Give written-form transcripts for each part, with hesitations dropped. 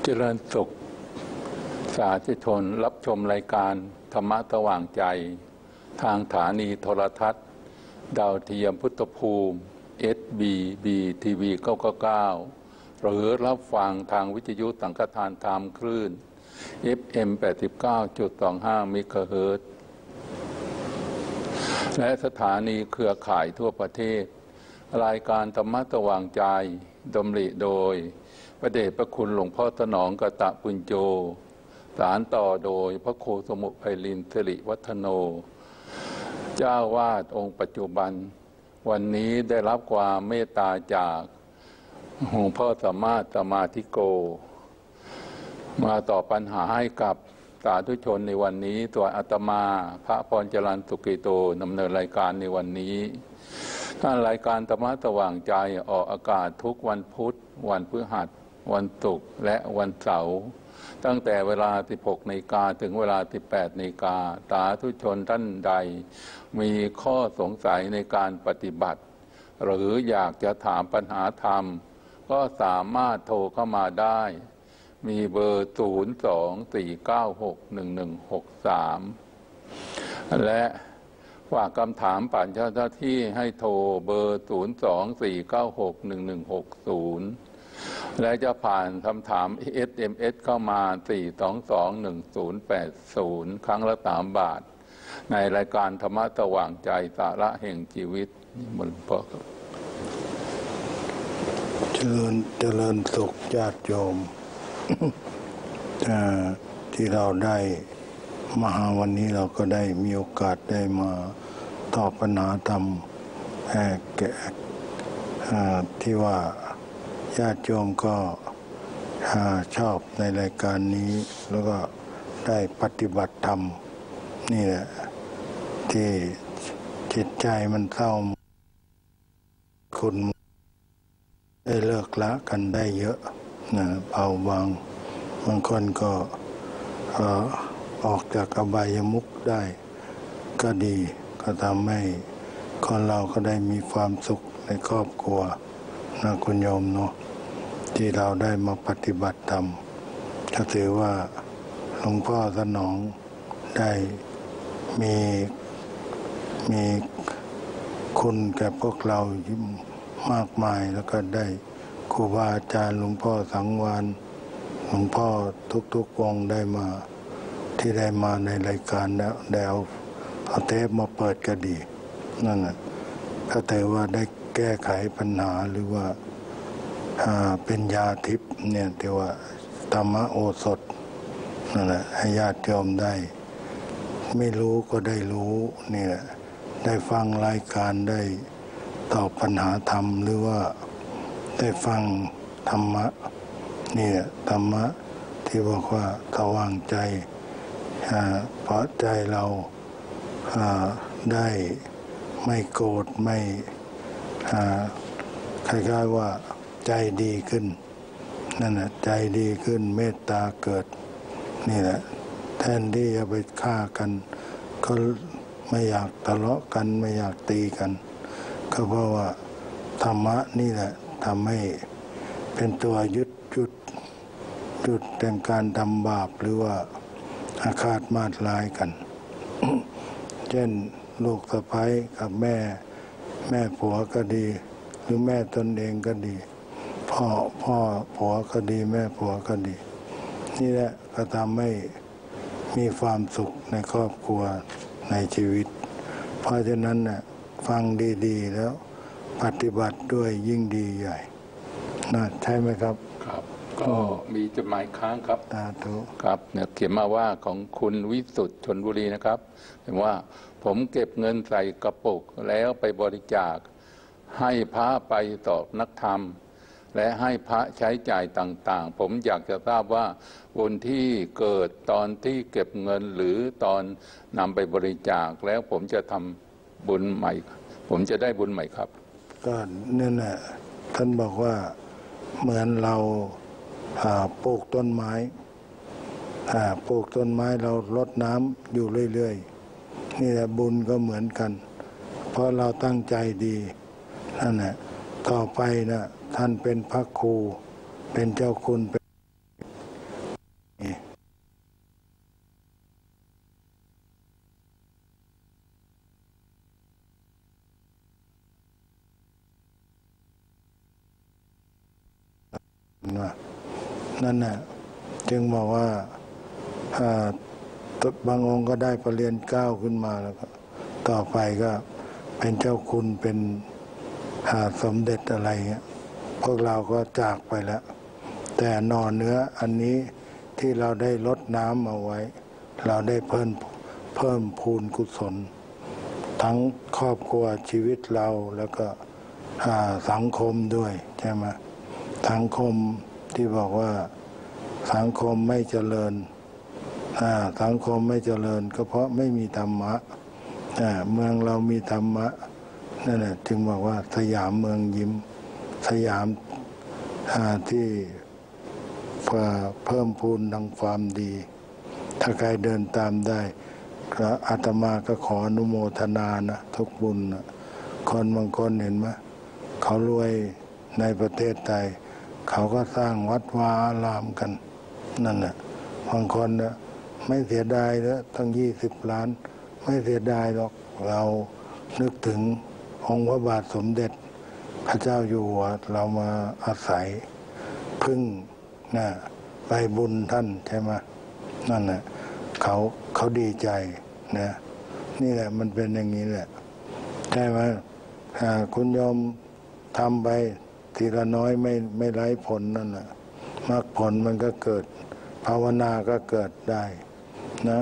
จริญสุขสาธุชนรับชมรายการธรรมะสว่างใจทางสถานีโทรทัศน์ดาวเทียมพุทธภูมิ SBB TV 999หรือรับฟังทางวิทยุสังฆทานธรรมคลื่น FM 89.25 เมกะเฮิรตซ์และสถานีเครือข่ายทั่วประเทศรายการธรรมะสว่างใจดำริโดยพระเดชพระคุณหลวงพ่อถนอมกตปุญโญสานต่อโดยพระครูสมุไพลินสิริวัฒโนเจ้าวาดองค์ปัจจุบันวันนี้ได้รับความเมตตาจากหลวงพ่อสามารถสมาธิโกมาตอบปัญหาให้กับสาธุชนในวันนี้ตัวอาตมาพระพรจรัญสุกิโตดำเนินรายการในวันนี้ท่านรายการธรรมะสว่างใจออกอากาศทุกวันพุธวันพฤหัสวันศุกร์และวันเสาร์ตั้งแต่เวลา 16 นาฬิกาถึงเวลา 18 นาฬิกาสาธุชนท่านใดมีข้อสงสัยในการปฏิบัติหรืออยากจะถามปัญหาธรรมก็สามารถโทรเข้ามาได้มีเบอร์ 024961163 และฝากคำถามผ่านเจ้าหน้าที่ให้โทรเบอร์ 024961160 และจะผ่านคำถาม SMS เข้ามา 4221080 ครั้งละ3 บาทในรายการธรรมะสว่างใจสาระแห่งชีวิตมนพครับเจริญสุขญาติโยม ที่เราได้มาวันนี้เราก็ได้มีโอกาสได้มาตอบปัญหาธรรมแก่ที่ว่าญาติโยมก็ชอบในรายการนี้แล้วก็ได้ปฏิบัติธรรมนี่แหละที่จิตใจมันเศร้าคุณได้เลิกละกันได้เยอะนะเบาบางคนก็ออกจากอบายมุขได้ก็ดีก็ทำให้คนเราก็ได้มีความสุขในครอบครัวนะคุณโยมเนาะที่เราได้มาปฏิบัติธรรมก็ถือว่าหลวงพ่อสนองได้มีคุณแก่พวกเรามากมายแล้วก็ได้ครูบาอาจารย์หลวงพ่อสังวาลหลวงพ่อทุกวงได้มาที่ได้มาในรายการแล้วเอาเทปมาเปิดก็ดีนั่นแหละก็ถือว่าได้แก้ไขปัญหาหรือว่าเป็นยาทิพย์เนี่ยที่ว่าธรรมโอสถนั่นแหละให้ญาติโยมได้ไม่รู้ก็ได้รู้นี่แหละได้ฟังรายการได้ตอบปัญหาธรรมหรือว่าได้ฟังธรรมะนี่แหละธรรมะที่บอกว่าสว่างใจเพราะใจเราได้ไม่โกรธไม่คล้ายๆว่าใจดีขึ้นนั่นแหละใจดีขึ้นเมตตาเกิดนี่แหละแทนที่จะไปฆ่ากันก็ไม่อยากทะเลาะกันไม่อยากตีกันก็เพราะว่าธรรมะนี่แหละทำให้เป็นตัวยุดแต่งการทำบาปหรือว่าอาฆาตมาตร้ายกัน เช่นลูกสะใภ้กับแม่ผัวก็ดีหรือแม่ตนเองก็ดีพ่อผัวก็ดีแม่ผัวก็ดีนี่แหละก็ทำให้มีความสุขในครอบครัวในชีวิตเพราะฉะนั้นน่ะฟังดีๆแล้วปฏิบัติด้วยยิ่งดีใหญ่น่าใช่ไหมครับครับก็มีจดหมายค้างครับสาธุครับเนี่ยเขียนมาว่าของคุณวิสุทธิ์ชลบุรีนะครับเห็นว่าผมเก็บเงินใส่กระปุกแล้วไปบริจาคให้พระไปสอบนักธรรมและให้พระใช้จ่ายต่างๆผมอยากจะทราบว่าบุญที่เกิดตอนที่เก็บเงินหรือตอนนำไปบริจาคแล้วผมจะทำบุญใหม่ผมจะได้บุญใหม่ครับก็นั่นแหละท่านบอกว่าเหมือนเราปลูกต้นไม้เรารดน้ำอยู่เรื่อยๆนี่แหละบุญก็เหมือนกันเพราะเราตั้งใจดีนั่นแหละต่อไปนะท่านเป็นพระครูเป็นเจ้าคุณว่านั่นน่ะจึงบอกว่าบางองค์ก็ได้ปรริญญาเก้าขึ้นมาแล้วก็ต่อไปก็เป็นเจ้าคุณเป็นสมเด็จอะไรเงี้ยพวกเราก็จากไปแล้วแต่หน่อเนื้ออันนี้ที่เราได้ลดน้ำเอาไว้เราได้เพิ่มพูนกุศลทั้งครอบครัวชีวิตเราแล้วก็สังคมด้วยใช่ไหมสังคมที่บอกว่าสังคมไม่เจริญสังคมไม่เจริญก็เพราะไม่มีธรรมะเมืองเรามีธรรมะนั่นแหละจึงบอกว่าสยามเมืองยิ้มสยามที่เพิ่มพูนทางความดีถ้าใครเดินตามได้อาตมาก็ขออนุโมทนานะทุกบุญนะคนบางคนเห็นไหมเขารวยในประเทศไทยเขาก็สร้างวัดวาอารามกันนั่นแหละบางคนนะไม่เสียดายแล้วตั้ง20 ล้านไม่เสียดายหรอกเรานึกถึงองค์พระบาทสมเด็จพระเจ้าอยู่หัวเรามาอาศัยพึ่งนะไปบุญท่านใช่ไหมนั่นแหละเขาดีใจนะนี่แหละมันเป็นอย่างนี้แหละใช่ไหมคุณโยมทำไปทีละน้อยไม่ไร้ผลนั่นแหละมรรคผลมันก็เกิดภาวนาก็เกิดได้นะ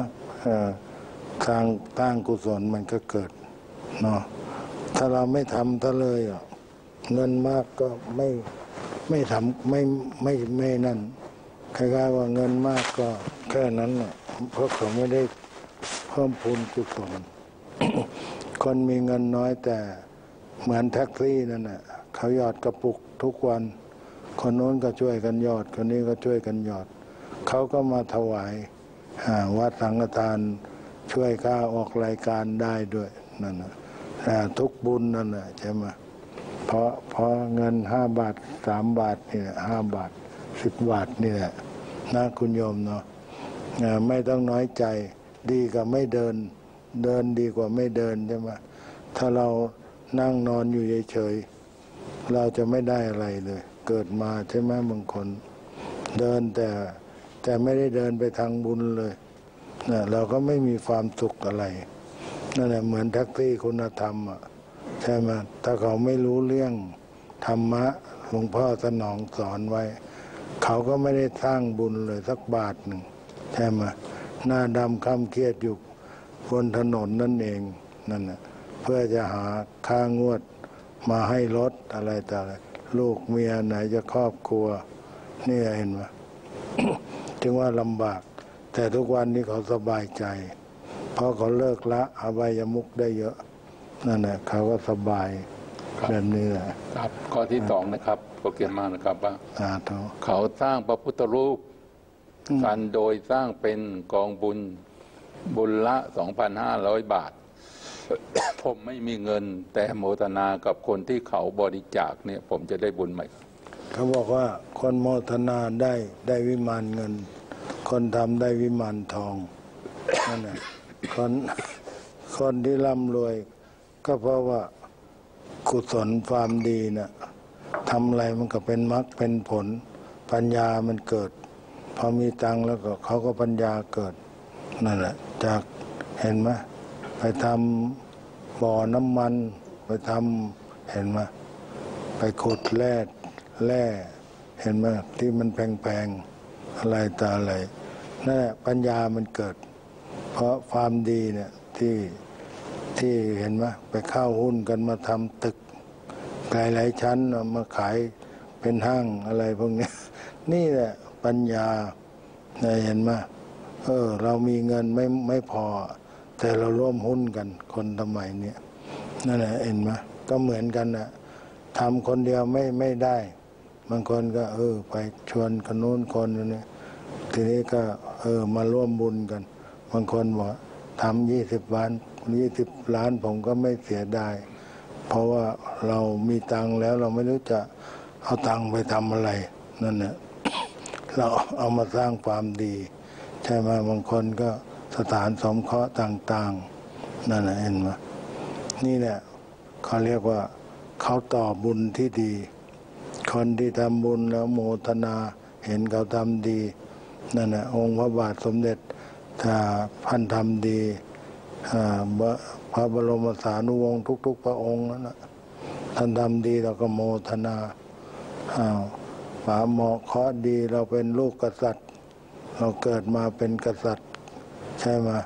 ตั้งกุศลมันก็เกิดเนาะถ้าเราไม่ทำซะเลยเงินมากก็ไม่ทำไม่นั่นคล้ายๆว่าเงินมากก็แค่นั้นน่ะเพราะเขาไม่ได้เพิ่มพูนกุศล คนมีเงินน้อยแต่เหมือนแท็กซี่นั่นน่ะเขาหยอดกระปุกทุกวันคนโน้นก็ช่วยกันหยอดคนนี้ก็ช่วยกันหยอดเขาก็มาถวายวัดสังฆทานช่วยค่าออกรายการได้ด้วยนั่นน่ะทุกบุญนั่นแหละใช่ไหมเพราะเงิน5 บาท3 บาทนี่แหละ5 บาท10 บาทนี่แหละนะคุณโยมเนาะไม่ต้องน้อยใจดีกว่าไม่เดินดีกว่าไม่เดินใช่ไหมถ้าเรานั่งนอนอยู่เฉยๆเราจะไม่ได้อะไรเลยเกิดมาใช่ไหมบางคนเดินแต่ไม่ได้เดินไปทางบุญเลยนะเราก็ไม่มีความสุขอะไรนั่นแหละเหมือนแท็กซี่คุณธรรมใช่ไหมถ้าเขาไม่รู้เรื่องธรรมะหลวงพ่อสนองสอนไว้เขาก็ไม่ได้สร้างบุญเลยสักบาทหนึ่งใช่ไหมหน้าดำคำเครียดอยู่บนถนนนั่นเองนั่นแหละเพื่อจะหาค่างวดมาให้รถอะไรต่ออะไรลูกเมียไหนจะครอบครัวนี่เห็นไหม จึงว่าลำบากแต่ทุกวันนี้เขาสบายใจเพราะเขาเลิกละอบายมุขได้เยอะนั่นแหละเขาก็สบายแบบนี้แหละครับข้อที่2นะครับขอเกียรติมากนะครับว่าเขาสร้างพระพุทธรูปกันโดยสร้างเป็นกองบุญละ 2,500 บาท ผมไม่มีเงินแต่โมทนากับคนที่เขาบริจาคเนี่ยผมจะได้บุญไหมเขาบอกว่าคนโมทนาได้วิมานเงินคนทำได้วิมานทองนั่นแหละคนที่ร่ำรวยก็เพราะว่ากุศลความดีนะทำอะไรมันก็เป็นมรรคเป็นผลปัญญามันเกิดพอมีตังค์แล้วก็เขาก็ปัญญาเกิดนั่นแหละจากเห็นไหมไปทำบ่อน้ำมันไปทำเห็นไหมไปขุดแร่เห็นไหมที่มันแพงๆอะไรต่ออะไรนั่นแหละปัญญามันเกิดเพราะความดีเนี่ยที่เห็นไหมไปเข้าหุ้นกันมาทำตึกหลายๆชั้นมาขายเป็นห้างอะไรพวกนี้นี่แหละปัญญาเห็นไหมเรามีเงินไม่พอแต่เราร่วมหุ้นกันคนสมัยนี้นั่นแหละเห็นไหมก็เหมือนกันนะทำคนเดียวไม่ได้บางคนก็ไปชวนคนโน้นคนนี้ทีนี้ก็มาร่วมบุญกันบางคนบอกทำ20 ล้านผมก็ไม่เสียดายเพราะว่าเรามีตังค์แล้วเราไม่รู้จะเอาตังค์ไปทำอะไรนั่นแหละเราเอามาสร้างความดีใช่ไหมบางคนก็สถานสงเคราะห์ต่างๆนั่นแหละเห็นไหมนี่แหละเขาเรียกว่าเขาต่อบุญที่ดีคนที่ทำบุญแล้วโมทนาเห็นเขาทำดีนั่นแหละองค์พระบาทสมเด็จถ้าท่านทำดีพระบรมสารีวงศ์ทุกๆพระองค์นั่นแหละท่านทำดีเราก็โมทนาป๋าหมอเคราะห์ดีเราเป็นลูกกษัตริย์เราเกิดมาเป็นกษัตริย์ใช่ไหม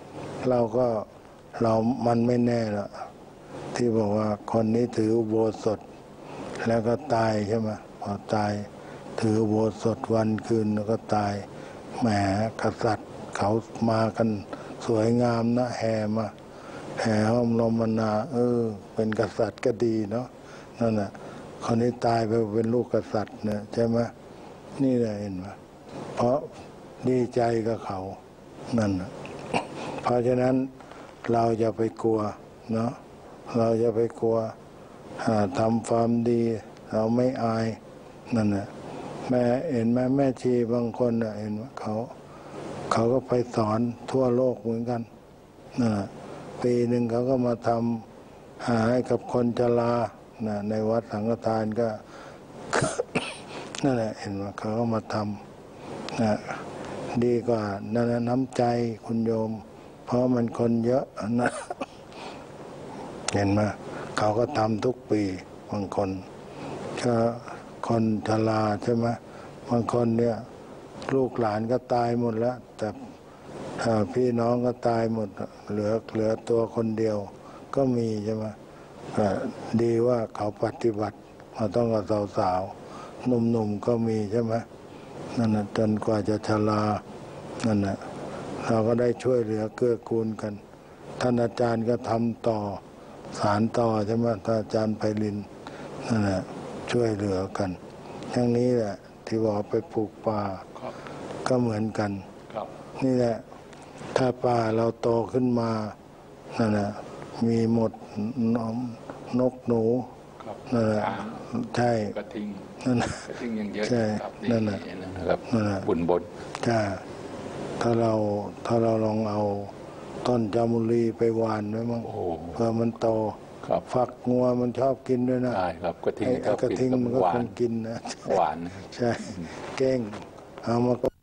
มันไม่แน่ละที่บอกว่าคนนี้ถืออุโบสถแล้วก็ตายใช่ไหมพอตายถืออุโบสถวันคืนแล้วก็ตายแหมกษัตริย์เขามากันสวยงามนะแห่มาแห่ห้อมล้อมนาเป็นกษัตริย์ก็ดีเนาะนั่นแหละคนนี้ตายไปเป็นลูกกษัตริย์เนี่ยใช่ไหมนี่แหละเห็นไหมเพราะดีใจกับเขานั่นเพราะฉะนั้นเราจะไปกลัวเนาะเราจะไปกลัวทำความดีเราไม่อายนั่นแหละแม่เห็นไหมแม่ชีบางคนเห็นว่าเขาก็ไปสอนทั่วโลกเหมือนกันนั่นแหละปีหนึ่งเขาก็มาทำให้กับคนชราในวัดสังฆทานก็ นั่นแหละเห็นว่าเขาก็มาทำดีกว่านั่นน้ำใจคุณโยมเพราะมันคนเยอะนะเห็นไหมเขาก็ทำทุกปีบางคนก็คนชราใช่ไหมบางคนเนี่ยลูกหลานก็ตายหมดแล้วแต่พี่น้องก็ตายหมดเหลือตัวคนเดียวก็มีใช่ไหมดีว่าเขาปฏิบัติมาต้องกับสาวๆหนุ่มๆก็มีใช่ไหมนั่นนะจนกว่าจะชรานั่นนะเราก็ได้ช่วยเหลือเกื้อกูลกันท่านอาจารย์ก็ทำต่อสารต่อใช่ไหมท่านอาจารย์ไพลินนั่นแหละช่วยเหลือกันอย่างนี้แหละที่บอกไปปลูกป่าก็เหมือนกันนี่แหละถ้าป่าเราโตขึ้นมานั่นแหละมีหมดนกหนูนั่นแหละใช่กระทิงนั่นกระทิงยังเยอะใช่นั่นแหละนะครับบุญบนใช่ถ้าเราลองเอาต้นจามุรีไปหว่านไว้มั้งเพื่อมันโตฝักงัวมันชอบกินด้วยนะใช่ครับกระทิงมันก็คงกินนะหวานใช่เก้งเอามาก็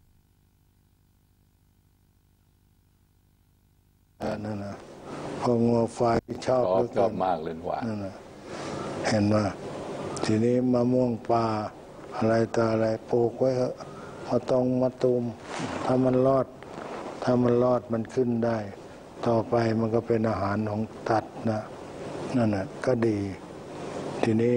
นั่นนะพองัวไฟชอบมากเลยหวานนั่นนะเห็นว่าทีนี้มะม่วงป่าอะไรต่ออะไรปลูกไว้มาตรงมาตูมถ้ามันรอดมันขึ้นได้ต่อไปมันก็เป็นอาหารของสัตว์นะนั่นน่ะก็ดีทีนี้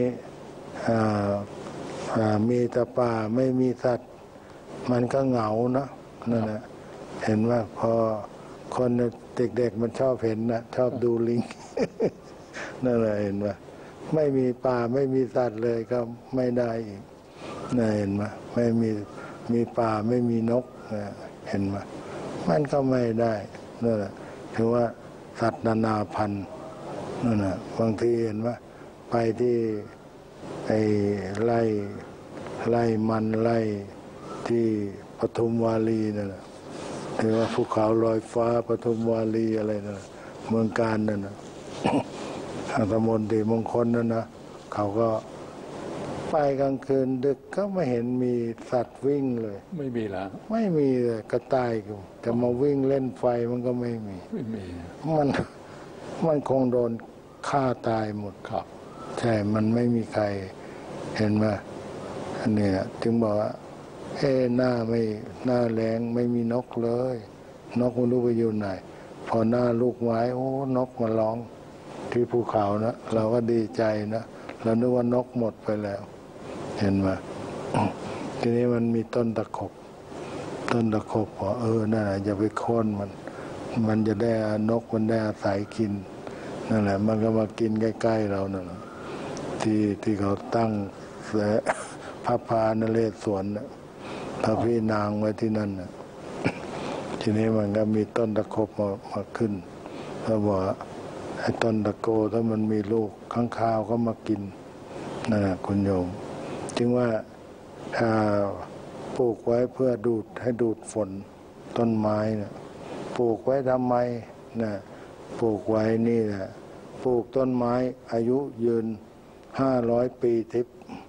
มีแต่ป่าไม่มีสัตว์มันก็เหงานะนั่นแหละเห็นว่าพอคนเด็กๆมันชอบเห็นนะชอบดูลิง นั่นแหละเห็นว่าไม่มีป่าไม่มีสัตว์เลยก็ไม่ได้อีกน่าเห็นไหมไม่มีป่าไม่มีนกเห็นไหมมันก็ไม่ได้นั่นแหละถือว่าสัตว์นานาพันธุ์นั่นแหละบางทีเห็นว่าไปที่ไอ้ไร่มันไร่ที่ปทุมวารีนั่นแหละถือว่าภูเขาลอยฟ้าปทุมวารีอะไรนั่นเมืองการนั่นนะตำบลตีมงคลนั่นนะเขาก็ไปกลางคืนดึกก็ไม่เห็นมีสัตว์วิ่งเลยไม่มีแล้วไม่มีเลยกระต่ายจะมาวิ่งเล่นไฟมันก็ไม่มีมันคงโดนฆ่าตายหมดครับใช่มันไม่มีใครเห็นไหมอันนี้จึงบอกว่าหน้าแรงไม่มีนกเลยนกมันรู้ไปอยู่ไหนพอหน้าลูกไม้โอ้นกมาร้องที่ภูเขานะเราก็ดีใจนะเรานึกว่านกหมดไปแล้วเห็นไหมทีนี้มันมีต้นตะขบบอกนั่นแหละอย่าไปโค่นมันจะได้นกมันได้อาศัยกินนั่นแหละมันก็มากินใกล้ๆเรานั่นแหละที่เขาตั้งพระพานเรศวรพระพี่นางไว้ที่นั่นน่ะทีนี้มันก็มีต้นตะขบมาขึ้นแล้วบอกไอ้ต้นตะโกถ้ามันมีลูกข้างคาวก็มากินนั่นแหละคุณโยมจึงว่าปลูกไว้เพื่อให้ดูดฝนต้นไม้เนี่ยปลูกไว้ทำไมนะปลูกไว้นี่แหละปลูกต้นไม้อายุยืน500 ปีทิพย์พอ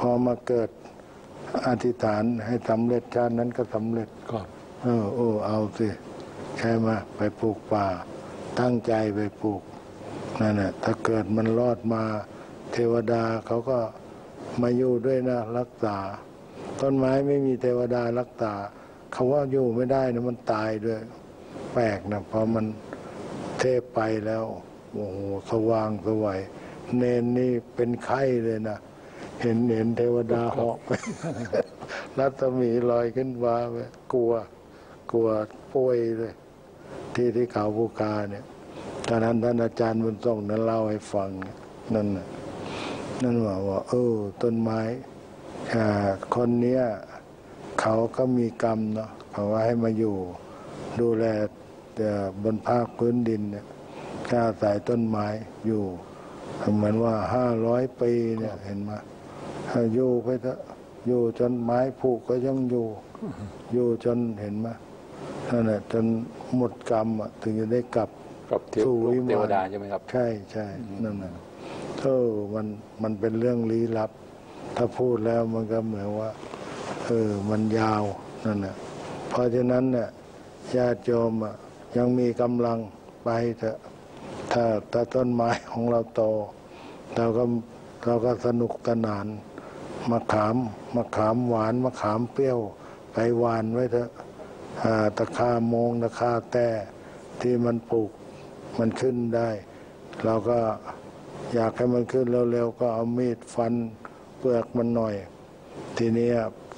อมาเกิดอธิษฐานให้สำเร็จชาตินั้นก็สำเร็จเอาสิใช่ไหมไปปลูกป่าตั้งใจไปปลูกนั่นแหละถ้าเกิดมันรอดมาเทวดาเขาก็มาอยู่ด้วยนะรักษาต้นไม้ไม่มีเทวดารักษาเขาว่าอยู่ไม่ได้นะมันตายด้วยแปลกนะเพราะมันเทพไปแล้วโอ้โหสว่างสวยเนนนี่เป็นไข้เลยนะเห็นเทวดาเหาะไป รัศมีลอยขึ้นฟ้าไปกลัวป่วยเลยที่เขาภูกาเนี่ยตอนนั้นท่านอาจารย์บุญส่งนั้นเล่าให้ฟังนั่นว่าต้นไม้คนเนี้ยเขาก็มีกรรมเนาะเขาว่าให้มาอยู่ดูแลบนภาคพื้นดินเนี่ยก็อาศัยต้นไม้อยู่เหมือนว่า500 ปีเนี่ยเห็นไหมอยู่ไปเถอะอยู่จนไม้ผุก็ยังอยู่จนเห็นไหมนั่นแหละจนหมดกรรมถึงจะได้กลับสู่วิมานเทวดาใช่ไหมครับใช่นั่นแหละมันเป็นเรื่องลี้ลับถ้าพูดแล้วมันก็เหมือนว่ามันยาวนั่นแหละเพราะฉะนั้นเนี่ยญาติโยมยังมีกำลังไปเถอะถ้าต้นไม้ของเราโตเราก็สนุกสนานมะขามหวานมะขามเปรี้ยวไปหวานไว้เถอะตะขาโมงตะขาแต่ที่มันปลูกมันขึ้นได้เราก็อยากให้มันขึ้นเร็วๆก็เอามีดฟันเปลือกมันหน่อยทีนี้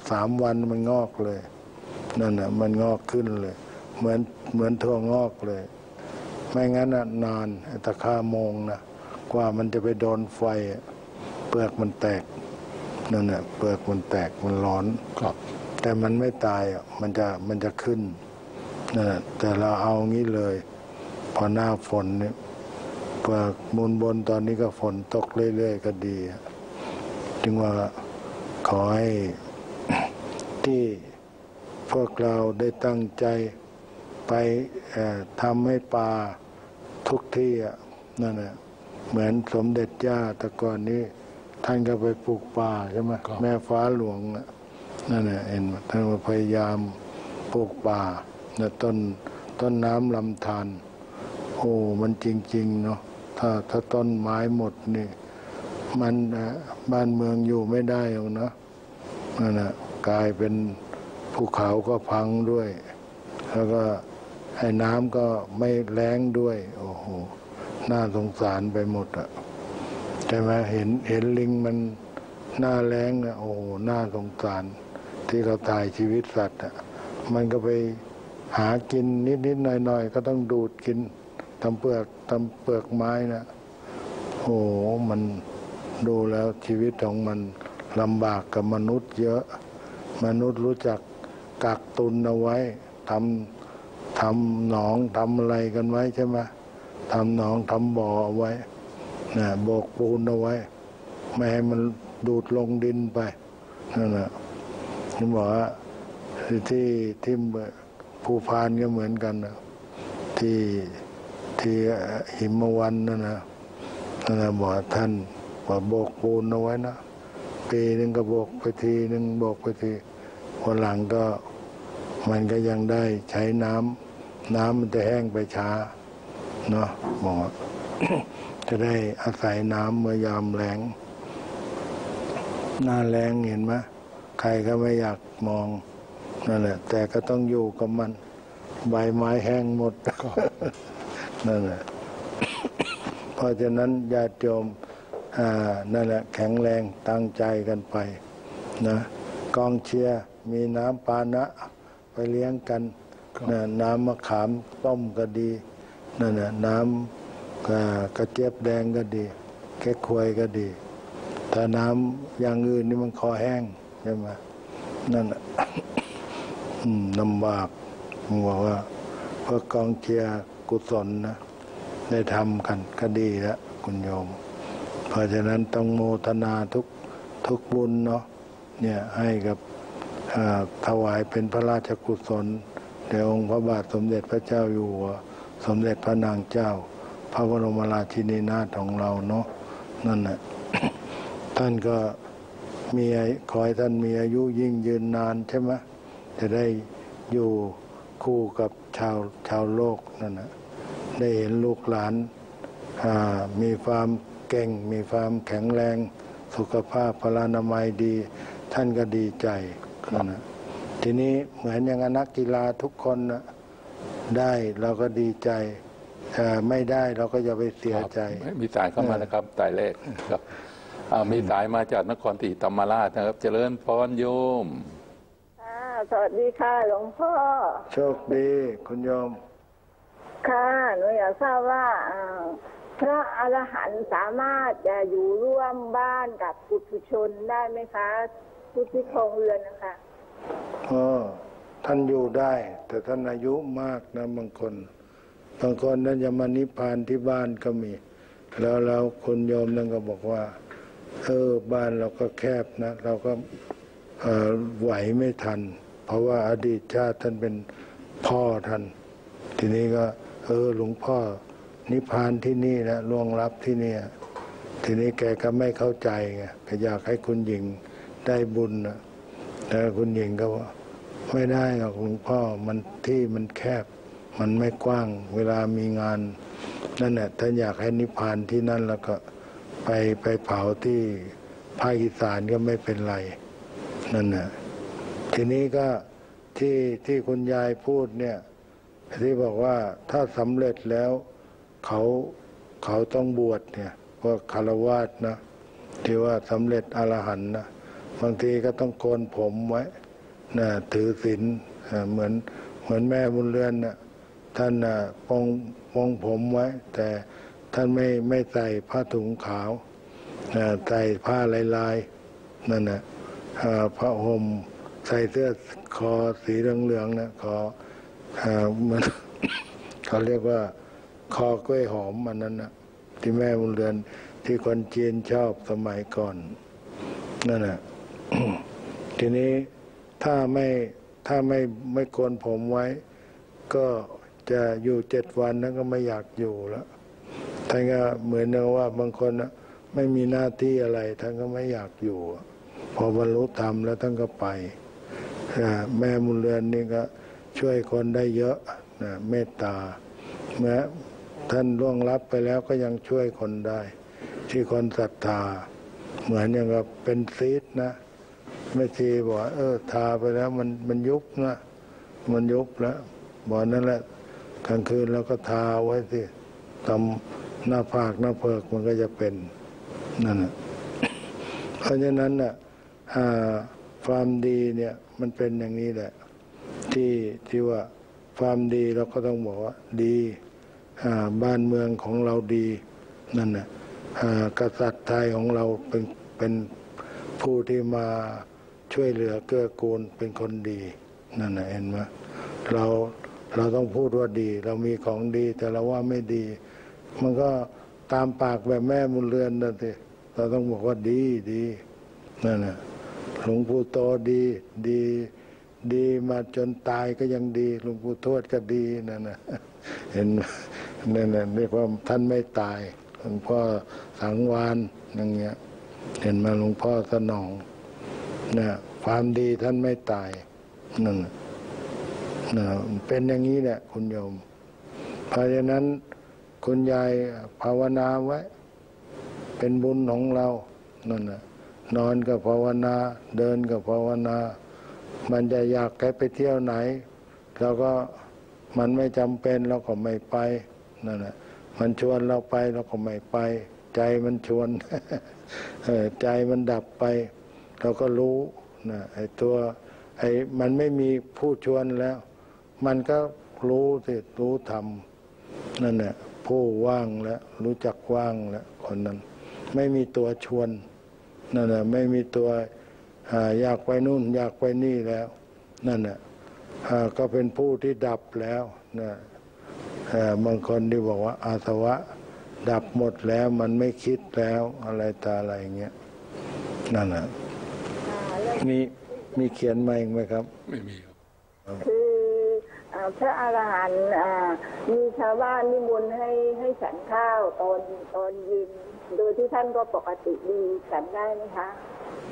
3 วันมันงอกเลยนั่นน่ะมันงอกขึ้นเลยเหมือนถั่วงอกเลยไม่งั้นนานตะขาโมงนะกว่ามันจะไปโดนไฟเปลือกมันแตกนั่นน่ะเปลือกมันแตกมันร้อนแต่มันไม่ตายมันจะขึ้นนั่นแหละแต่เราเอางี้เลยพอหน้าฝนเนี่ยเปลือกบนตอนนี้ก็ฝนตกเรื่อยๆก็ดีจึงว่าขอให้ที่พวกเราได้ตั้งใจไปทำให้ป่าทุกที่นั่นแหละเหมือนสมเด็จย่าแต่ก่อนนี้ท่านก็ไปปลูกป่าใช่ไหมแม่ฟ้าหลวงนั่นแหละเห็นท่านพยายามปลูกป่าต้นน้ำลำธารมันจริงๆเนาะถ้าต้นไม้หมดนี่มันบ้านเมืองอยู่ไม่ได้หรอกนะนั่นแหละกลายเป็นภูเขาก็พังด้วยแล้วก็ให้น้ำก็ไม่แล้งด้วยโอ้โหน่าสงสารไปหมดใช่ไหมเห็นลิงมันหน้าแล้งโอ้โหน่าสงสารที่เราตายชีวิตสัตว์มันก็ไปหากินนิดๆหน่อยๆก็ต้องดูดกินทำเปลือกไม้นะโอ้โหมันดูแล้วชีวิตของมันลำบากกับมนุษย์เยอะมนุษย์รู้จักกักตุนเอาไว้ทำหนองทำอะไรกันไว้ใช่ไหมทำหนองทำบ่อเอาไว้นะโบกปูนเอาไว้ไม่ให้มันดูดลงดินไปนั่นแหละนี่บอกว่าที่ภูพานก็เหมือนกันนะที่หิมวันนั่นนะบอกท่านว่าโบกปูนเอาไว้นะปีนึงก็โบกไปทีนึงโบกไปทีวันหลังก็มันก็ยังได้ใช้น้ำมันจะแห้งไปช้าเนาะบอก จะได้อาศัยน้ำเมื่อยามแล้งหน้าแล้งเห็นไหมใครก็ไม่อยากมองนั่นแหละแต่ก็ต้องอยู่กับมันใบไม้แห้งหมด นั่นแหละ เพราะฉะนั้นญาติโยมนั่นแหละแข็งแรงตั้งใจกันไปนะกองเชียร์มีน้ำปานะไปเลี้ยงกันน้ำมะขามต้มก็ดีนั่นแหละน้ำกระเจี๊ยบแดงก็ดีแก้ควยก็ดีถ้าน้ำอย่างอื่นนี่มันคอแห้งใช่ไหมนั่นแหละ ลำบากผมบอกว่าเพื่อกองเชียร์กุศลนะได้ทำกันก็ดีแล้วคุณโยมเพราะฉะนั้นต้องโมทนาทุกบุญเนาะเนี่ยให้กับถวายเป็นพระราชกุศลแด่องค์พระบาทสมเด็จพระเจ้าอยู่หัวสมเด็จพระนางเจ้าพระบรมราชินีนาถของเราเนาะนั่นแหละ ท่านก็ขอให้ท่านมีอายุยิ่งยืนนานใช่ไหมจะได้อยู่คู่กับชาวโลกนั่นนะได้เห็นลูกหลานมีความเก่งมีความแข็งแรงสุขภาพพลานามัยดีท่านก็ดีใจนั่นนะทีนี้เหมือนอย่างนักกีฬาทุกคนนะได้เราก็ดีใจไม่ได้เราก็อย่าไปเสียใจมีสายเข้ามานะครับสายเลขครับมีสายมาจากนครศรีธรรมราชนะครับเจริญพรโยมสวัสดีค่ะหลวงพ่อโชคดีคุณโยมค่ะหนูอยากทราบว่าพระอรหันต์สามารถจะอยู่ร่วมบ้านกับปุถุชนได้ไหมคะผู้ที่ครองเรือนนะคะท่านอยู่ได้แต่ท่านอายุมากนะบางคนนั้นจะมานิพพานที่บ้านก็มีแล้วคุณโยมนั่นก็บอกว่าบ้านเราก็แคบนะเราก็ไหวไม่ทันเพราะว่าอดีตชาติท่านเป็นพ่อท่านทีนี้ก็หลวงพ่อนิพพานที่นี่นะล่วงลับที่นี่ทีนี้แกก็ไม่เข้าใจไงก็อยากให้คุณหญิงได้บุญนะแต่คุณหญิงก็ว่าไม่ได้หรอกหลวงพ่อที่มันแคบมันไม่กว้างเวลามีงานนั่นแหละท่านอยากให้นิพพานที่นั่นแล้วก็ไปเผาที่ภาคอีสานก็ไม่เป็นไรนั่นน่ะทีนี้ก็ที่คุณยายพูดเนี่ยที่บอกว่าถ้าสำเร็จแล้วเขาต้องบวชเนี่ยพวกคฤหัสถ์นะที่ว่าสำเร็จอรหันต์นะบางทีก็ต้องโกนผมไว้นะถือศีลเหมือนแม่บุญเรือนนะท่านปองผมไว้แต่ท่านไม่ใส่ผ้าถุงขาวใส่ผ้าลายนั่นนะพระห่มใส่เสื้อคอสีเหลืองๆนะมันเขาเรียกว่าคอกล้วยหอมมันนั้นนะที่แม่บุญเรือนที่คนจีนชอบสมัยก่อนนั่นนะ ทีนี้ถ้าไม่โกนผมไว้ก็จะอยู่7 วันนั้นก็ไม่อยากอยู่แล้วท่านก็เหมือนว่าบางคนนะไม่มีหน้าที่อะไรท่านก็ไม่อยากอยู่พอบรรลุธรรมแล้วท่านก็ไปแม่บุญเรือนนี่ก็ช่วยคนได้เยอะนะเมตตาแม้ท่านล่วงลับไปแล้วก็ยังช่วยคนได้ที่คนศรัทธาเหมือนอย่างกับเป็นซีดนะไม่ทีบอกทาไปแล้วมันยุบนะมันยุบแล้วบอกนั่นแหละกลางคืนเราก็ทาไว้สิทำหน้าผากหน้าเพิกมันก็จะเป็นนั่นแหละเพราะฉะนั้นน่ะความดีเนี่ยมันเป็นอย่างนี้แหละที่ว่าความดีเราก็ต้องบอกว่าดีบ้านเมืองของเราดีนั่นน่ะกษัตริย์ไทยของเราเป็นผู้ที่มาช่วยเหลือเกื้อกูลเป็นคนดีนั่นน่ะเห็นไหมเราต้องพูดว่าดีเรามีของดีแต่เราว่าไม่ดีมันก็ตามปากแบบแม่บุญเรือนนั่นสิเราต้องบอกว่าดีนั่นน่ะหลวงปู่โตดีมาจนตายก็ยังดีหลวงปู่ทวดก็ดีนั่นน่ะเห็นนั่นน่ะนี่เพราะท่านไม่ตายหลวงพ่อสังวานอย่างเงี้ยเห็นมาหลวงพ่อสนองนะความดีท่านไม่ตายนั่นเป็นอย่างนี้แหละคุณโยมเพราะฉะนั้นคุณยายภาวนาไว้เป็นบุญของเรานั่นน่ะนอนก็ภาวนาเดินก็ภาวนามันจะอยากไปเที่ยวไหนเราก็มันไม่จำเป็นเราก็ไม่ไปนั่นแหละมันชวนเราไปเราก็ไม่ไปใจมันชวน ใจมันดับไปเราก็รู้นะมันไม่มีผู้ชวนแล้วมันก็รู้สิรู้ธรรมนั่นแหละผู้ว่างแล้วรู้จักว่างแล้วคนนั้นไม่มีตัวชวนนั่นแหละไม่มีตัวอยากไปนู่นอยากไปนี่แล้วนั่นแหละก็เป็นผู้ที่ดับแล้วนะบางคนที่บอกว่าอาสวะดับหมดแล้วมันไม่คิดแล้วอะไรตาอะไรอย่างเงี้ยนั่นแหละมีเขียนมาอีกไหมครับไม่มีครับคือพระอรหันต์มีชาวบ้านนิมนต์ให้ฉันข้าวตอนเย็นโดยที่ท่านก็ปกติดีฉันได้ไหมคะ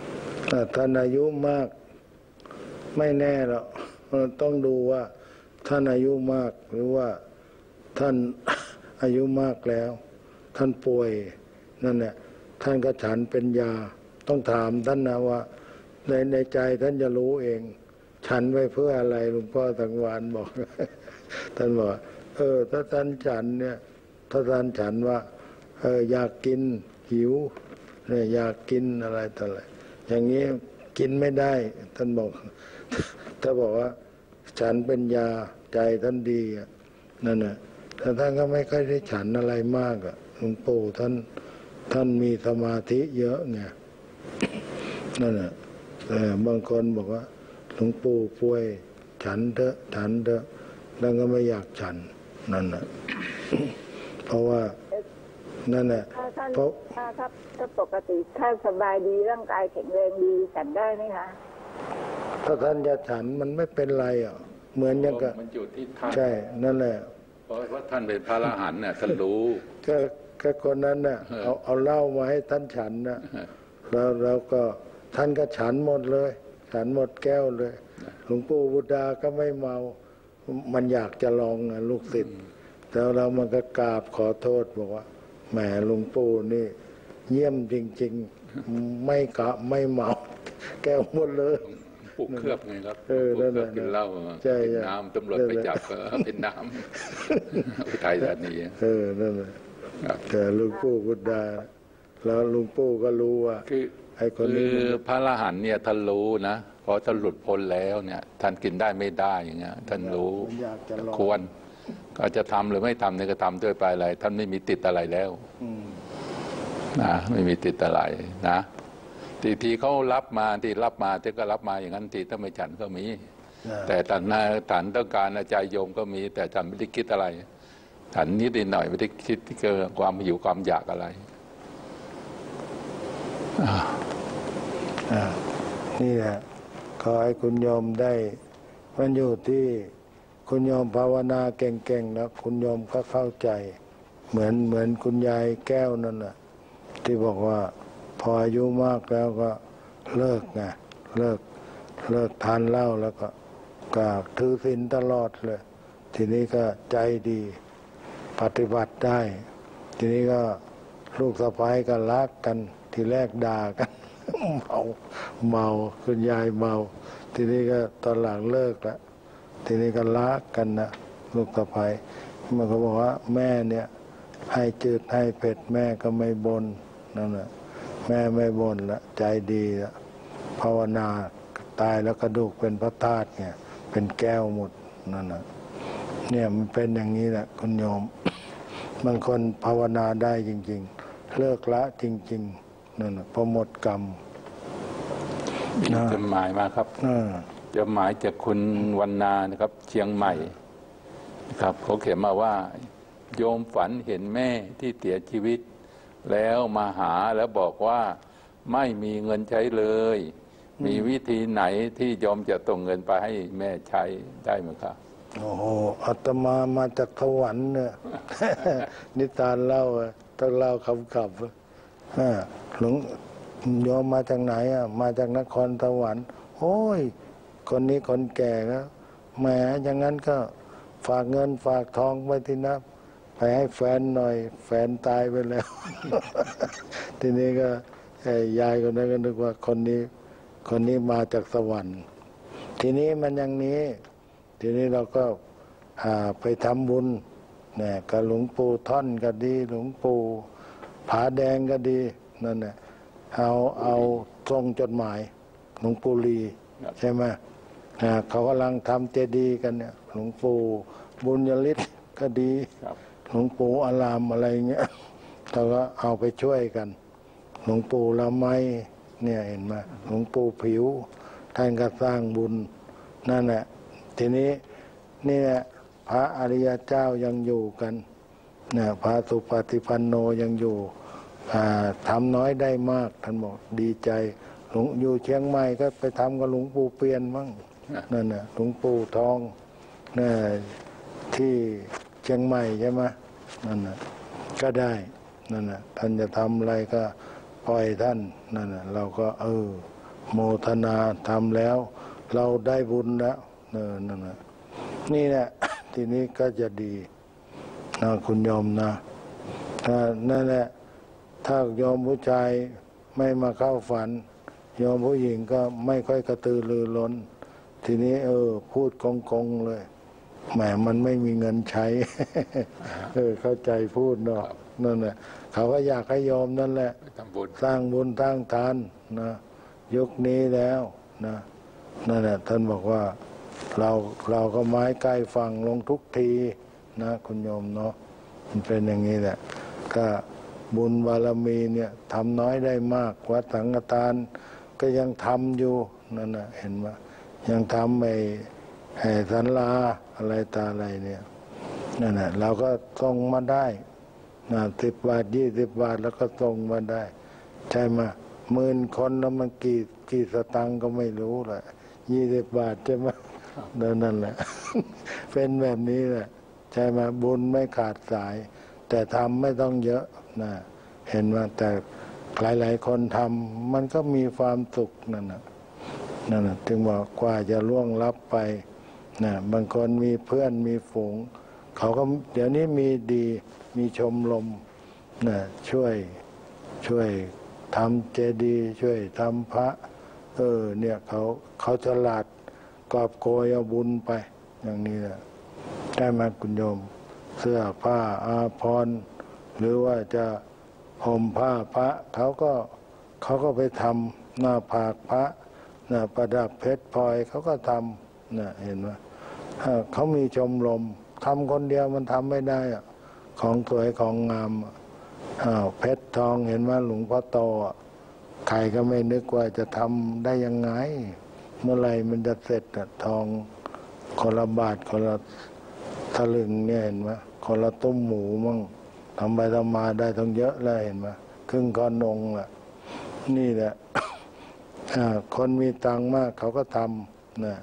ท่านอายุมากไม่แน่หรอกต้องดูว่าท่านอายุมากหรือว่าท่านอายุมากแล้วท่านป่วยนั่นแหละท่านก็ฉันเป็นยาต้องถามท่านนะว่าในใจท่านจะรู้เองฉันไว้เพื่ออะไรหลวงพ่อสังวานบอก ท่านบอกถ้าท่านฉันเนี่ยถ้าท่านฉันว่าอยากกินหิวเนี่ยอยากกินอะไรต่ออะไรอย่างนี้กินไม่ได้ท่านบอก ถ้าบอกว่าฉันเป็นยาใจท่านดีนั่นน่ะแต่ท่านก็ไม่ค่อยได้ฉันอะไรมากหลวงปู่ท่านมีสมาธิเยอะไง นั่นน่ะแต่บางคนบอกว่าหลวงปู่ป่วยฉันเถอะฉันเถอะแล้วก็ไม่อยากฉันนั่นน่ะ เพราะว่านั่นแหละเพราะถ้าปกติถ้าสบายดีร่างกายแข็งแรงดีฉันได้ไหมคะถ้าท่านจะฉันมันไม่เป็นไรเหมือนอย่างกับมันอยู่ที่ท่านใช่นั่นแหละเพราะว่าท่านเป็นพระอรหันต์เนี่ยท่านรู้ก็คนนั้นน่ะเอาเหล้ามาให้ท่านฉันน่ะแล้วก็ท่านก็ฉันหมดเลยฉันหมดแก้วเลยหลวงปู่บุดาก็ไม่เมามันอยากจะลองลูกศิษย์แต่เรามันก็กราบขอโทษบอกว่าแหมหลวงปู่นี่เยี่ยมจริงๆไม่เมาแก้วหมดเลยปลูกเคลือบไงครับปลูกเคลือบกินเหล้าเป็นน้ำตำรวจไปจับเป็นน้ำอุทัยธานีนั่นแหละแต่หลวงปู่บุดาแล้วหลวงปู่ก็รู้ว่าไอ้คนนี้พระอรหันต์เนี่ยท่านรู้นะพอท่านหลุดพ้นแล้วเนี่ยท่านกินได้ไม่ได้อย่างเงี้ยท่านรู้ควรก็จะทำหรือไม่ทำเนี่ยก็ทำด้วยไปอะไรท่านไม่มีติดอะไรแล้วนะไม่มีติดอะไรนะทีเขารับมาที่ก็รับมาอย่างนั้นทีถ้าไม่ฉันก็มีแต่ท่านต้องการใจโยมก็มีแต่ท่านไม่ได้คิดอะไรฉันนิดหน่อยไม่ได้คิดเกิดความหิวความอยากอะไรนี่แหละขอให้คุณโยมได้มันอยู่ที่คุณโยมภาวนาเก่งๆแล้วคุณโยมก็เข้าใจเหมือนคุณยายแก้วนั่นน่ะที่บอกว่าพออายุมากแล้วก็เลิกไงเลิกทานเหล้าแล้วก็ถือศีลตลอดเลยทีนี้ก็ใจดีปฏิบัติได้ทีนี้ก็ลูกสะใภ้ก็รักกันทีแรกด่ากัน เมาคุณยายเมาทีนี้ก็ตอนหลังเลิกแล้วทีนี้ก็รักกันนะลูกสะใภ้มันก็บอกว่าแม่เนี่ยให้จืดให้เผ็ดแม่ก็ไม่บ่นนั่นแหละแม่ไม่บ่นละใจดีละภาวนาตายแล้วกระดูกเป็นพระธาตุเนี่ยเป็นแก้วหมดนั่นแหละเนี่ยมันเป็นอย่างนี้แหละคุณโยมบางคนภาวนาได้จริงๆเลิกละจริงๆนั่นพอหมดกรรมจดหมายมาครับจดหมายจากคุณวรรณานะครับเชียงใหม่ครับเขาเขียนมาว่าโยมฝันเห็นแม่ที่เสียชีวิตแล้วมาหาแล้วบอกว่าไม่มีเงินใช้เลยมีวิธีไหนที่โยมจะส่งเงินไปให้แม่ใช้ได้ไหมครับโอ้โหอาตมาจากสวรรค์เนี่ย นิทานเล่าต้องเล่าคำกลับหลวงโยมมาจากไหนมาจากนครสวรรค์โอ้ยคนนี้คนแก่แล้วแหมอย่างนั้นก็ฝากเงินฝากทองไว้ที่นับไปให้แฟนหน่อยแฟนตายไปแล้ว ทีนี้ก็ยายคนนั้นก็นึกว่าคนนี้มาจากสวรรค์ทีนี้มันอย่างนี้ทีนี้เราก็ไปทำบุญเนี่ยกับหลวงปู่ท่อนก็ดีหลวงปู่ผาแดงก็ดีนั่นแหละเอาส่งจดหมายหลวงปู่ลีใช่ไหมเขากำลังทำเจดีย์กันเนี่ยหลวงปู่บุญยฤทธิ์ก็ดีหลวงปู่อารามอะไรเงี้ยเราก็เอาไปช่วยกันหลวงปู่ละไมเนี่ยเห็นไหมหลวงปู่ผิวท่านก็สร้างบุญนั่นแหละทีนี้นี่แหละพระอริยเจ้ายังอยู่กันเนี่ยพระสุปฏิปันโนยังอยู่ทำน้อยได้มากท่านบอกดีใจอยู่เชียงใหม่ก็ไปทำกับหลวงปู่เปลี่ยนมั่งนั่นน่ะหลวงปู่ทองนี่ที่เชียงใหม่ใช่ไหมนั่นน่ะก็ได้นั่นน่ะท่านจะทำอะไรก็ปล่อยท่านนั่นน่ะเราก็โมทนาทำแล้ว เราได้บุญแล้วนั่นนะนี่แหละ ทีนี้ก็จะดีนะคุณโยมนะนั่นแหละถ้าโยมผู้ชายไม่มาเข้าฝันโยมผู้หญิงก็ไม่ค่อยกระตือรือร้นทีนี้พูดกงๆเลยแหมมันไม่มีเงินใช้ เข้าใจพูดเนาะนั่นแหละเขาก็อยากให้โยมนั่นแหละสร้างบุญสร้างทานนะยุคนี้แล้วนะนั่นแหละท่านบอกว่าเราก็ไม้ใกล้ฝั่งลงทุกทีนะคุณโยมเนาะมันเป็นอย่างนี้แหละก็บุญบารมีเนี่ยทำน้อยได้มากวัดสังฆทานก็ยังทำอยู่นั่นนะเห็นไหมยังทำไอ้ศาลาอะไรตาอะไรเนี่ยนั่นแหละเราก็ส่งมาได้นะ10 บาท20 บาทแล้วก็ส่งมาได้ใช่ไหม10,000 คนแล้วมันกี่สตังค์ก็ไม่รู้แหละ20 บาทใช่ไหมนั่นแหละ เป็นแบบนี้แหละใช่ไหมบุญไม่ขาดสายแต่ทำไม่ต้องเยอะนะเห็นว่าแต่หลายๆคนทำมันก็มีความสุขนั่นนะจึงว่ากว่าจะล่วงลับไปนะบางคนมีเพื่อนมีฝูงเขาก็เดี๋ยวนี้มีดีมีชมรมนะช่วยทำเจดีย์ช่วยทำพระเนี่ยเขาฉลาดกอบโกยเอาบุญไปอย่างนี้แหละได้มาคุณโยมเสื้อผ้าอาภรณ์หรือว่าจะห่มผ้าพระเขาก็ไปทำหน้าผากพระนะประดับเพชรพลอยเขาก็ทำนะเห็นไหมเขามีชมรมทำคนเดียวมันทำไม่ได้ของสวยของงามเพชรทองเห็นไหมหลวงพ่อโตใครก็ไม่นึกว่าจะทำได้ยังไงเมื่อไหร่มันจะเสร็จทองคนละบาทคนละถลึงเนี่ยเห็นไหมคนละตุ้มหมูมั่งทำไปทำมาได้ทั้งเยอะแล้วเห็นไหมครึ่งก้อนนงแหละนี่แหละ คนมีตังค์มากเขาก็ทำนะ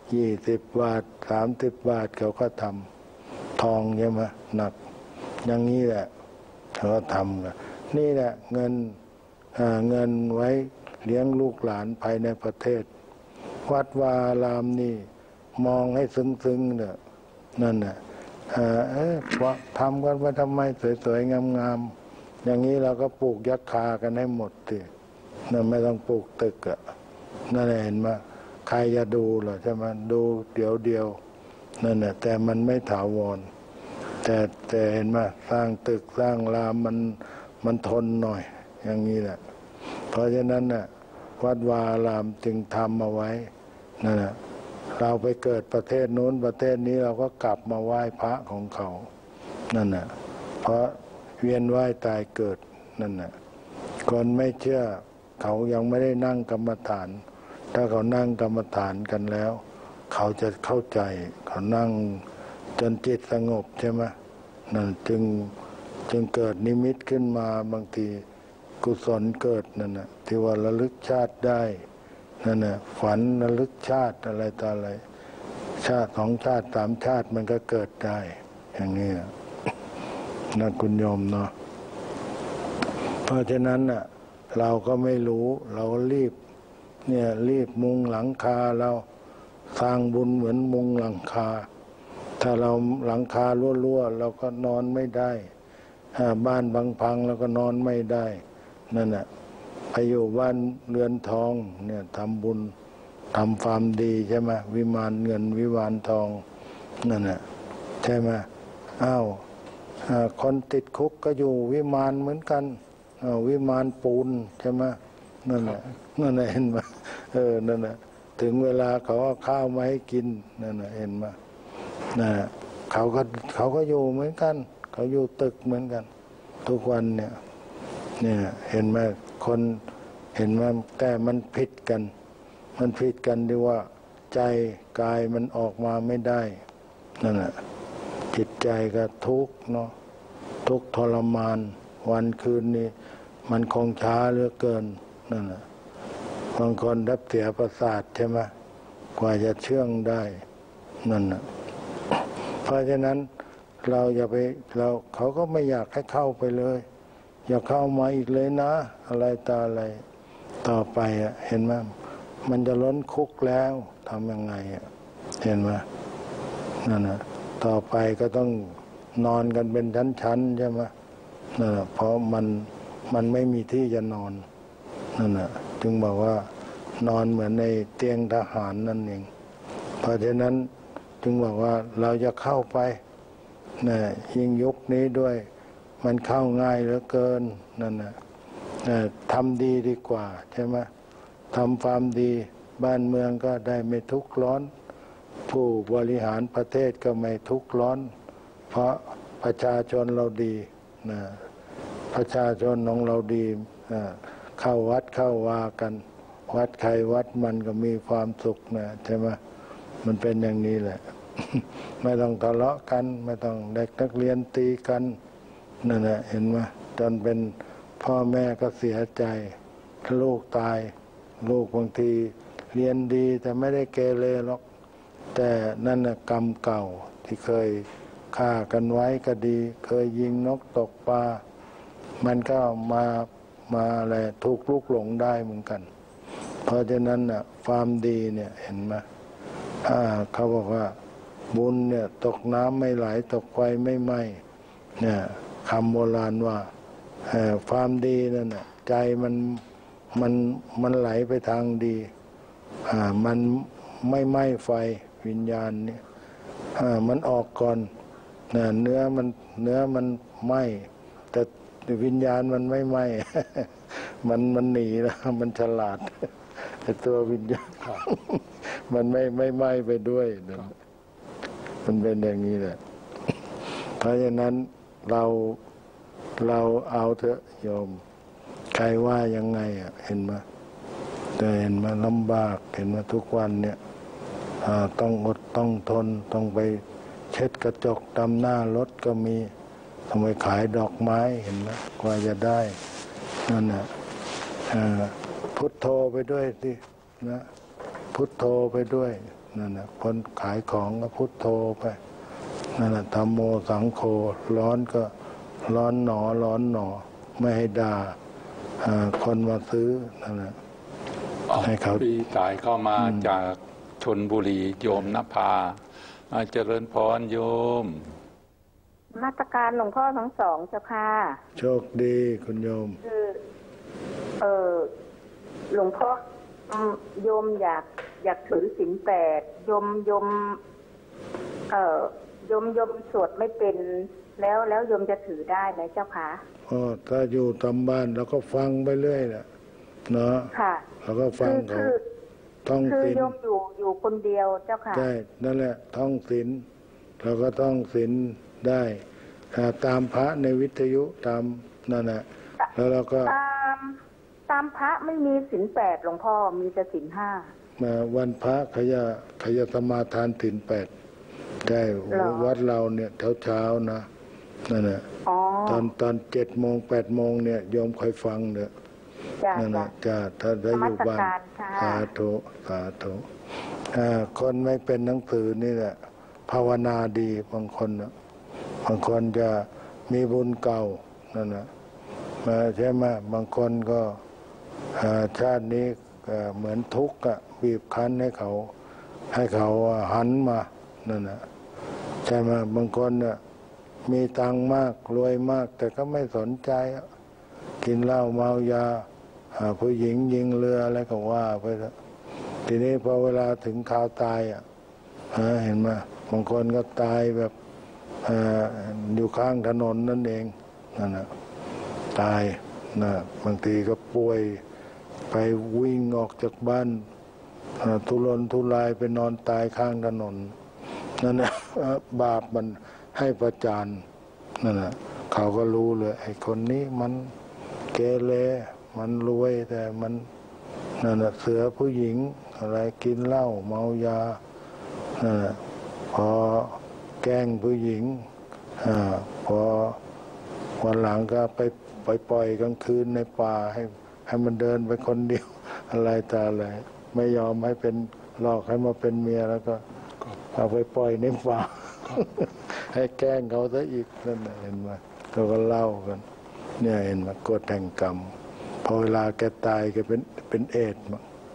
20 บาท30 บาทเขาก็ทำทองใช่ไหมหนักอย่างนี้แหละเขาก็ทำกันนี่แหละเงินไว้เลี้ยงลูกหลานภายในประเทศวัดวาอารามนี่มองให้ซึ้งๆเนี่ยนั่นน่ะทำกันไปทำไมสวยๆงามๆอย่างนี้เราก็ปลูกยักษ์คากันให้หมดสินั่นไม่ต้องปลูกตึกนั่นเห็นไหมใครจะดูหรอใช่ไหมดูเดียวนั่นน่ะแต่มันไม่ถาวรแต่เห็นไหมสร้างตึกสร้างรามมันทนหน่อยอย่างนี้แหละเพราะฉะนั้นน่ะวัดวาอารามจึงทำเอาไว้นั่นน่ะเราไปเกิดประเทศนู้นประเทศนี้เราก็กลับมาไหว้พระของเขานั่นน่ะเพราะเวียนว่ายตายเกิดนั่นน่ะคนไม่เชื่อเขายังไม่ได้นั่งกรรมฐานถ้าเขานั่งกรรมฐานกันแล้วเขาจะเข้าใจเขานั่งจนจิตสงบใช่ไหมนั่นจึงเกิดนิมิตขึ้นมาบางทีกุศลเกิดนั่นน่ะที่ว่าระลึกชาติได้นั่นน่ะฝันระลึกชาติอะไรต่ออะไรชาติ2 ชาติ3 ชาติมันก็เกิดได้อย่างนี้นะคุณโยมเนาะเพราะฉะนั้นน่ะเราก็ไม่รู้เรารีบมุงหลังคาเราสร้างบุญเหมือนมุงหลังคาถ้าเราหลังคารั่วเราก็นอนไม่ได้บ้านพังเราก็นอนไม่ได้นั่นน่ะไปอยู่บ้านเรือนทองเนี่ยทำบุญทำความดีใช่ไหมวิมานเงินวิมานทองนั่นน่ะใช่ไหมคนติดคุกก็อยู่วิมานเหมือนกันวิมานปูนใช่ไหมนั่นแหละเห็นไหมนั่นแหละถึงเวลาเขาเอาข้าวมาให้กินนั่นแหละเห็นไหมเขาก็อยู่เหมือนกันเขาอยู่ตึกเหมือนกันทุกวันเนี่ยเห็นไหมคนเห็นไหมแต่มันผิดกันที่ว่าใจกายมันออกมาไม่ได้นั่นแหละจิตใจก็ทุกข์เนาะทุกข์ทรมานวันคืนนี้มันคงช้าเหลือเกินนั่นแหละบางคนรับเสียประสาทใช่ไหมกว่าจะเชื่องได้นั่นแหละเพราะฉะนั้นเราอย่าไปเขาก็ไม่อยากให้เข้าไปเลยอย่าเข้ามาอีกเลยนะอะไรต่ออะไรต่อไปเห็นไหมมันจะล้นคุกแล้วทำยังไงเห็นไหมนั่นนะต่อไปก็ต้องนอนกันเป็นชั้นๆใช่ไหมนั่นนะเพราะมันไม่มีที่จะนอนนั่นนะจึงบอกว่านอนเหมือนในเตียงทหารนั่นเองเพราะฉะนั้นจึงบอกว่าเราจะเข้าไปนะยิ่งยุคนี้ด้วยมันเข้าง่ายเหลือเกินนั่นนะทำดีดีกว่าใช่ไหมทำความดีบ้านเมืองก็ได้ไม่ทุกข์ร้อนผู้บริหารประเทศก็ไม่ทุกข์ร้อนเพราะประชาชนเราดีนะประชาชนของเราดีเข้าวัดเข้าวากันวัดใครวัดมันก็มีความสุขนะใช่ไหมมันเป็นอย่างนี้แหละ ไม่ต้องทะเลาะกันไม่ต้องเด็กนักเรียนตีกันนั่นแหละเห็นไหมจนเป็นพ่อแม่ก็เสียใจลูกตายลูกบางทีเรียนดีแต่ไม่ได้เกเรหรอกแต่นั่นน่ะกรรมเก่าที่เคยฆ่ากันไว้ก็ดีเคยยิงนกตกปลามันก็มาอะไรถูกลุกหลงได้เหมือนกันเพราะฉะนั้นน่ะความดีเนี่ยเห็นไหมเขาบอกว่าบุญเนี่ยตกน้ำไม่ไหลตกไฟไม่ไหม้เนี่ยคำโบราณว่าความดีนั่นน่ะใจมันไหลไปทางดีมันไม่ไหม้ไฟวิญญาณเนี่ยมันออกก่อนเนื้อมันไหม้แต่วิญญาณมันไม่ไหม้ มันหนีแล้วมันฉลาดแต่ตัววิญญาณ มันไม่ไหม้ไปด้วยมันเป็นอย่างนี้แหละเพราะฉะนั้นเราเอาเถอะโยมใครว่ายังไงเห็นไหมแต่เห็นมาลำบากเห็นมาทุกวันเนี่ยต้องอดต้องทนต้องไปเช็ดกระจกดำหน้ารถก็มีต้องไปขายดอกไม้เห็นไหมกว่าจะได้นั่นน่ะพุทโธไปด้วยสินะพุทโธไปด้วยนั่นน่ะคนขายของก็พุทโธไปนั่นน่ะธัมโมสังโฆร้อนก็ร้อนหนอไม่ให้ด่าคนมาซื้อนั่นแหละให้เขาปีตายเข้ามาจากชลบุรีโยมนภาเจริญพรโยมมาตรการหลวงพ่อทั้งสองเจ้าค่ะโชคดีคุณโยมหลวงพ่อโยมอยากถือศีล8โยมสวดไม่เป็นแล้วโยมจะถือได้ไหมเจ้าค่ะถ้าอยู่ตามบ้านเราก็ฟังไปเรื่อยแหละเนาะค่ะเราก็ฟังเขาท่องศีลโยมอยู่คนเดียวเจ้าค่ะใช่นั่นแหละท่องศีลเราก็ท่องศีลได้ตามพระในวิทยุตามนั่นแหละแล้วเราก็ตามพระไม่มีศีล8หลวงพ่อมีแต่ศีล5 มาวันพระขยสมาทานศีล8ได้วัดเราเนี่ยเช้านะนั่นแหละตอน7 โมง 8 โมงเนี่ยโยมคอยฟังเด้อนั่นแหละจะถ้าได้อยู่บ้านสาธุคนไม่เป็นหนังสือนี่แหละภาวนาดีบางคนจะมีบุญเก่านั่นแหละใช่ไหมบางคนก็ชาตินี้เหมือนทุกข์บีบคั้นให้เขาหันมานั่นแหละใช่ไหมบางคนเนี่ยมีตังมากรวยมากแต่ก็ไม่สนใจกินเหล้าเมายาผู้หญิงยิงเรืออะไรก็ว่าไปแล้วทีนี้พอเวลาถึงข่าวตายเห็นไหมบางคนก็ตายแบบอยู่ข้างถนนนั่นเองนั่นนะตายนะบางทีก็ป่วยไปวิ่งออกจากบ้านทุรนทุรายไปนอนตายข้างถนนนั่นนะบาปมันให้ประจานนั่นนะเขาก็รู้เลยไอ้คนนี้มันเกเรมันรวยแต่มันนั่นนะเสือผู้หญิงอะไรกินเหล้าเมายานั่นนะพอแกล้งผู้หญิงพอวันหลังก็ไปปล่อยกลางคืนในป่าให้มันเดินไปคนเดียวอะไรแต่อะไรไม่ยอมให้เป็นหลอกให้มาเป็นเมียแล้วก็เอาไปปล่อยในป่าให้แกล้งเขาซะอีกนั่นเห็นไหมเขาก็เล่ากันเนี่ยเห็นไหมกฎแห่งกรรมพอเวลาแกตายแกเป็นเอดส์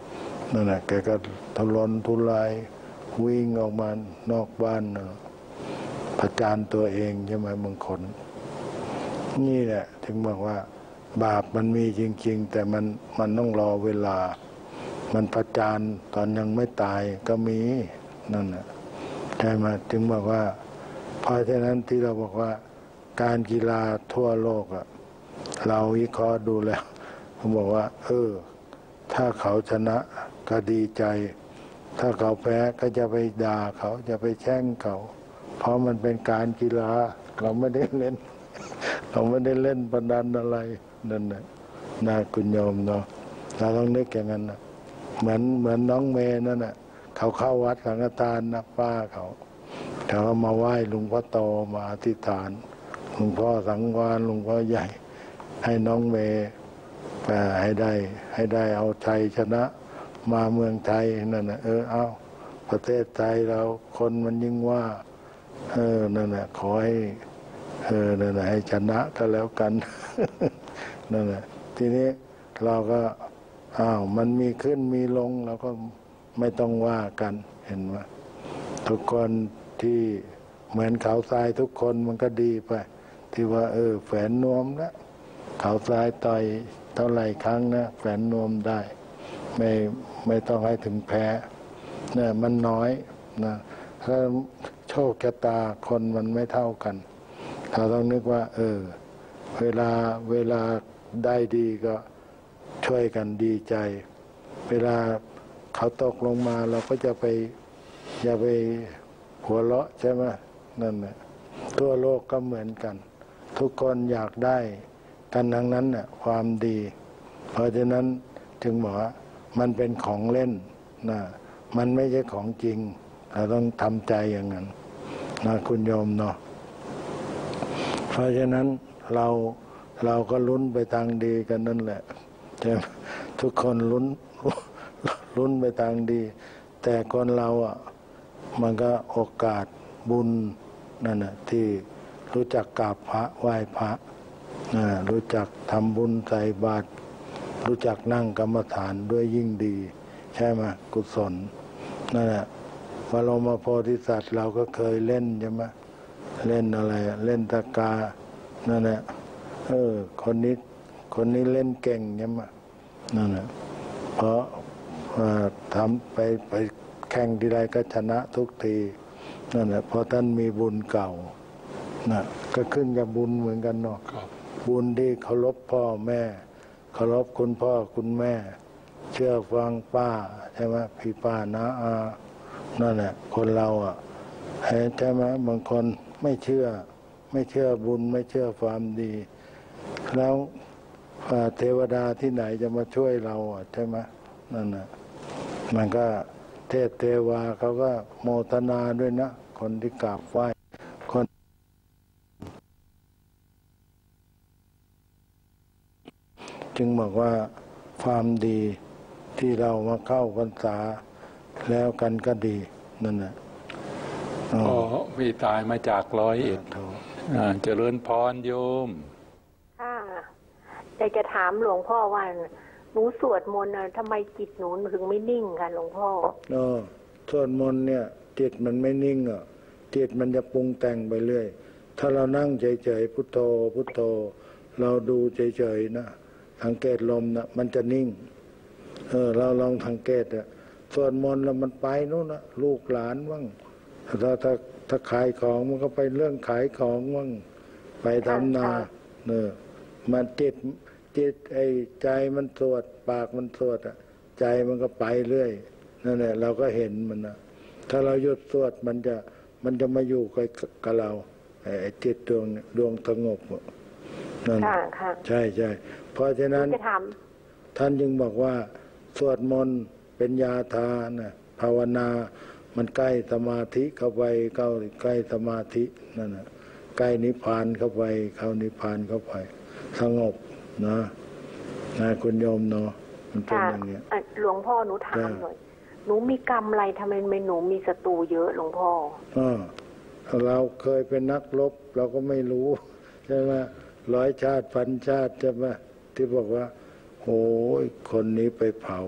นั่นแหละแกก็ทุรนทุรายวิ่งออกมานอกบ้านประจานตัวเองใช่ไหมบางคนนี่แหละถึงบอกว่าบาปมันมีจริงๆแต่มันต้องรอเวลามันประจานตอนยังไม่ตายก็มีนั่นแหละใช่ไหมถึงบอกว่าเพราะฉะนั้นที่เราบอกว่าการกีฬาทั่วโลกเราวิเคราะห์ดูแล้วเขาบอกว่าถ้าเขาชนะก็ดีใจถ้าเขาแพ้ก็จะไปด่าเขาจะไปแช่งเขาเพราะมันเป็นการกีฬาเราไม่ได้เล่นเราไม่ได้เล่นพนันอะไรนั่นแหละนะคุณโยมเนาะเราต้องนึกอย่างนั้นนะเหมือนน้องเมย์นั่นน่ะเขาเข้าวัดสังฆทานนะป้าเขามาไหว้หลวงพ่อโตมาอธิษฐานหลวงพ่อสังวาลหลวงพ่อใหญ่ให้น้องเมย์ให้ได้เอาชัยชนะมาเมืองไทยนั่นน่ะเอาประเทศไทยเราคนมันยิ่งว่านั่นน่ะขอให้นั่นน่ะให้ชนะก็แล้วกันนั่นน่ะทีนี้เราก็มันมีขึ้นมีลงเราก็ไม่ต้องว่ากันเห็นไหมทุกคนที่เหมือนเขาทรายทุกคนมันก็ดีไปที่ว่าแฝนนวมนะเขาทรายต่อยเท่าไหร่ครั้งนะแฝนนวมได้ไม่ต้องให้ถึงแพ้เนี่ยมันน้อยนะถ้าโชคชะตาคนมันไม่เท่ากันเราต้องนึกว่าเวลาได้ดีก็ช่วยกันดีใจเวลาเขาตกลงมาเราก็อย่าไปหัวเราะใช่ไหมนั่นแหละทั่วโลกก็เหมือนกันทุกคนอยากได้กันทั้งนั้นน่ะความดีเพราะฉะนั้นจึงบอกว่ามันเป็นของเล่นนะมันไม่ใช่ของจริงเราต้องทำใจอย่างนั้นนะคุณโยมเนาะเพราะฉะนั้นเราก็ลุ้นไปทางดีกันนั่นแหละทุกคนลุ้นไปทางดี แต่คนเรามันก็โอกาสบุญนั่นน่ะที่รู้จักกราบพระไหว้พระรู้จักทำบุญใส่บาตรรู้จักนั่งกรรมฐานด้วยยิ่งดีใช่ไหมกุศลนั่นแหละบรมโพธิสัตว์เราก็เคยเล่นใช่ไหมเล่นอะไรเล่นตะกานั่นแหละคนนี้เล่นเก่งใช่ไหมนั่นแหละเพราะทำไปแข่งทีไรก็ชนะทุกทีนั่นแหละเพราะท่านมีบุญเก่านะก็ขึ้นกับบุญเหมือนกันเนาะบุญที่เคารพพ่อแม่เคารพคุณพ่อคุณแม่เชื่อฟังป้าใช่ไหมพี่ป้าน้าอานั่นแหละคนเราใช่ไหมบางคนไม่เชื่อบุญไม่เชื่อความดีแล้วเทวดาที่ไหนจะมาช่วยเราใช่ไหมนั่นน่ะมันก็เทวาเขาก็โมทนาด้วยนะคนที่กราบไหว้คนจึงบอกว่าความดีที่เรามาเข้าพรรษาแล้วกันก็ดีนั่นน่ะมีตายมาจาก101เจริญพรโยมค่ะจะถามหลวงพ่อว่าหนูสวดมนต์ทำไมจิตหนูถึงไม่นิ่งค่ะหลวงพ่อสวดมนต์เนี่ยจิตมันไม่นิ่งจิตมันจะปรุงแต่งไปเรื่อยถ้าเรานั่งเฉยๆพุทโธพุทโธเราดูเฉยๆนะสังเกตลมนะมันจะนิ่งเราลองสังเกตสวดมนต์แล้วมันไปนู่นนะลูกหลานบ้างถ้าขายของมันก็ไปเรื่องขายของบ้างไปทำนามันจิตไอ้ใจมันสวดปากมันสวดใจมันก็ไปเรื่อยนั่นแหละเราก็เห็นมันนะถ้าเราหยุดสวดมันจะมาอยู่กับเราไอ้จิตดวงสงบนั่นใช่เพราะฉะนั้นท่านจึงบอกว่าสวดมนต์เป็นยาทานะภาวนามันใกล้สมาธิเข้าไปใกล้สมาธินั่นน่ะใกล้นิพพานเข้าไปเข้านิพพานเข้าไปสงบนะคุณโยมเนาะมันเป็นอย่างนี้หลวงพ่อหนูถามหน่อยหนูมีกรรมอะไรทำไมหนูมีศัตรูเยอะหลวงพ่อเราเคยเป็นนักรบเราก็ไม่รู้ใช่ไหม100 ชาติพันชาติใช่ไหมที่บอกว่าโอ้ยคนนี้ไปเผา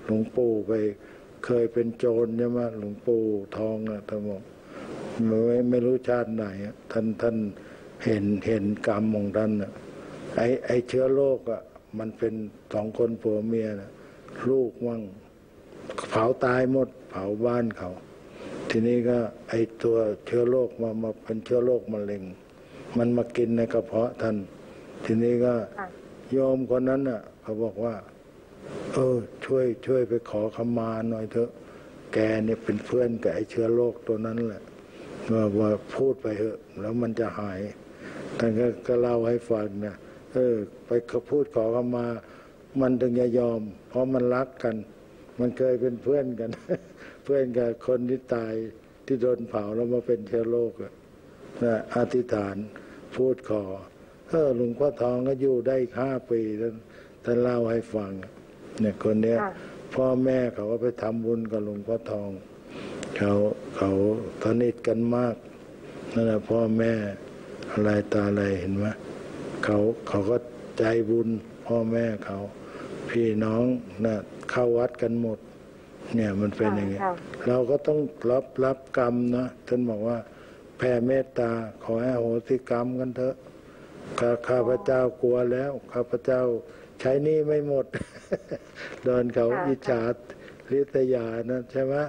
หลวงปู่ไปเคยเป็นโจรใช่ไหมหลวงปู่ทองท่านบอกไม่รู้ชาติไหนท่านเห็นกรรมของท่านไอเชื้อโรคมันเป็น2 คนผัวเมียลูกมั่งเผาตายหมดเผาบ้านเขาทีนี้ก็ไอตัวเชื้อโรคมาเป็นเชื้อโรคมะเร็งมันมากินในกระเพาะท่านทีนี้ก็โยมคนนั้นเขาบอกว่าช่วยไปขอขมาหน่อยเถอะแกเนี่ยเป็นเพื่อนกับไอเชื้อโรคตัวนั้นแหละว่าพูดไปเถอะแล้วมันจะหายท่านก็เล่าให้ฟังนะไปพูดขอขมามันถึงจะยอมเพราะมันรักกันมันเคยเป็นเพื่อนกัน เพื่อนกับคนที่ตายที่โดนเผาแล้วมาเป็นเชื้อโรคนะอธิษฐานพูดขอหลวงพ่อทองก็อยู่ได้5 ปีท่านเล่าให้ฟังเนี่ยคนเนี้ยพ่อแม่เขาก็ไปทำบุญกับหลวงพ่อทองเขาสนิทกันมากนั่นแหละพ่อแม่อะไรตาอะไรเห็นไหมเขาก็ใจบุญพ่อแม่เขาพี่น้องนะเข้าวัดกันหมดเนี่ยมันเป็นอย่างนี้เราก็ต้องรับกรรมนะท่านบอกว่าแผ่เมตตาขอให้อโหสิกรรมกันเถอะข้าพเจ้ากลัวแล้วข้าพเจ้าใช้หนี้ไม่หมด โดนเขาอิจฉาริษยานะใช่ไหม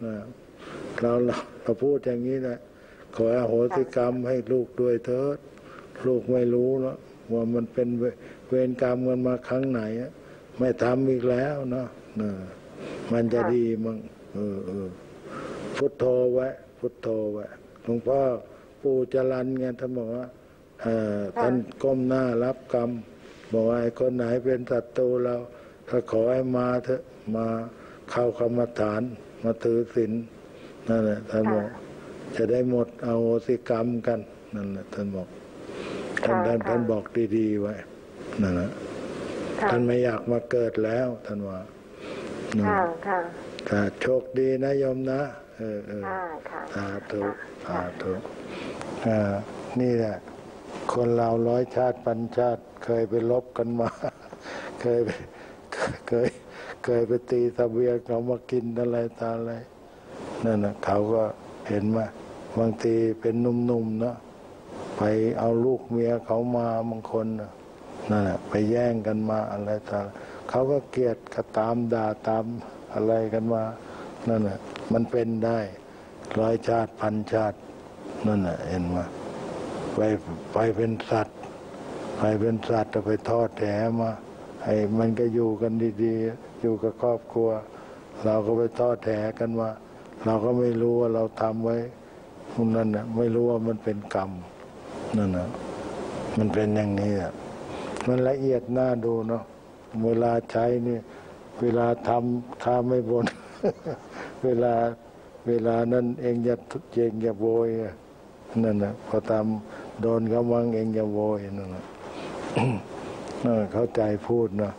เราพูดอย่างนี้แหละขออโหสิกรรมให้ลูกด้วยเถิดลูกไม่รู้แล้วว่ามันเป็นเวรกรรมกันมาครั้งไหนไม่ทำอีกแล้วเนาะมันจะดีมั้งพุทโธไว้พุทโธไว้หลวงพ่อปู่จรัญไงท่านบอกว่าท่านก้มหน้ารับกรรมบอกว่าไอ้คนไหนเป็นศัตรูเราถ้าขอให้มาเถอะมาเข้ากรรมฐานมาถือศีลนั่นแหละท่านบอกจะได้หมดเอาโหสิกรรมกันนั่นแหละท่านบอกท่านบอกดีๆไว้นั่นแหละท่านไม่อยากมาเกิดแล้วท่านว่าค่ะโชคดีนะโยมนะสาธุสาธุนี่แหละคนเรา100 ชาติพันชาติเคยไปลบกันมาเคยไปตีตะเบียงเขามากินอะไรตาอะไรนั่นนะเขาก็เห็นมาบางทีเป็นหนุ่มๆเนาะไปเอาลูกเมียเขามาบางคนนั่นแหละไปแย่งกันมาอะไรตาเขาก็เกลียดก็ตามด่าตามอะไรกันมานั่นแหละมันเป็นได้100 ชาติพันชาตินั่นแหละเห็นไหมไปเป็นสัตว์ไปทอดแถมาไอ้มันก็อยู่กันดีๆอยู่กับครอบครัวเราก็ไปทอดแถกันว่าเราก็ไม่รู้ว่าเราทำไว้นั่นน่ะไม่รู้ว่ามันเป็นกรรมนั่นน่ะมันเป็นอย่างนี้อ่ะมันละเอียดน่าดูเนาะเวลาใช้นี่เวลาทำถ้าไม่บน เวลานั้นเองอย่าโวยนั่นน่ะพอทำโดนเขาวังเองอย่าโวยนั่นน่ะ เข้าใจพูดนะ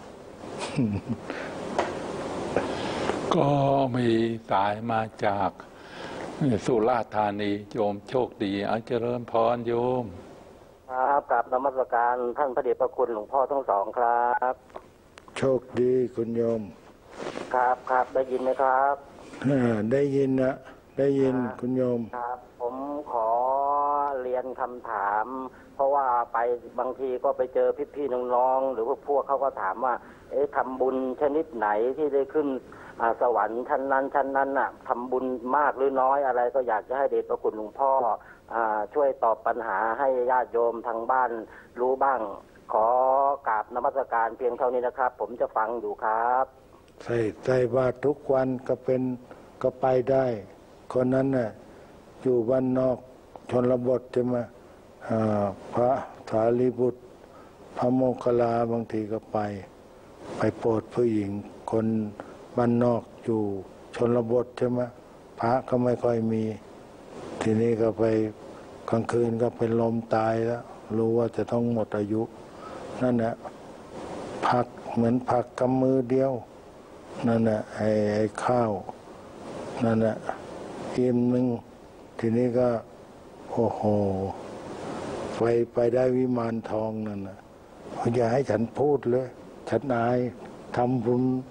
ก็มีสายมาจากสุราษฎร์ธานีโยมโชคดีอาเจริญพรโยมครับกราบนมัสการท่านพระเดชพระคุณหลวงพ่อทั้งสองครับโชคดีคุณโยมครับได้ยินไหมครับได้ยินนะได้ยินคุณโยมครับผมขอเรียนคำถามเพราะว่าไปบางทีก็ไปเจอพี่ๆน้องๆหรือว่าพวกเขาก็ถามว่าทำบุญชนิดไหนที่ได้ขึ้นสวรรค์ชั้นนั้นน่ะทำบุญมากหรือน้อยอะไรก็อยากจะให้เดชพระคุณหลวงพ่อช่วยตอบปัญหาให้ญาติโยมทางบ้านรู้บ้างขอกราบนมัสการเพียงเท่านี้นะครับผมจะฟังอยู่ครับใส่บาตรทุกวันก็ไปได้คนนั้นน่ะอยู่บ้านนอกชนบทใช่ไหมพระสารีบุตรพระโมคคัลลาบางทีก็ไปโปรดผู้หญิงคนบ้านนอกอยู่ชนบทใช่ไหมพระก็ไม่ค่อยมีทีนี้ก็ไปกลางคืนก็เป็นลมตายแล้วรู้ว่าจะต้องหมดอายุนั่นแหละผักเหมือนผักกำมือเดียวนั่นแหละไอ้ข้าวนั่นแหละอิ่มนึงทีนี้ก็โอ้โหไปได้วิมานทองนั่นนะอย่าให้ฉันพูดเลยฉันอายทำบุญ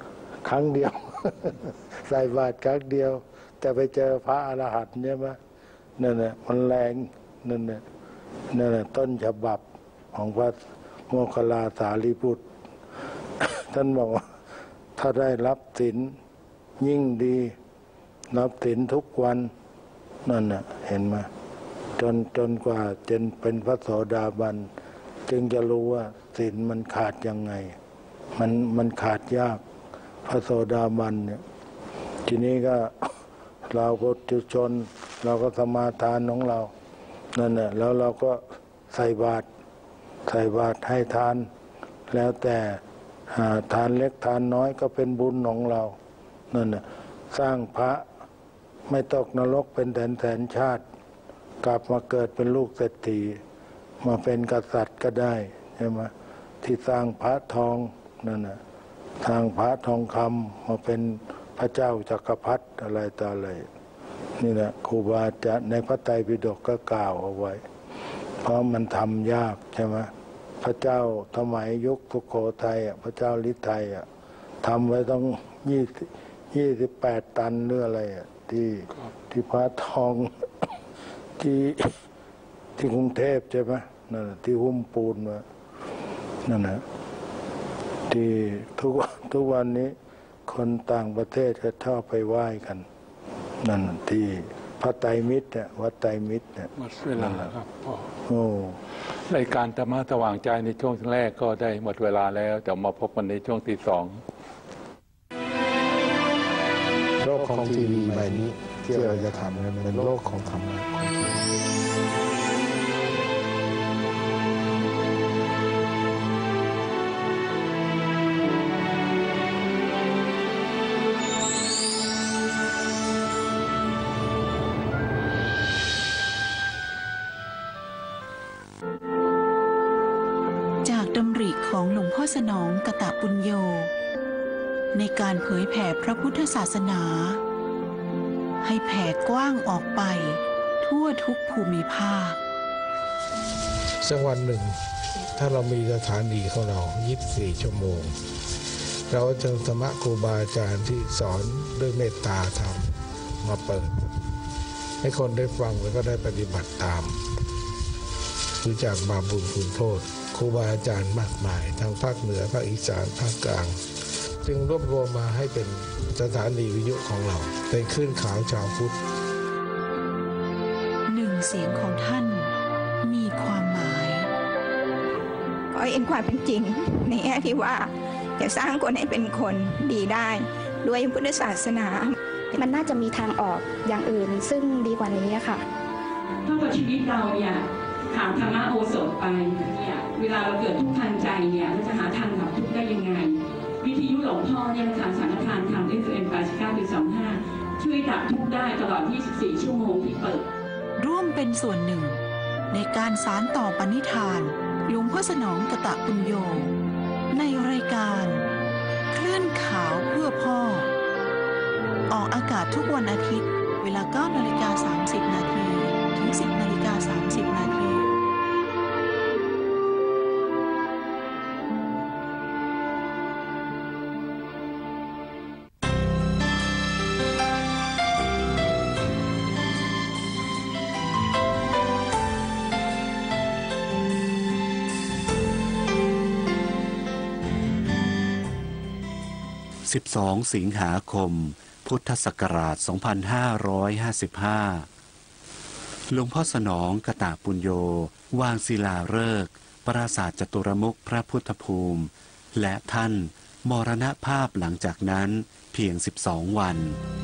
ครั้งเดียว ใส่บาตรครั้งเดียวแต่ไปเจอพระอรหันต์เนี่ยมั้ยนั่นแหละมันแรงนั่นแหละต้นฉบับของพระโมคคัลลาสารีบุตร ท่านบอกว่าถ้าได้รับศีลยิ่งดีรับศีลทุกวันนั่นน่ะเห็นไหมจนกว่าจะเป็นพระโสดาบันจึงจะรู้ว่าศีลมันขาดยังไงมันขาดยากพระโสดาบันเนี่ยทีนี้ก็เราปุถุชนเราก็สมาทานของเรานั่นแหละแล้วเราก็ใส่บาตรให้ทานแล้วแต่ทานเล็กทานน้อยก็เป็นบุญของเรานั่นน่ะสร้างพระไม่ตกนรกเป็นแสนชาติกลับมาเกิดเป็นลูกเศรษฐีมาเป็นกษัตริย์ก็ได้ใช่ไหมที่สร้างพระทองนั่นน่ะสร้างพระทองคำมาเป็นพระเจ้าจักรพรรดิอะไรต่ออะไรนี่แหละครูบาอาจารย์ในพระไตรปิฎกก็กล่าวเอาไว้เพราะมันทำยากใช่ไหมพระเจ้าสมัยยุคสุโขทัยพระเจ้าฤทัยทำไว้ต้อง28 ตันหรืออะไรที่พระทองที่กรุงเทพใช่ไหมนั่นที่หุ้มปูนมานั่นนะที่ทุกวันนี้คนต่างประเทศก็ชอบไปไหว้กันนั่นที่พระไตรมิตรเนี่ยวัดไตรมิตรเนี่ยหมดเวลาครับพ่อโอ้รายการธรรมะสว่างใจในช่วงแรกก็ได้หมดเวลาแล้วแต่มาพบกันในช่วงที่2 โลกของทีวีใบนี้ที่เราจะทำเป็นโลกของธรรมะจากดำริของหลวงพ่อสนองกตปุญโญในการเผยแผ่พระพุทธศาสนาให้แผ่กว้างออกไปทั่วทุกภูมิภาคสักวันหนึ่งถ้าเรามีสถานีของเรา24 ชั่วโมงเราจะธรรมะครูบาอาจารย์ที่สอนด้วยเมตตาธรรมมาเปิดให้คนได้ฟังแล้วก็ได้ปฏิบัติตามรู้จักบาปบุญคุณโทษครูบาอาจารย์มากมายทั้งภาคเหนือภาคอีสานภาคกลางจึงรวบรวมมาให้เป็นสถานีวิทยุของเราเป็นคลื่นข่าวชาวพุทธหนึ่งเสียงของท่านมีความหมายขอเห็นความเป็นจริงในแง่ที่ว่าจะสร้างคนให้เป็นคนดีได้ด้วยพุทธศาสนามันน่าจะมีทางออกอย่างอื่นซึ่งดีกว่านี้ค่ะถ้าชีวิตเราเนี่ยขาดธรรมะโอสถไปเนี่ยเวลาเราเกิดทุกข์ทางใจเนี่ยเราจะหาทางดับทุกข์ได้ยังไงวิทยุหลวงพ่อเนี่ยทางสังฆทานทาง FM 89.25ช่วยดับทุกข์ได้ตลอด24 ชั่วโมงที่เปิดร่วมเป็นส่วนหนึ่งในการสานต่อปณิธานหลวงพ่อสนองกตปุญโญในรายการคลื่นข่าวเพื่อพ่อออกอากาศทุกวันอาทิตย์เวลา 9:30 น.ถึง 10:30 น. 12 สิงหาคมพุทธศักราช 2555 หลวงพ่อสนองกตปุญโญวางศิลาฤกษ์ปราสาทจตุรมุขพระพุทธภูมิและท่านมรณภาพหลังจากนั้นเพียง12 วัน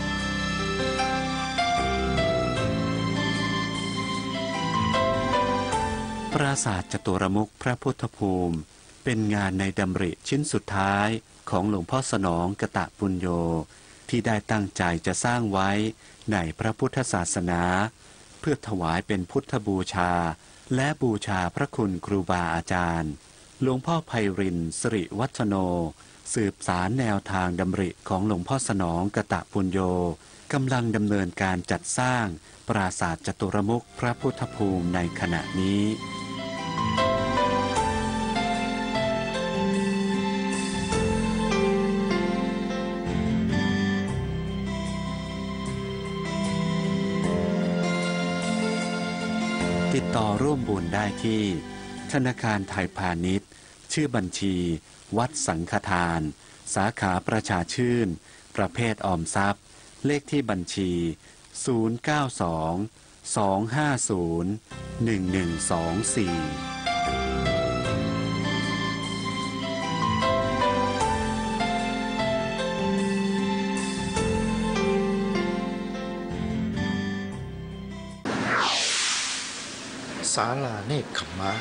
ปราสาทจตุรมุขพระพุทธภูมิเป็นงานในดำริชิ้นสุดท้ายของหลวงพ่อสนองกตปุญโญที่ได้ตั้งใจจะสร้างไว้ในพระพุทธศาสนาเพื่อถวายเป็นพุทธบูชาและบูชาพระคุณครูบาอาจารย์หลวงพ่อไพรินทร์สิริวัฒโนสืบสารแนวทางดำริของหลวงพ่อสนองกตปุญโญกำลังดำเนินการจัดสร้างปราสาทจตุรมุขพระพุทธภูมิในขณะนี้ต่อร่วมบุญได้ที่ธนาคารไทยพาณิชย์ชื่อบัญชีวัดสังฆทานสาขาประชาชื่นประเภทออมทรัพย์เลขที่บัญชี092 250 1124 ศาลาเนกขัมมะ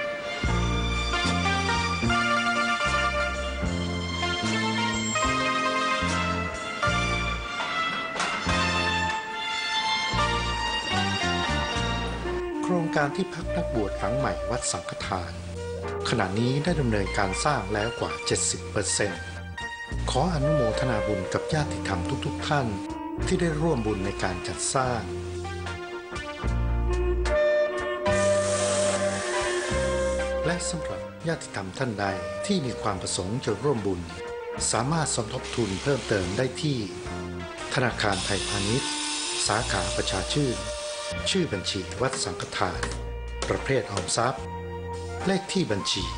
โครงการที่พักนักบวชหลังใหม่วัดสังฆทานขณะนี้ได้ดำเนินการสร้างแล้วกว่า 70% ขออนุโมทนาบุญกับญาติธรรมทุกท่านที่ได้ร่วมบุญในการจัดสร้างและสำหรับญาติธรรมท่านใดที่มีความประสงค์จะร่วมบุญสามารถสมทบทุนเพิ่มเติมได้ที่ธนาคารไทยพาณิชย์สาขาประชาชื่นชื่อบัญชีวัดสังฆทานประเภทออมทรัพย์เลขที่บัญชี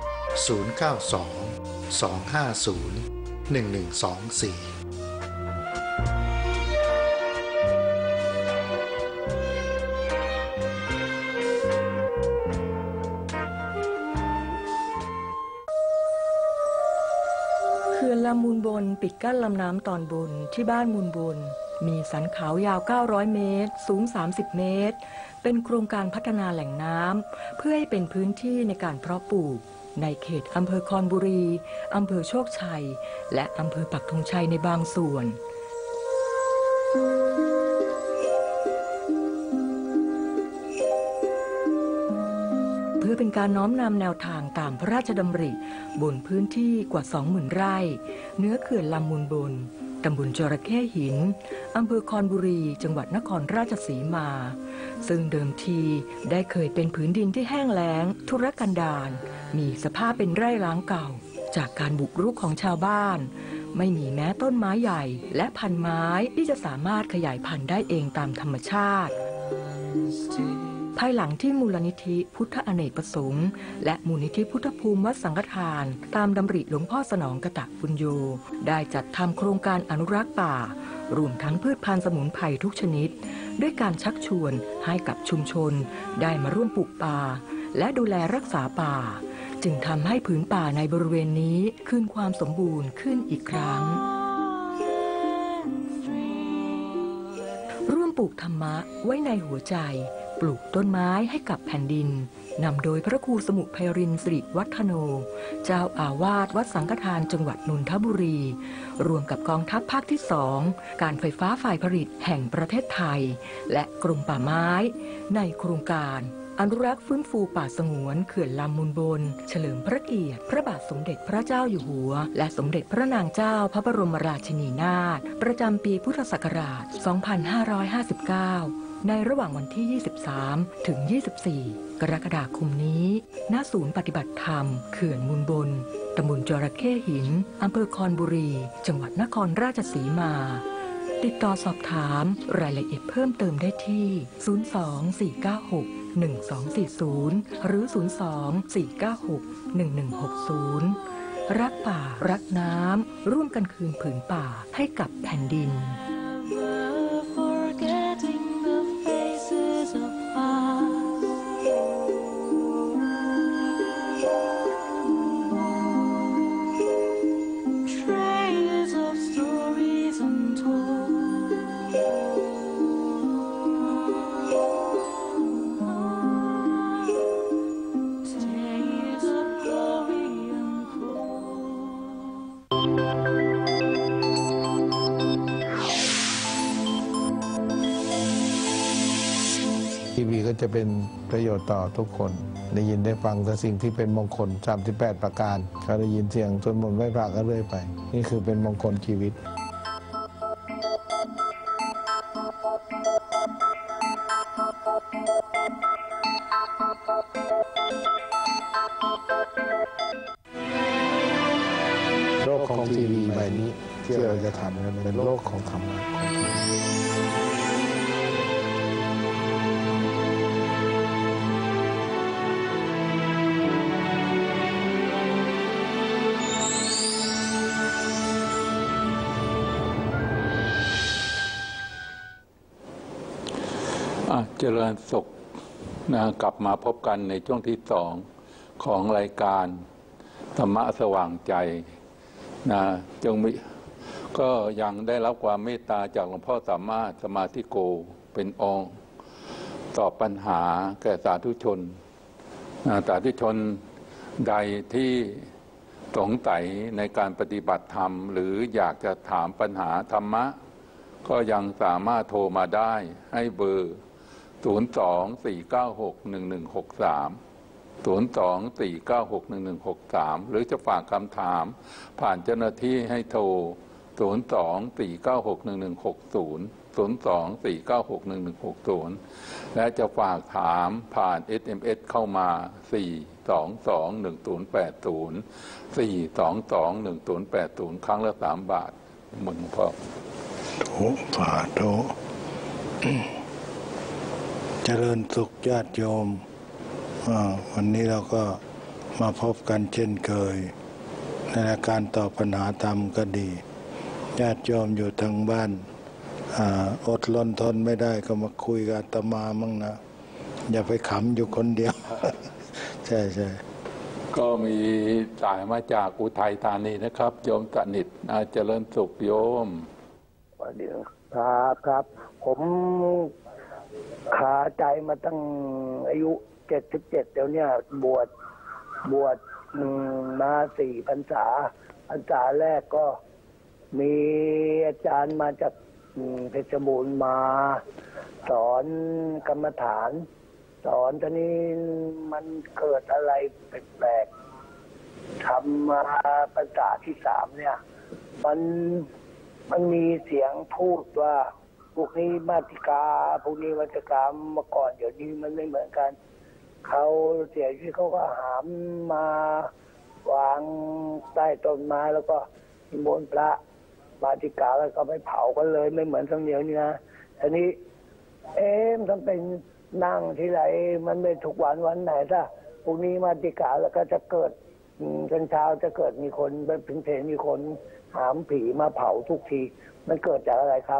092 250 1124 เขื่อนลำมูลบนปิดกั้นลำน้ำตอนบนที่บ้านมูลบนมีสันเขายาว900เมตรสูง30เมตรเป็นโครงการพัฒนาแหล่งน้ำเพื่อให้เป็นพื้นที่ในการเพาะปลูกในเขตอำเภอคอนบุรีอำเภอโชคชัยและอำเภอปักธงชัยในบางส่วนเพื่อเป็นการน้อมนำแนวทางตามพระราชดำริบนพื้นที่กว่า 20,000 ไร่เนื้อเขื่อนลำมูลบนตำบลจระเข้หินอำเภอคอนบุรีจังหวัดนครราชสีมาซึ่งเดิมทีได้เคยเป็นผืนดินที่แห้งแล้งทุรกันดารมีสภาพเป็นไร่ร้างเก่าจากการบุกรุกของชาวบ้านไม่มีแม้ต้นไม้ใหญ่และพันไม้ที่จะสามารถขยายพันธุ์ได้เองตามธรรมชาติภายหลังที่มูลนิธิพุทธอเนกประสงค์และมูลนิธิพุทธภูมิวัดสังฆทานตามดำริหลวงพ่อสนองกตปุญโญได้จัดทำโครงการอนุรักษ์ป่ารวมทั้งพืชพันธุ์สมุนไพรทุกชนิดด้วยการชักชวนให้กับชุมชนได้มาร่วมปลูกป่าและดูแลรักษาป่าจึงทำให้ผืนป่าในบริเวณนี้คืนความสมบูรณ์ขึ้นอีกครั้งร่วมปลูกธรรมะไว้ในหัวใจปลูกต้นไม้ให้กับแผ่นดินนำโดยพระครูสมุไพรินทร์สิริวัฒโนเจ้าอาวาสวัดสังฆทานจังหวัดนนทบุรีรวมกับกองทัพภาคที่2การไฟฟ้าฝ่ายผลิตแห่งประเทศไทยและกรมป่าไม้ในโครงการอนุรักษ์ฟื้นฟูป่าสงวนเขื่อนลำมูลบนเฉลิมพระเกียรติพระบาทสมเด็จพระเจ้าอยู่หัวและสมเด็จพระนางเจ้าพระบรมราชินีนาถประจำปีพุทธศักราช 2559ในระหว่างวันที่ 23 ถึง 24 กรกฎาคมนี้ณศูนย์ปฏิบัติธรรมเขื่อนมูลบนตำบลจระเข้หินอำเภอคอนบุรีจังหวัดนครราชสีมาติดต่อสอบถามรายละเอียดเพิ่มเติมได้ที่ 024961240 หรือ 024961160 รักป่ารักน้ำร่วมกันคืนผืนป่าให้กับแผ่นดินทีวีก็จะเป็นประโยชน์ต่อทุกคนได้ยินได้ฟังแต่สิ่งที่เป็นมงคล38ประการก็ได้ยินเสียงสวดมนต์ไหว้พระก็เรื่อยไปนี่คือเป็นมงคลชีวิตโลกของทีวีใบนี้ที่เราจะทำกันเป็นโลกของธรรมะเจริญสุขนะกลับมาพบกันในช่วงที่สองของรายการธรรมะสว่างใจนะจงมีก็ยังได้รับความเมตตาจากหลวงพ่อสามารถสมาธิโกเป็นองค์ตอบปัญหาแก่สาธุชนสาธุชนใดที่สงสัยในการปฏิบัติธรรมหรืออยากจะถามปัญหาธรรมะก็ยังสามารถโทรมาได้ให้เบอร์024961163 024961163หรือจะฝากคำถามผ่านเจ้าหน้าที่ให้โทร024961160 024961160และจะฝากถามผ่าน SMS เข้ามา4221080 4221080ครั้งละ3 บาทมึงพ่อโถฝาโถเจริญสุขญาติโยมวันนี้เราก็มาพบกันเช่นเคยในรายการตอบปัญหาธรรมก็ดีญาติโยมอยู่ทางบ้านอดรนทนไม่ได้ก็มาคุยกับอาตมามั่งนะอย่าไปขำอยู่คนเดียว ใช่ใช่ก็มีสายมาจากอุทัยธานีนะครับโยมสนิทเจริญสุขโยมเดี๋ยวครับผมขาใจมาตั้งอายุ77เดี๋ยวนี้บวชมา4 พรรษาแรกก็มีอาจารย์มาจากเพชรบูรณ์มาสอนกรรมฐานสอนตอนนี้มันเกิดอะไรแปลกๆทำมาพรรษาที่3เนี่ยมันมีเสียงพูดว่าพวกนี้มาติกาพวกนี้วัตกรรมมาก่อนเดี๋ยวนี้มันไม่เหมือนกันเขาเสียชีวิตเขาก็หามมาวางใต้ต้นไม้แล้วก็นิมนต์พระมาติกาแล้วก็ไปเผากันเลยไม่เหมือนสมัยนี้นะทีนี้มันต้องเป็นนั่งทีไรมันไม่ทุกวันไหนถ้าพวกนี้มาติกาแล้วก็จะเกิดกันเช้าจะเกิดมีคนแบบถึงเพลมีคนหามผีมาเผาทุกทีมันเกิดจากอะไรครับ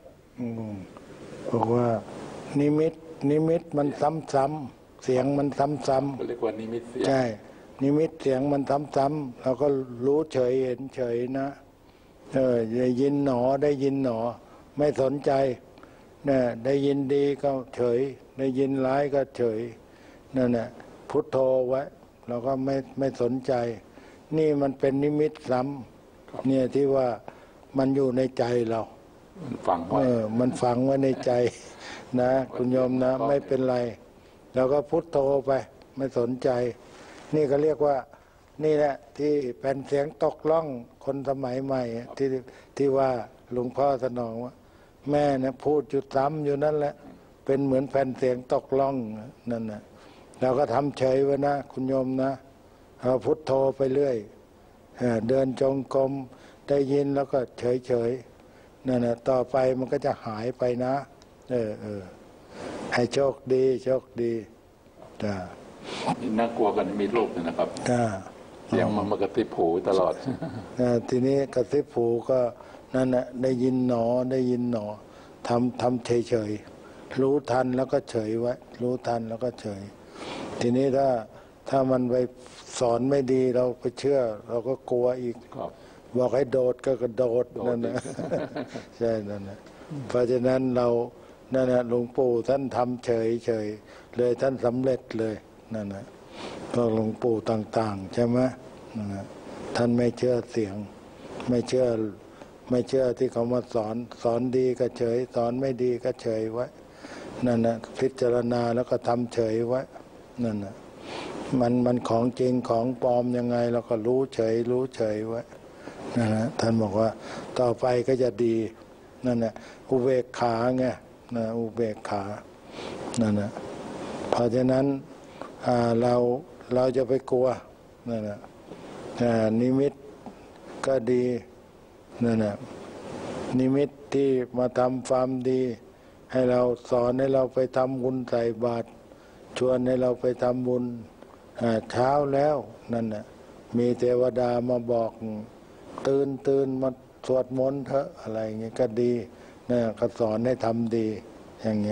บอกว่านิมิตมันซ้ำๆเสียงมันซ้ำๆเรียกว่านิมิตเสียงใช่นิมิตเสียงมันซ้ำๆเราก็รู้เฉยเห็นเฉยนะได้ยินหนอไม่สนใจเนี่ยได้ยินดีก็เฉยได้ยินร้ายก็เฉยนั่นแหละพุทโธไว้เราก็ไม่สนใจนี่มันเป็นนิมิตซ้ำเนี่ยที่ว่ามันอยู่ในใจเรามันฝังไว้มันฝังไว้ในใจนะคุณโยมนะไม่เป็นไรเราก็พุทโธไปไม่สนใจนี่ก็เรียกว่านี่แหละที่แผ่นเสียงตกล่องคนสมัยใหม่ที่ว่าหลวงพ่อสนองว่าแม่เนี่ยพูดจุดซ้ำอยู่นั่นแหละเป็นเหมือนแผ่นเสียงตกล่องนั่นนะเราก็ทำเฉยไว้นะคุณโยมนะเราพุทโธไปเรื่อยเดินจงกรมได้ยินแล้วก็เฉยนั่นนะต่อไปมันก็จะหายไปนะให้โชคดีจ้าน่ากลัวกันมีลูกนะครับเสียงมันกระซิบหูตลอดทีนี้กระซิบหูก็นั่นแหละได้ยินหนอทำเฉยรู้ทันแล้วก็เฉยไว้รู้ทันแล้วก็เฉยทีนี้ถ้ามันไปสอนไม่ดีเราไปเชื่อเราก็กลัวอีกบอกให้โดดก็กระโดดนั่นนะใช่นั่นนะเพราะฉะนั้นเรานั่นนะหลวงปู่ท่านทำเฉยเลยท่านสำเร็จเลยนั่นนะพวกหลวงปู่ต่างๆใช่ไหมนั่นนะท่านไม่เชื่อเสียงไม่เชื่อที่เขามาสอนดีก็เฉยสอนไม่ดีก็เฉยไว้นั่นนะพิจารณาแล้วก็ทำเฉยไว้นั่นนะมันของจริงของปลอมยังไงเราก็รู้เฉยไว้นั่นนะท่านบอกว่าต่อไปก็จะดีนั่นนะอุเบกขาไงนะอุเบกขานั่นนะเพราะฉะนั้นเราจะไปกลัวนั่นนะนิมิตก็ดีนั่นนะนิมิตที่มาทำความดีให้เราสอนให้เราไปทำบุญใส่บาตรชวนให้เราไปทำบุญเช้าแล้วนั่นนะมีเทวดามาบอกตื่นมาสวดมนต์เถอะอะไรเงี้ยก็ดีนะก็สอนให้ทำดีอย่างเงี้ย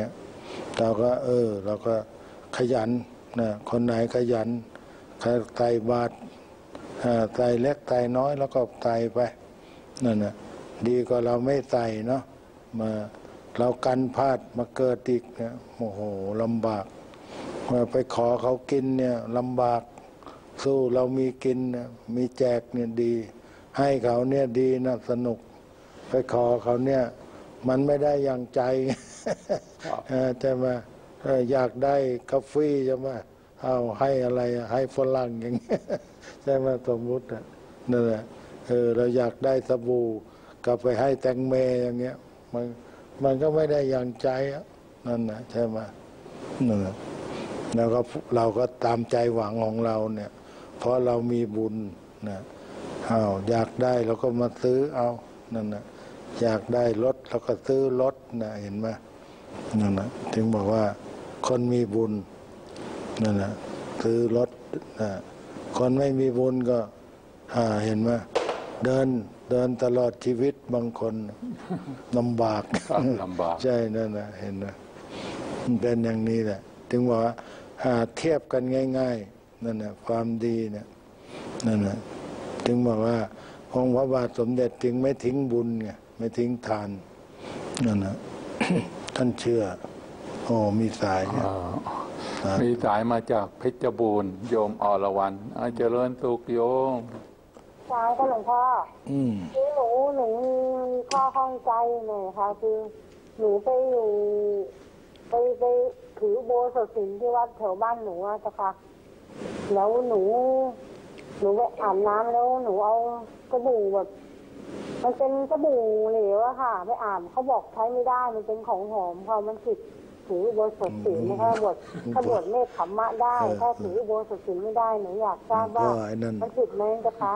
เราก็เราก็ขยันนะคนไหนขยันใส่บาตรใส่เล็กใส่น้อยแล้วก็ใส่ไปนั่นนะดีกว่าเราไม่ใส่เนาะมาเรากันพลาดมาเกิดอีกเนี่ยโอ้โหลำบากมาไปขอเขากินเนี่ยลำบากสู้เรามีกินเนี่ยมีแจกเนี่ยดีให้เขาเนี่ยดีนะสนุกไปขอเขาเนี่ยมันไม่ได้อย่างใจใช่ไหมอยากได้กาแฟใช่ไหมเอาให้อะไรให้ฝรั่งอย่างเงี้ยใช่ไหมสมมุตินั่นแหละเราอยากได้สบู่ก็ไปให้แตงเมอย่างเงี้ยมันก็ไม่ได้อย่างใจนั่นนะใช่ไหมนั่นแหละแล้วก็เราก็ตามใจหวังของเราเนี่ยเพราะเรามีบุญนะอยากได้เราก็มาซื้อเอานั่นนะอยากได้รถเราก็ซื้อรถนะเห็นไหมนั่นนะถึงบอกว่าคนมีบุญนั่นนะซื้อรถนะคนไม่มีบุญก็เห็นไหมเดินตลอดชีวิตบางคนลำบากใช่นั่นนะเห็นไหมมันเป็นอย่างนี้แหละถึงบอกว่าเทียบกันง่ายๆนั่นนะความดีเนี่ยนั่นนะถึงบอกว่าองค์พระบาทสมเด็จจึงไม่ทิ้งบุญไงไม่ทิ้งทานนั่นนะ ท่านเชื่อโอ้มีสายมีสายมาจากเพชรบูรณ์โยมอรวรรณเจริญสุขโยมใช่ก็หลวงพ่อคือหนูมีข้อข้องใจหน่อยค่ะคือหนูไปอยู่ไปถือโบสถ์ศีลที่วัดแถวบ้านหนูอะจ้ะค่ะแล้วหนูไปอาบน้ำแล้วหนูเอาสบู่แบบมันเป็นสบู่เหลวอะค่ะไปอาบเขาบอกใช้ไม่ได้มันเป็นของหอมพอมันผิดถือโบสถ์ศีลนะคะถ้าบวชเนคขมมะได้ถ้าถือโบสถ์ศีลไม่ได้หนูอยากทราบว่ามันผิดไหมจ้ะคะ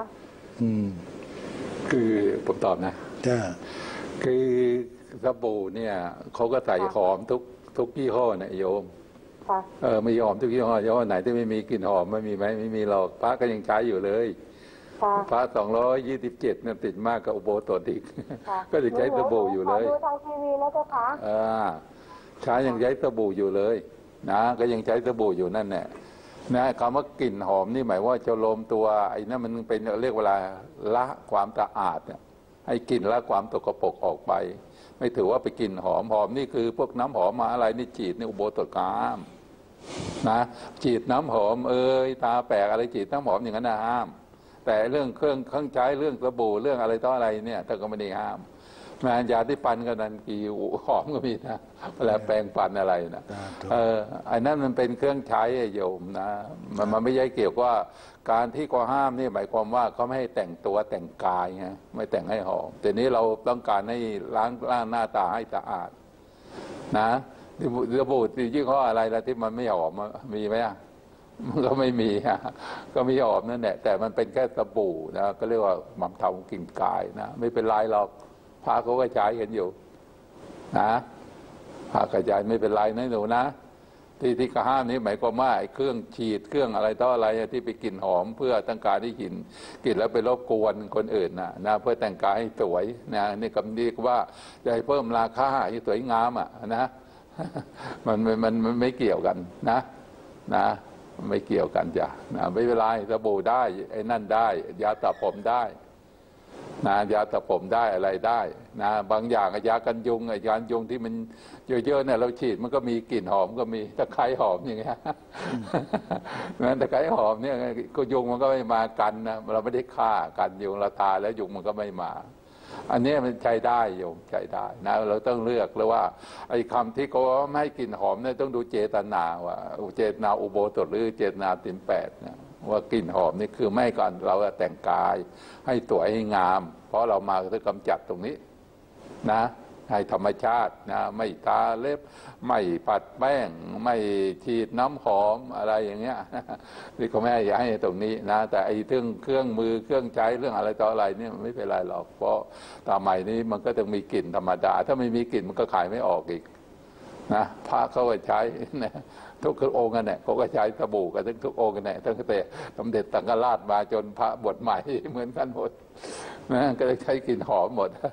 คือผมตอบนะคือสบู่เนี่ยเขาก็ใส่หอมทุกยี่ห้อนะโยมไม่หอมทุกยี่ห้อยี่ห้อไหนที่ไม่มีกลิ่นหอมไม่มีไหมไม่มีหรอกพระก็ยังใช้อยู่เลยพระ227เนี่ยติดมากกับอุโบสถอีกก็ยังใช้สบู่อยู่เลยดูทางทีวีแล้วเจ้าค่ะใช้ยังใช้สบู่อยู่เลยนะก็ยังใช้สบู่อยู่นั่นแหละนะคำว่ากลิ่นหอมนี่หมายว่าจะโลมตัวไอ้นั่นมันเป็นเรียกเวลาละความสะอาดเนี่ยให้กลิ่นละความตกปรกออกไปไม่ถือว่าไปกลิ่นหอมนี่คือพวกน้ำหอมมาอะไรนี่จีดในอุโบสถกามนะจีดน้ำหอมตาแปลกอะไรจีดน้ำหอมอย่างนั้นนะห้ามแต่เรื่องเครื่องใช้เรื่องสบู่เรื่องอะไรต่ออะไรเนี่ยท่านก็ไม่ได้ห้ามยาที่ฟันก็นั้นกี่หอมก็มีนะแล้วแปรงฟันอะไรนะอันนั้นมันเป็นเครื่องใช้โยมนะมันไม่ใช่เกี่ยวว่าการที่เขาห้ามนี่หมายความว่าเขาไม่ให้แต่งตัวแต่งกายไงไม่แต่งให้หอมแต่นี้เราต้องการให้ล้างหน้าตาให้สะอาดนะสบู่ยี่ห้ออะไรแล้วที่มันไม่หอมมีไหมมันก็ไม่มีก็มีหอมนั่นแหละแต่มันเป็นแค่สบู่นะก็เรียกว่าหม่ำเทากลิ่นกายนะไม่เป็นไรหรอกพระเขาก็ใช้กันอยู่นะพระกระจายไม่เป็นไรนะหนูนะที่กระห้ามนี้หมายความว่าไอ้เครื่องฉีดเครื่องอะไรต่ออะไรที่ไปกลิ่นหอมเพื่อต้องการที่กลิ่นแล้วไปรบกวนคนอื่นนะเพื่อแต่งกายให้สวยนะนี่คำนี้ว่าจะให้เพิ่มราคาให้สวยงามนะมันไม่เกี่ยวกันนะไม่เกี่ยวกันจ้ะนะไม่เป็นไรสบู่ได้ไอ้นั่นได้ยาสระผมได้นะยาสระผมได้อะไรได้นะบางอย่างยากันยุงยายุงที่มันเยอะๆเนี่ยเราฉีดมันก็มีกลิ่นหอมก็มีตะไคร้หอมอย่างเงี้ยตะไคร้หอมเนี่ยก็ยุงมันก็ไม่มากันนะเราไม่ได้ฆ่ากันยุงเราตายแล้วยุงมันก็ไม่มาอันนี้มันใช้ได้โยมใช้ได้นะเราต้องเลือกเลยว่าไอ้คำที่เขาไม่ให้กลิ่นหอมเนี่ยต้องดูเจตนาว่าเจตนาอุโบสถหรือเจตนาศีล8นะว่ากลิ่นหอมนี่คือไม่ให้ก่อนเราแต่งกายให้สวยให้งามเพราะเรามาเพื่อกำจัดตรงนี้นะให้ธรรมชาตินะไม่ทาเล็บไม่ปัดแป้งไม่ฉีดน้ำหอมอะไรอย่างเงี้ยนี่เขาไม่ให้ตรงนี้นะแต่ไอ้เครื่องมือเครื่องใช้เรื่องอะไรต่ออะไรเนี่ยไม่เป็นไรหรอกเพราะตามใหม่นี้มันก็ต้องมีกลิ่นธรรมดาถ้าไม่มีกลิ่นมันก็ขายไม่ออกอีกนะพระเขาก็ใช้นะทุกองค์กันเนี่ยเขาก็ใช้สบู่กันทุกองค์กันเนี่ยตั้งแต่สมเด็จสังฆราชมาจนพระบวชใหม่เหมือนกันหมดนะก็เลยใช้กลิ่นหอมหมด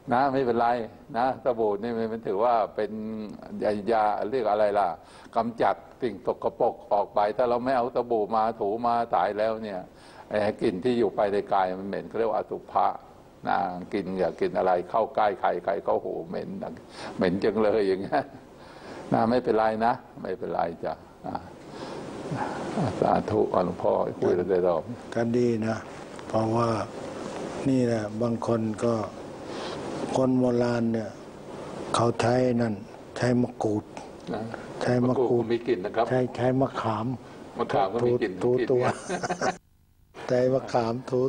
นะไม่เป็นไรนะสบู่นี่มันถือว่าเป็นยาเรียกอะไรล่ะกำจัดสิ่งสกปรกออกไปถ้าเราไม่เอาสบู่มาถูมาตายแล้วเนี่ยไอ้กลิ่นที่อยู่ไปในกายมันเหม็นเขาเรียกว่าอสุภะนะกินอย่ากินอะไรเข้าใกล้ใครใครก็โหเหม็นจังเลยอย่างเงี้ยนะไม่เป็นไรนะไม่เป็นไรจ้ะสาธุหลวงพ่อคุยได้ตอบก็ดีนะเพราะว่านี่แหละบางคนก็คนโบราณเนี่ยเขาใช้นั่นใช้มะกรูดใช้มะกรูดมีกลิ่นนะครับใช้มะขามก็มีกลิ่นทูตัวใช้มะขามทู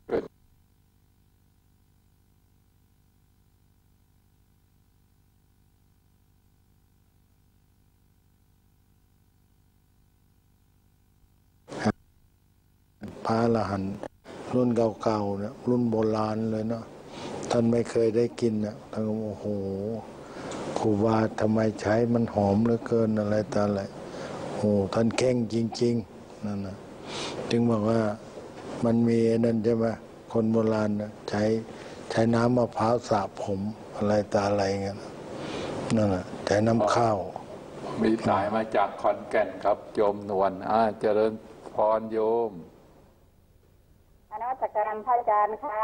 พระอรหันต์รุ่นเก่าๆเนี่ยรุ่นโบราณเลยเนาะท่านไม่เคยได้กินเนี่ยท่านโอ้โหครูบาทำไมใช้มันหอมเหลือเกินอะไรต่ออะไรโอ้ท่านเข่งจริงๆนั่นนะจึงบอกว่ามันมีนั่นใช่ไหมคนโบราณนะใช้น้ำมะพร้าวสระผมอะไรต่ออะไรเงี้ยนั่นน่ะใช้น้ำข้าวมีสายมาจากขอนแก่นครับโยมนวลเจริญพรโยมนมัสการพระอาจารย์ค่ะ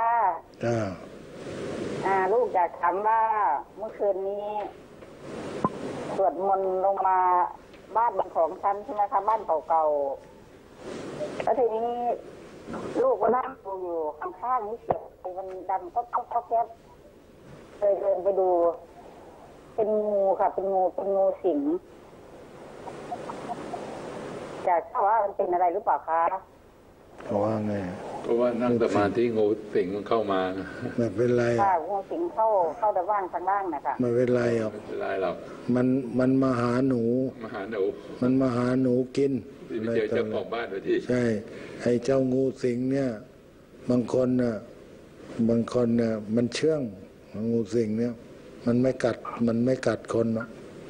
ลูกอยากถามว่าเมื่อคืนนี้สวดมนต์ลงมาบ้านของฉันใช่ไหมคะบ้านเก่าๆแล้วทีนี้ลูกก็นั่งอยู่ข้างๆนี่เสียงมันดังก็แก๊บเลยเดินไปดูเป็นงูค่ะเป็นงูสิงอยากทราบว่ามันเป็นอะไรหรือเปล่าคะเขาว่าไงเพราะว่านั่งสมาธิงูสิงมันเข้ามาไม่เป็นไรงูสิงเข้าแต่ว่างข้างล่างนะคะไม่เป็นไรหรอกไม่เป็นไรหรอกมันมาหาหนูมันมาหาหนูกินไปเจอเจ้าของบ้านไปที่ใช่ไอ้เจ้างูสิงเนี่ยบางคนน่ะมันเชื่องงูสิงเนี่ยมันไม่กัดคนเนาะ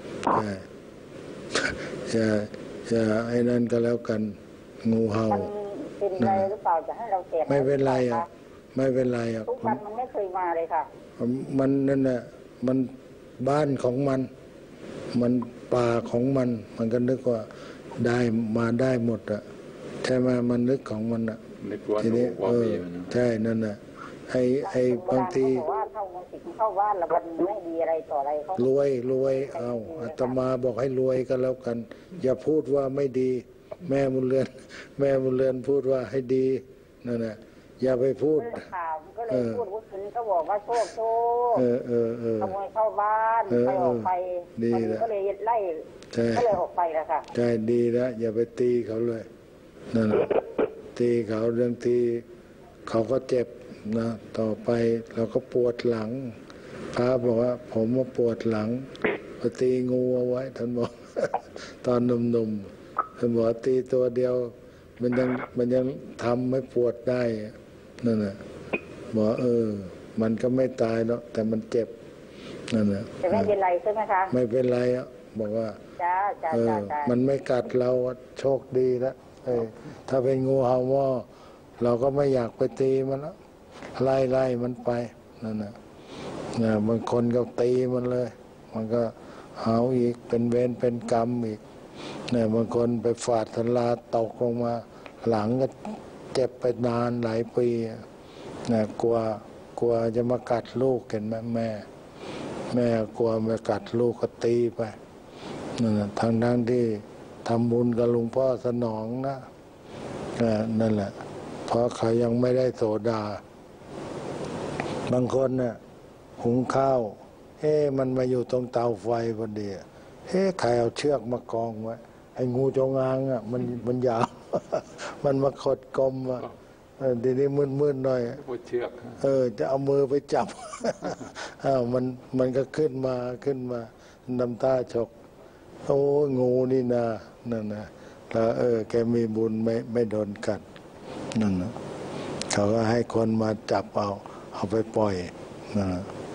จะไอ้นั่นก็แล้วกันงูเห่าเป็นอะไรหรือเปล่าจะให้เราแจกไม่เป็นไรอ่ะไม่เป็นไรอ่ะทุกวันมันไม่เคยมาเลยค่ะมันนั่นแหละมันบ้านของมันป่าของมันก็นึกว่าได้มาได้หมดอ่ะใช่ไหมมันนึกของมันอ่ะทีนี้ใช่นั่นน่ะไอ้บางทีว่าเข้าบ้านแล้วมันไม่ดีอะไรต่ออะไรเขารวยเอาอาตมาบอกให้รวยก็แล้วกันอย่าพูดว่าไม่ดีแม่บุญเรือนพูดว่าให้ดีนั่นแหละอย่าไปพูดก็เลยพูดว่าคุณก็บอกว่าโชคขโมยเข้าบ้านไปออกไปมันก็เลยไล่ก็เลยออกไปแล้วค่ะใช่ดีแล้วอย่าไปตีเขาเลยนั่นแหละตีเขาเรื่องตีเขาก็เจ็บนะต่อไปเราก็ปวดหลังพระบอกว่าผมมาปวดหลังไปตีงูเอาไว้ท่านบอกตอนหนุ่มๆท่านบอกตีตัวเดียวมันยังทำไม่ปวดได้นั่นแหละบอกมันก็ไม่ตายเนาะแต่มันเจ็บนั่นแหละแต่ไม่เป็นไรใช่ไหมคะไม่เป็นไรอ่ะบอกว่ามันไม่กัดเราโชคดีแล้วถ้าเป็นงูเห่าว่าเราก็ไม่อยากไปตีมันแล้วไล่มันไปนั่นน่ะบางคนก็ตีมันเลยมันก็เอาอีกเป็นเวรเป็นกรรมอีกเนี่ยบางคนไปฝาดทลาตกลงมาหลังก็เจ็บไปนานหลายปีเนี่ยกลัวจะมากัดลูกเห็นไหมแม่กลัวมากัดลูกก็ตีไปนั่นทางที่ทำบุญกับหลวงพ่อสนองนะนั่นแหละเพราะเขายังไม่ได้โสดาบางคนน่ะหุงข้าวมันมาอยู่ตรงเตาไฟพอดีใครเอาเชือกมากองไว้ไอ้งูจงอางอ่ะมันยาวมันมาขดกลมอ่ะทีนี้มืดๆหน่อยเชือกจะเอามือไปจับมันก็ขึ้นมาน้ำตาฉกโอ้งูนี่นะนั่นนะแล้วแกมีบุญไม่โดนกัดนั่นนะเขาก็ให้คนมาจับเอาไปปล่อยนะ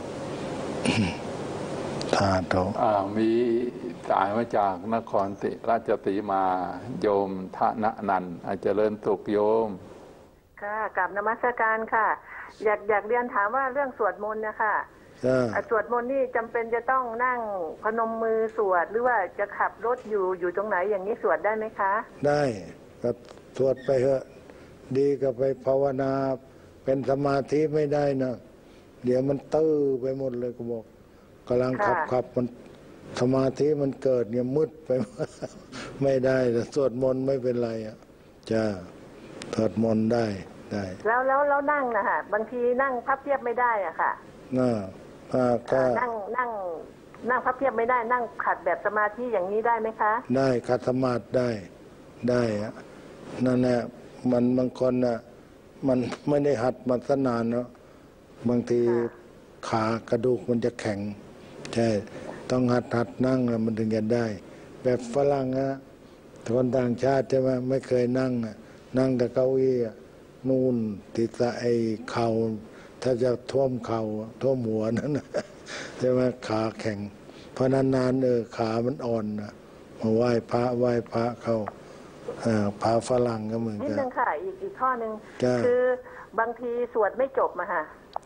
ทาโตมีสายมาจากนครราชสีมาโยมทะนะนันอาจจะเจริญสุขโยมค่ะกราบนมัสการค่ะ อยากเรียนถามว่าเรื่องสวดมนต์นะคะสวดมนต์นี่จำเป็นจะต้องนั่งพนมมือสวดหรือว่าจะขับรถอยู่ตรงไหนอย่างนี้สวดได้ไหมคะได้ก็สวดไปเถอะดีก็ไปภาวนาเป็นสมาธิไม่ได้นะเดี๋ยวมันตื้อไปหมดเลยก็บอกกำลังขับมันสมาธิมันเกิดเนี่ยมืดไป ไม่ได้แต่สวดมนต์ไม่เป็นไรอ่ะจะสวดมนต์ได้แล้วนั่งนะคะบางทีนั่งพับเพียบไม่ได้อ่ะค่ะก็นั่งพับเพียบไม่ได้นั่งขัดแบบสมาธิอย่างนี้ได้ไหมคะได้ขัดสมาธิได้อะนั่นแหละมันบางคนน่ะมันไม่ได้หัดมาสนานเนาะบางทีขากระดูกมันจะแข็งใช่ต้องหัดนั่งมันถึงจะได้แบบฝรั่งนะคนต่างชาติใช่ไหมไม่เคยนั่งแต่เก้าอี้นู่นติดไอ้เข่าถ้าจะท่วมเข่าท่วมหัวนั่นใช่ไหมขาแข็งเพราะนานๆขามันอ่อนนะมาไหว้พระเข้าพระฝรั่งก็เหมือนกันนิดนึงค่ะอีกข้อนึงคือบางทีสวดไม่จบมาค่ะ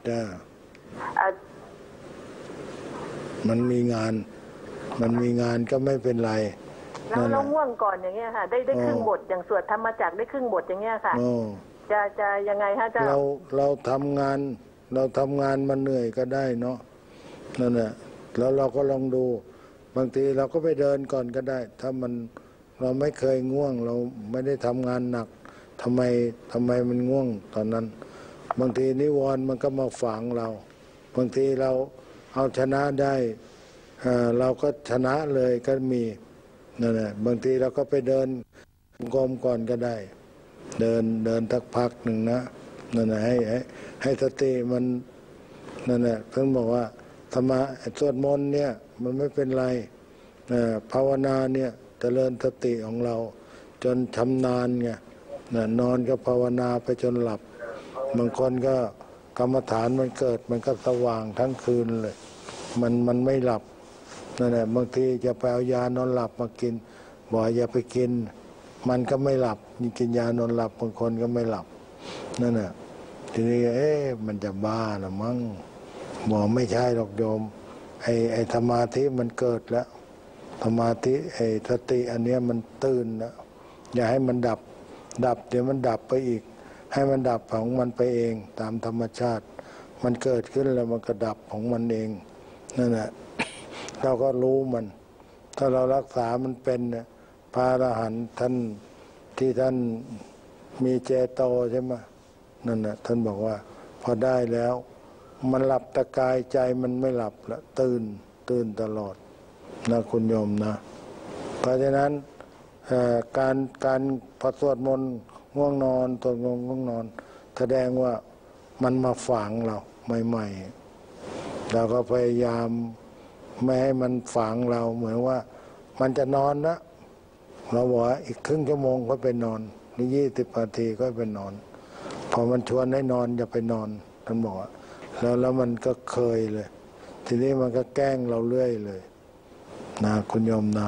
มันมีงานก็ไม่เป็นไรแล้วง่วงก่อนอย่างเงี้ยค่ะได้ครึ่งบทอย่างสวดธรรมจักรได้ครึ่งบทอย่างเงี้ยค่ะจะยังไงคะเราทำงานมันเหนื่อยก็ได้เนาะนั่นแหละแล้วเราก็ลองดูบางทีเราก็ไปเดินก่อนก็ได้ถ้าเราไม่เคยง่วงเราไม่ได้ทำงานหนักทำไมมันง่วงตอนนั้นบางทีนิวรณ์มันก็มาฝังเราบางทีเราเอาชนะได้เราก็ชนะเลยก็มีนั่นแหละบางทีเราก็ไปเดินกรมก่อนก็ได้เดินสักพักหนึ่งนะนั่นแหละให้สติมันนั่นแหละท่านบอกว่าธรรมะสวดมนต์เนี่ยมันไม่เป็นไรภาวนาเนี่ยเจริญสติของเราจนชำนาญไงนอนก็ภาวนาไปจนหลับบางคนก็กรรมฐานมันเกิดมันก็สว่างทั้งคืนเลยมันไม่หลับนั่นแหละบางทีจะไปเอายานอนหลับมากินบอกอย่าไปกินมันก็ไม่หลับนี่กินยานอนหลับบางคนก็ไม่หลับนั่นแหละทีนี้มันจะบ้าหรือมั้งบอกไม่ใช่หรอกโยมไอ้สมาธิมันเกิดแล้วสมาธิไอ้สติอันเนี้ยมันตื่นแล้วอย่าให้มันดับเดี๋ยวมันดับไปอีกให้มันดับของมันไปเองตามธรรมชาติมันเกิดขึ้นแล้วมันก็ดับของมันเองนั่นแหละเราก็รู้มันถ้าเรารักษามันเป็นพระอรหันต์ท่านที่ท่านมีเจโตใช่ไหมนั่นน่ะท่านบอกว่าพอได้แล้วมันหลับแต่กายใจมันไม่หลับละตื่นตลอดนะคุณโยมนะเพราะฉะนั้นการพอสวดมนต์ง่วงนอนตัวง่วงนอนแสดงว่ามันมาฝังเราใหม่ๆเราก็พยายามไม่ให้มันฝังเราเหมือนว่ามันจะนอนนะเราบอกว่าอีกครึ่งชั่วโมงก็ไปนอนหรือ20 นาทีก็ไปนอนพอมันชวนให้นอนอย่าไปนอนท่านบอกว่าแล้วมันก็เคยเลยทีนี้มันก็แกล้งเราเรื่อยเลยนะคุณโยมนะ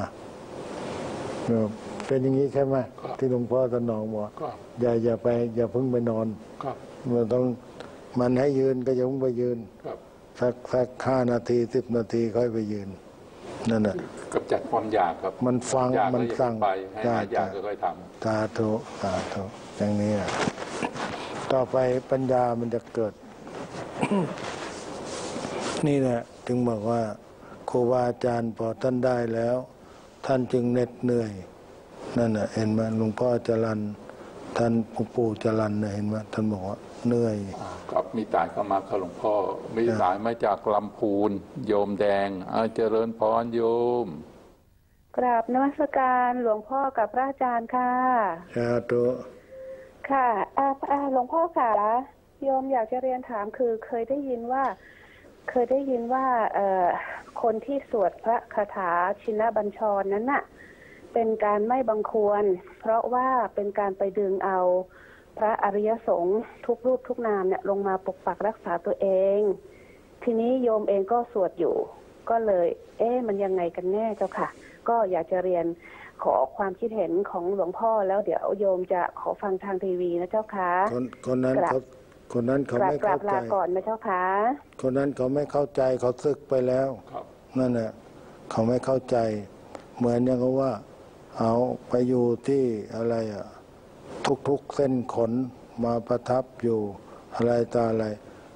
เป็นอย่างนี้ใช่ไหมที่หลวงพ่อสนองบอกอย่าเพิ่งไปนอนมันให้ยืนก็อย่าเพิ่งไปยืนสัก5 นาที10 นาทีค่อยไปยืนนั่นแหละกำจัดความอยากครับมันฟังมันสั่งไปให้อยากก็ค่อยทำสาธุอย่างนี้นะต่อไปปัญญามันจะเกิด นี่แหละถึงบอกว่าครูบาอาจารย์พอท่านได้แล้วท่านจึงเหน็ดเหนื่อยนั่นน่ะเห็นไหมหลวงพ่อจรัญท่านปู่จรัญเห็นไหมท่านบอกว่าเหนื่อยครับมีสายเข้ามาค่ะหลวงพ่อมีสายมาจากลำพูนโยมแดงเจริญพรโยมกราบนมัสการหลวงพ่อกับพระอาจารย์ค่ะสาธุค่ะหลวงพ่อค่ะโยมอยากจะเรียนถามคือเคยได้ยินว่าคนที่สวดพระคาถาชินบัญชรนั้นน่ะเป็นการไม่บังควรเพราะว่าเป็นการไปดึงเอาพระอริยสงฆ์ทุกรูปทุกนามเนี่ยลงมาปกปักรักษาตัวเองทีนี้โยมเองก็สวดอยู่ก็เลยมันยังไงกันแน่เจ้าค่ะก็อยากจะเรียนขอความคิดเห็นของหลวงพ่อแล้วเดี๋ยวโยมจะขอฟังทางทีวีนะเจ้าค่ะคนนั้นเขาไม่เข้าใจก่อนนะเจ้าค่ะคนนั้นเขาไม่เข้าใจเขาสึกไปแล้วนั่นแหละเขาไม่เข้าใจเหมือนอย่างว่าเอาไปอยู่ที่อะไรทุกเส้นขนมาประทับอยู่อะไรต่ออะไร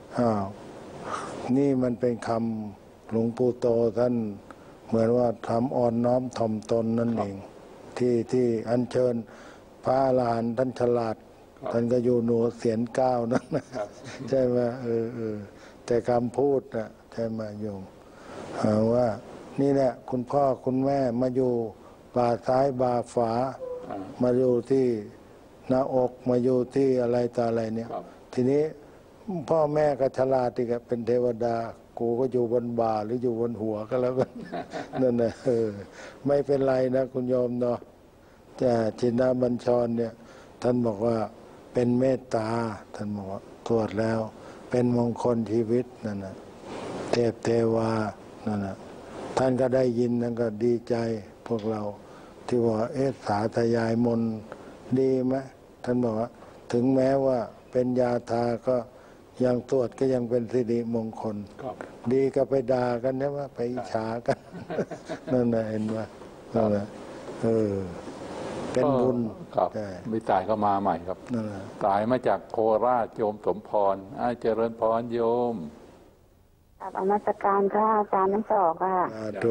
นี่มันเป็นคำหลวงปู่โตท่านเหมือนว่าทำอ่อนน้อมถ่อมตนนั่นเองที่อัญเชิญพระอรหันต์ท่านฉลาดท่านก็อยู่หนูเสียนก้าวนั่นนะใช่ไหมแต่คำพูดนะใช่ไหมโยมว่านี่แหละคุณพ่อคุณแม่มาอยู่บ่าซ้ายบ่าฝามาอยู่ที่หน้าอกมาอยู่ที่อะไรต่ออะไรเนี่ยทีนี้พ่อแม่ก็ฉลาดอีกเป็นเทวดากูก็อยู่บนบ่าหรืออยู่บนหัวก็แล้วกันนั่นนะไม่เป็นไรนะคุณโยมเนาะแต่ชินบัญชรเนี่ยท่านบอกว่าเป็นเมตตาท่านบอกว่าตรวจแล้วเป็นมงคลชีวิตนั่นนะเทพเทวานั่นนะท่านก็ได้ยินท่านก็ดีใจพวกเราที่ว่าสาธยายมนต์ดีไหมท่านบอกว่าถึงแม้ว่าเป็นยาทาก็ยังตรวจก็ยังเป็นสิริมงคลดีก็ไปด่ากันนะว่าไปอิจฉากันนั่นนะเห็นไหมนั่นแหละเป็นบุญไม่ตายก็มาใหม่ครับตายมาจากโคราชโยมสมพรเจริญพรโยมนมัสการค่ะอาจารย์ทั้งสองค่ะ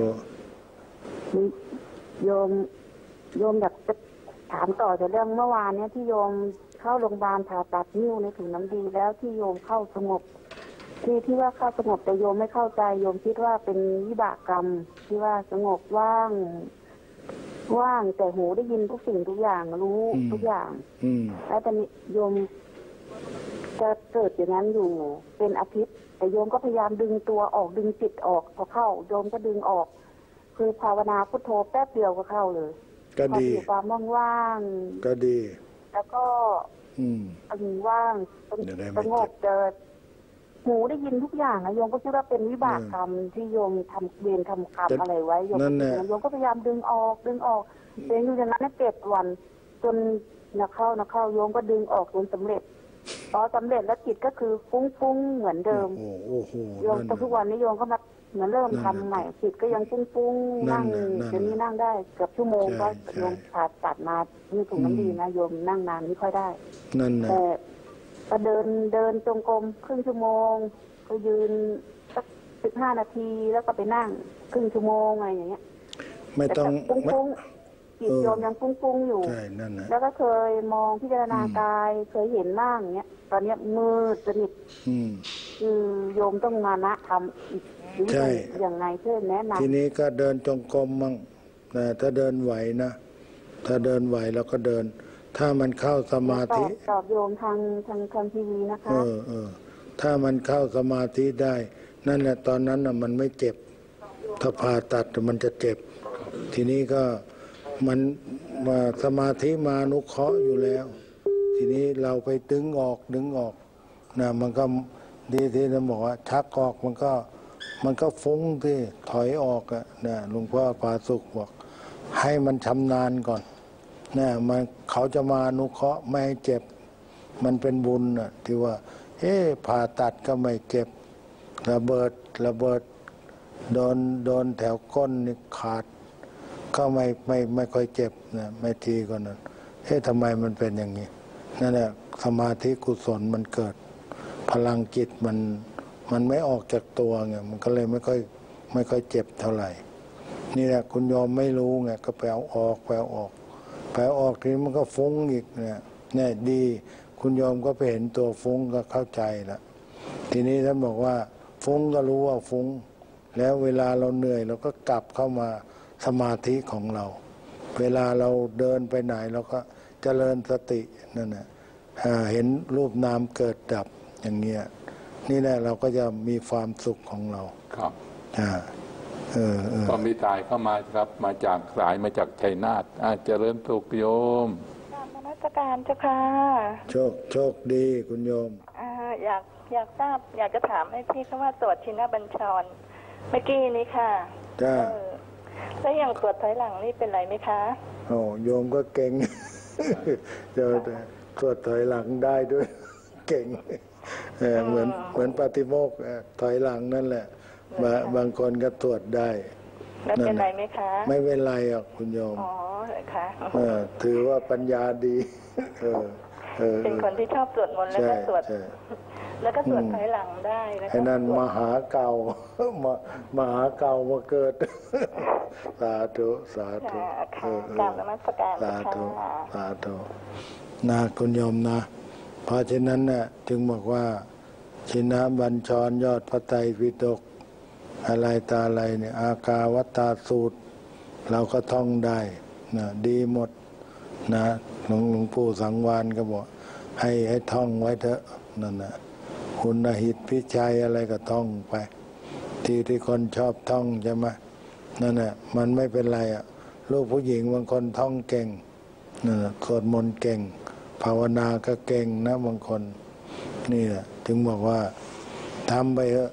โยมอยากจะถามต่อจากเรื่องเมื่อวานเนี้ยที่โยมเข้าโรงพยาบาลผ่าตัดนิ้วในถุงน้ำดีแล้วที่โยมเข้าสงบที่ว่าเข้าสงบแต่โยมไม่เข้าใจโยมคิดว่าเป็นวิบากกรรมที่ว่าสงบว่างแต่หูได้ยินทุกสิ่งทุกอย่างรู้ทุกอย่างแล้วตอนนี้โยมจะเกิดอย่างนั้นอยู่เป็นอาทิตย์แต่โยมก็พยายามดึงตัวออกดึงจิตออกพอเข้าโยมก็ดึงออกคือภาวนาพุทโธแป๊บเดียวก็เข้าเลยก็ดีความว่างๆก็ดีแล้วก็ว่างสงบเจอหูได้ยินทุกอย่างนะโยมก็คิดว่าเป็นวิบากกรรมที่โยมทำเวรทำกรรมอะไรไว้โยมก็พยายามดึงออกเป็นอยู่อย่างนั้น7 วันจนนักเข้าโยมก็ดึงออกจนสำเร็จพอสำเร็จแล้วจิตก็คือฟุ้งเหมือนเดิมโยมทุกวันนี้โยมก็มาเหมือนเริ่มทำใหม่จิตก็ยังฟุ้งนั่งเดี๋ยวนี้นั่งได้เกือบชั่วโมงก็โยมผ่าตัดมาที่ถุงน้ำดีนะโยมนั่งนานไม่ค่อยได้แต่ก็เดินจงกรมครึ่งชั่วโมงก็ยืนสัก15 นาทีแล้วก็ไปนั่งครึ่งชั่วโมงอะไรอย่างเงี้ยไม่ต้องฟุ้งจิตโยมยังฟุ้งอยู่แล้วก็เคยมองพิจารณากายเคยเห็นร่างเงี้ยตอนนี้มืดสนิทคือโยมต้องมานะทำอีกใช่อย่างไงเพื่อแนะนำทีนี้ก็เดินจงกรมมั่งถ้าเดินไหวนะถ้าเดินไหวเราก็เดินถ้ามันเข้าสมาธิตอบโยมทางทีวีนะคะถ้ามันเข้าสมาธิได้นั่นแหละตอนนั้นน่ะมันไม่เจ็บถ้าผ่าตัดมันจะเจ็บทีนี้ก็มันมาสมาธิมานุเคราะห์อยู่แล้วทีนี้เราไปดึงออกนะมันก็ดีที่จะบอกว่าชักออกมันก็ฟุ้งที่ถอยออกนะหลวงพ่อปาสุขบอกให้มันชำนาญก่อนนะมันเขาจะมานุเคราะห์ไม่ให้เจ็บมันเป็นบุญนะที่ว่าผ่าตัดก็ไม่เจ็บระเบิดโดนแถวก้นนี่ขาดก็ไม่ค่อยเจ็บนะไม่ทีกว่านั้นทำไมมันเป็นอย่างนี้นั่นแหละสมาธิกุศลมันเกิดพลังจิตมันไม่ออกจากตัวไงมันก็เลยไม่ค่อยเจ็บเท่าไหร่นี่แหละคุณยอมไม่รู้ไงก็ไปเอาออกทีนี้มันก็ฟุ้งอีกเนี่ยดีคุณยอมก็ไปเห็นตัวฟุ้งก็เข้าใจละทีนี้ท่านบอกว่าฟุ้งก็รู้ว่าฟุ้งแล้วเวลาเราเหนื่อยเราก็กลับเข้ามาสมาธิของเราเวลาเราเดินไปไหนเราก็เจริญสตินั่นนะเห็นรูปนามเกิดดับอย่างเงี้ยนี่แหละเราก็จะมีความสุขของเราครับก็มีตายเข้ามาครับมาจากสายมาจากชัยนาทเจริญสุขโยมนมัสการเจ้าค่ะโชคดีคุณโยมอยากทราบอยากจะถามให้พี่เขาว่าตรวจชินบัญชรเมื่อกี้นี้ค่ะแล้วอย่างตรวจถอยหลังนี่เป็นไรไหมคะโอ้โยมก็เก่งเดี๋ยวสวดถอยหลังได้ด้วยเก่งเหมือนปาฏิโมกข์ถอยหลังนั่นแหละบางคนก็สวดได้ไม่เป็นไรไหมคะไม่เป็นไรหรอกคุณโยมอ๋อค่ะถือว่าปัญญาดีเป็นคนที่ชอบสวดมนต์แล้วก็สวดถอยหลังได้ไอ้นั่นมหาเก่า มหาเก่ามาเกิดสาธุสาธุกราบนมัสการสาธุสาธุนะคุณโยมนะเพราะฉะนั้นน่ะจึงบอกว่าชินะบัญชรยอดพระไตรปิฎกอะไรตาอะไรเนี่ยอากาวัตตาสูตรเราก็ท่องได้นะดีหมดนะหลวงปู่สังวานก็บอกให้ท่องไว้เถอะนั่นนะคุณหิตพิชัยอะไรก็ท่องไปที่คนชอบท่องใช่ไหมนั่นแหละมันไม่เป็นไรอ่ะลูกผู้หญิงบางคนท่องเก่งนั่นสวดมนต์เก่งภาวนาก็เก่งนะบางคนนี่แหละถึงบอกว่าทำไปเถอะ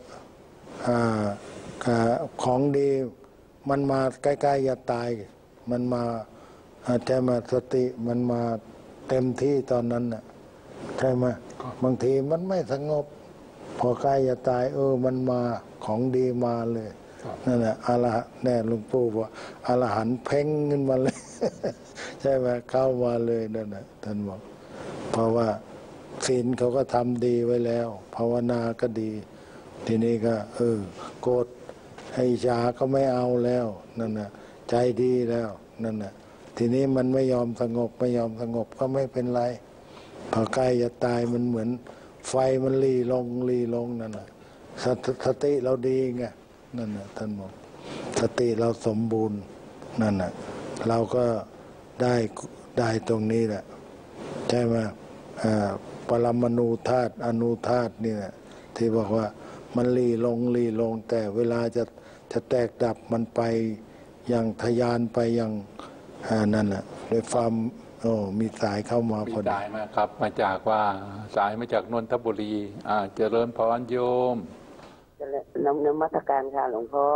ของดีมันมาใกล้ๆจะตายมันมาใช่ไหมสติมันมาเต็มที่ตอนนั้นน่ะใช่ไหมบางทีมันไม่สงบพอใกล้จะตายมันมาของดีมาเลยนั่นแหละอรหันต์แน่หลวงปู่ว่าอรหันต์เพ่งขึ้นมาเลย ใช่ไหมเข้ามาเลยนั่นแหละท่านบอกเพราะว่าศีลเขาก็ทำดีไว้แล้วภาวนาก็ดีทีนี้ก็โกรธให้ชาก็ไม่เอาแล้วนั่นน่ะใจดีแล้วนั่นน่ะทีนี้มันไม่ยอมสงบก็ไม่เป็นไรพอใกล้จะตายมันเหมือนไฟมันลีลงนั่นน่ะสติเราดีไงนั่นน่ะท่านบอกสติเราสมบูรณ์นั่นน่ะเราก็ได้ตรงนี้แหละใช่ไหมปรมาณูธาตุอนุธาตุนี่แหละที่บอกว่ามันลีลงแต่เวลาจะแตกดับมันไปอย่างทะยานไปอย่างนั่นแหละโดยความมีสายเข้ามาพอดีสายมาครับมาจากว่าสายมาจากนนทบุรีเจริญพรโยมนมัสการค่ะหลวงพ่อ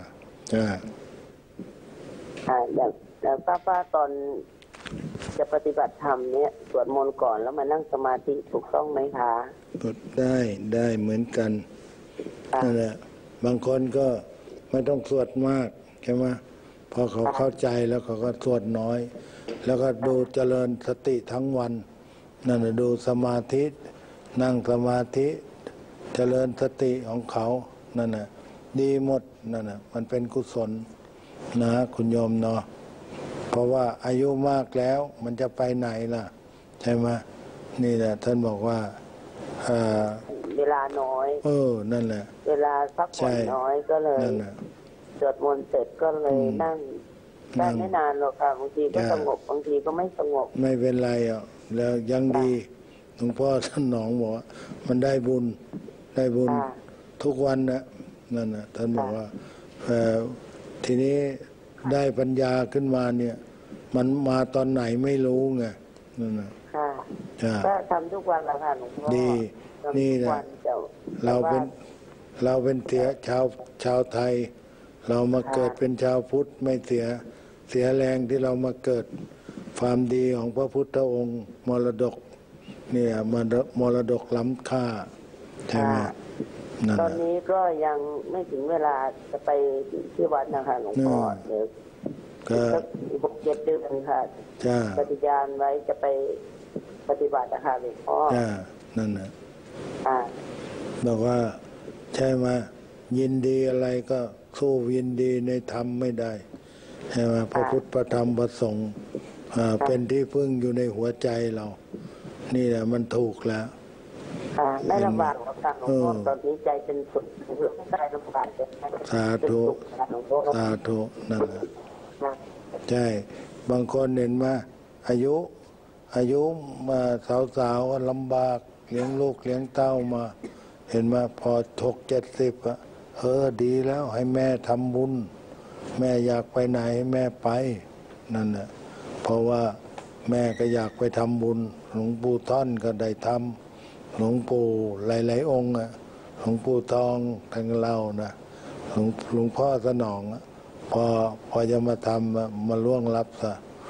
อย่างป้าตอนจะปฏิบัติธรรมเนี่ยสวดมนต์ก่อนแล้วมานั่งสมาธิถูกต้องไหมคะได้เหมือนกันนั่นแหละบางคนก็ไม่ต้องสวดมากใช่ไหมพอเขาเข้าใจแล้วเขาก็สวดน้อยแล้วก็ดูเจริญสติทั้งวันนั่นแหละดูสมาธินั่งสมาธิเจริญสติของเขานั่นน่ะดีหมดนั่นน่ะมันเป็นกุศลนะคุณโยมเนาะเพราะว่าอายุมากแล้วมันจะไปไหนล่ะใช่ไหมนี่แหละท่านบอกว่าเวลาน้อยนั่นแหละเวลาพักผ่อนน้อยก็เลยสวดมนต์เสร็จก็เลยนั่งได้ไม่นานหรอกค่ะบางทีก็สงบบางทีก็ไม่สงบไม่เป็นไรอ่ะแล้วยังดีหลวงพ่อท่านหนองบอกว่ามันได้บุญทุกวันนะนั่นนะท่านบอกว่าทีนี้ได้ปัญญาขึ้นมาเนี่ยมันมาตอนไหนไม่รู้ไงนั่นนะก็ทำทุกวันละค่ะหลวงพ่อดีนี่แหละเราเป็นชาวไทยเรามาเกิดเป็นชาวพุทธไม่เสียแรงที่เรามาเกิดความดีของพระพุทธองค์มรดกเนี่ยมรดกล้ำค่าใช่ไหมตอนนี้ก็ยังไม่ถึงเวลาจะไปที่วัดนะคะหลวงพ่อเดี๋ยว6-7 เดือนค่ะปฏิญาณไว้จะไปปฏิบัตินะคะหลวงพ่อนั่นนะบอกว่าใช่ไหมยินดีอะไรก็สู้ยินดีในธรรมไม่ได้ใช่ไหมพระพุทธพระธรรมพระสงฆ์เป็นที่พึ่งอยู่ในหัวใจเรานี่แหละมันถูกแล้วไม่ลำบากหรอกค่ะหลวงพ่อตอนนี้ใจเป็นสุขไม่ได้ลำบากสาธุนั่นแหละใช่บางคนเห็นมาอายุมาสาวๆลำบากเลี้ยงลูกเลี้ยงเต้ามาเห็นมาพอ60-70ดีแล้วให้แม่ทำบุญแม่อยากไปไหนแม่ไปนั่นแหละเพราะว่าแม่ก็อยากไปทำบุญหลวงปู่ท่อนก็ได้ทำหลวงปู่หลายๆองค์หลวงปู่ทองทั้งเรานะหลวงพ่อสนองพอจะมาทำมาล่วงลับซะ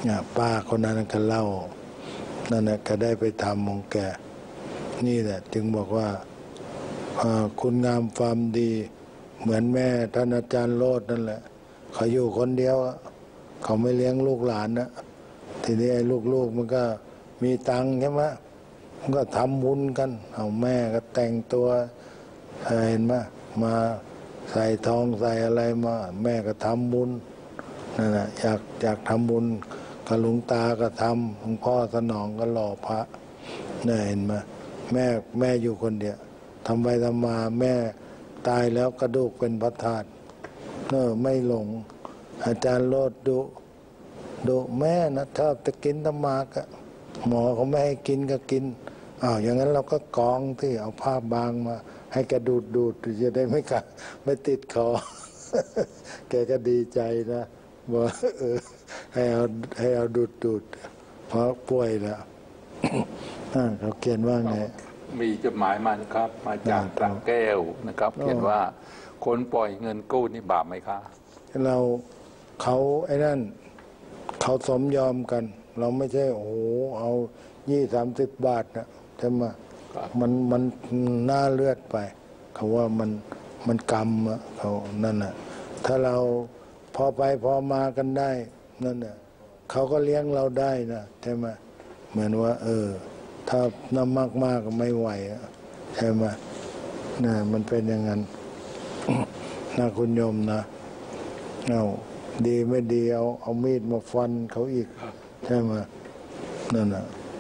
ป้าคนนั้นก็เล่านั่นแหละก็ได้ไปทำของแกนี่แหละจึงบอกว่าคุณงามความดีเหมือนแม่ท่านอาจารย์โลดนั่นแหละเขาอยู่คนเดียวเขาไม่เลี้ยงลูกหลานนะทีนี้ไอ้ลูกมันก็มีตังค์ใช่ไหมมันก็ทำบุญกันเอาแม่ก็แต่งตัวเห็นไหมมาใส่ทองใส่อะไรมาแม่ก็ทำบุญนั่นแหละอยากทำบุญกับหลวงตาก็ทำหลวงพ่อสนองก็หล่อพระเนี่ยเห็นไหมแม่อยู่คนเดียวทำไปทำมาแม่ตายแล้วกระดูกเป็นพระธาตุไม่หลงอาจารย์โลดดุแม่นะชอบจะกินธรรมากะหมอเขาไม่ให้กินก็กินอย่างนั้นเราก็กองที่เอาผ้าบางมาให้แกดูดจะได้ไม่ติดคอ แกก็ดีใจนะบอกให้เอาดูดเพราะป่วยแล้ว เขาเขียนว่าไงมีจดหมายมานะครับมาจากตรังแก้วนะครับเขียนว่าคนปล่อยเงินกู้นี่บาปไหมคะเขาไอ้นั่นเขาสมยอมกันเราไม่ใช่โอ้โหเอา20-30 บาทนะใช่ไหมมันน่าเลือดไปเขาว่ามันกรรมเขานั่นน่ะถ้าเราพอไปพอมากันได้นั่นน่ะเขาก็เลี้ยงเราได้นะใช่ไหมเหมือนว่าถ้าน้ำมากไม่ไหวใช่ไหมน่ะมันเป็นอย่างนั้นนะคุณโยมนะดีไม่ดีเอามีดมาฟันเขาอีกใช่ไหมนั่นน่ะ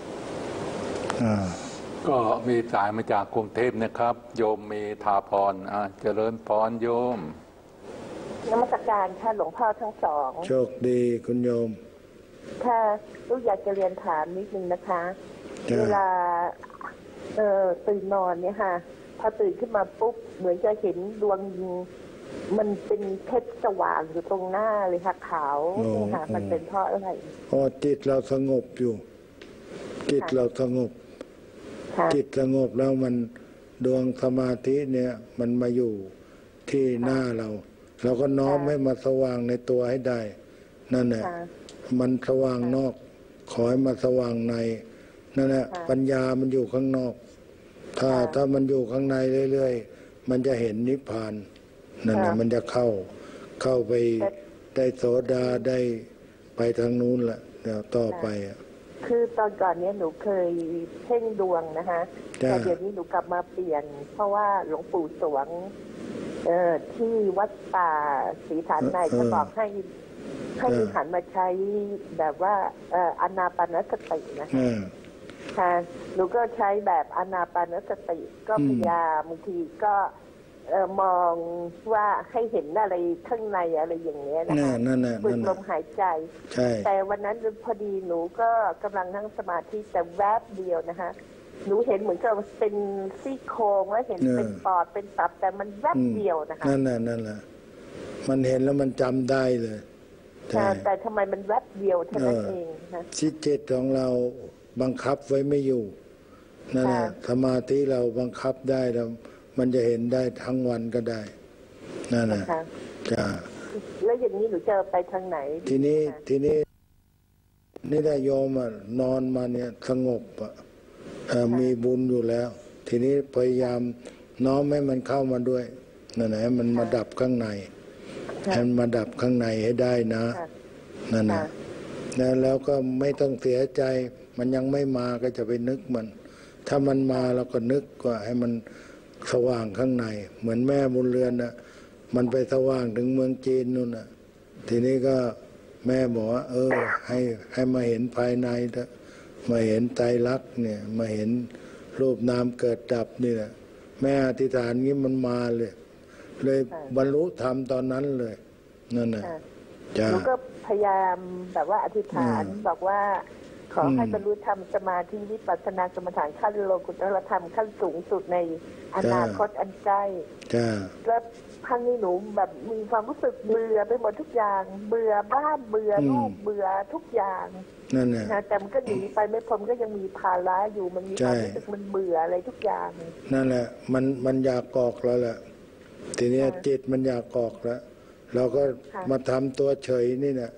ก็มีสายมาจากกรุงเทพนะครับโยมเมธาพรเจริญพรโยมนมัสการค่ะหลวงพ่อทั้งสองโชคดีคุณโยมค่ะลูกอยากจะเรียนถามนิดนึงนะคะเวลาตื่นนอนเนี่ยค่ะพอตื่นขึ้นมาปุ๊บเหมือนจะเห็นดวงมันเป็นเพชรสว่างอยู่ตรงหน้าเลยค่ะขาวนี่ค่ะมันเป็นเพราะอะไรจิตเราสงบอยู่จิตเราสงบจิตสงบแล้วมันดวงสมาธิเนี่ยมันมาอยู่ที่หน้าเราก็น้อมให้มาสว่างในตัวให้ได้นั่นแหละมันสว่างนอกขอให้มาสว่างในนั่นแหละปัญญามันอยู่ข้างนอกถ้ามันอยู่ข้างในเรื่อยๆมันจะเห็นนิพพานนั่นแหละมันจะเข้าไปได้โสดาได้ไปทางนู้นแหละเดี๋ยวต่อไปคือตอนก่อนนี้หนูเคยเพ่งดวงนะคะแต่เดี๋ยวนี้หนูกลับมาเปลี่ยนเพราะว่าหลวงปู่สวงที่วัดป่าศรีฐานในเขาบอกให้หันมาใช้แบบว่าอานาปานสตินะคะค่ะหนูก็ใช้แบบอานาปานสติก็พยายามบางทีก็มองว่าให้เห็นอะไรข้างในอะไรอย่างเงี้ยนะคะฝึกลมหายใจแต่วันนั้นพอดีหนูก็กำลังนั่งสมาธิแต่แวบเดียวนะคะหนูเห็นเหมือนกับเป็นซี่โครงแล้วเห็นเป็นปอดเป็นตับแต่มันแวบเดียวนะคะนั่นแหละมันเห็นแล้วมันจำได้เลยแต่ทำไมมันแวบเดียวเท่านั้นเองนะจิตของเราบังคับไว้ไม่อยู่นั่นแหละสมาธิเราบังคับได้แล้วมันจะเห็นได้ทั้งวันก็ได้นั่นแหละจ้าแล้วอย่างนี้หนูจะไปทางไหนทีนี้นี่ได้โยมนอนมาเนี่ยสงบมีบุญอยู่แล้วทีนี้พยายามน้อมให้มันเข้ามาด้วยนั่นแหละมันมาดับข้างในให้มันมาดับข้างในให้ได้นะนั่นนะแล้วก็ไม่ต้องเสียใจมันยังไม่มาก็จะไปนึกมันถ้ามันมาเราก็นึกว่าให้มันสว่างข้างในเหมือนแม่บุญเรือนนะมันไปสว่างถึงเมืองจีนนู่นนะทีนี้ก็แม่บอกว่าให้มาเห็นภายในเถอะมาเห็นไตรลักษณ์เนี่ยมาเห็นรูปนามเกิดดับนี่แหละแม่อธิษฐานงี้มันมาเลยบรรลุธรรมตอนนั้นเลยนั่นน่ะหนูก็พยายามแบบว่าอธิษฐานบอกว่าขอให้บรรลุธรรมสมาธิวิปัสสนากรรมฐานขั้นโลกุตตรธรรมขั้นสูงสุดในอนาคตอันใกล้แล้วครั้งนี้หนูแบบมีความรู้สึกเบื่อไปหมดทุกอย่างเบื่อบ้านเบื่อลูกเบื่อทุกอย่างนั่นแหละแต่มันก็หนีไปไม่พ้นก็ยังมีภาระอยู่มันมีความรู้สึกมันเบื่ออะไรทุกอย่างนั่นแหละมันอยากออกแล้วแหละทีนี้จิตมันอยากออกแล้วเราก็มาทำตัวเฉยนี่นะ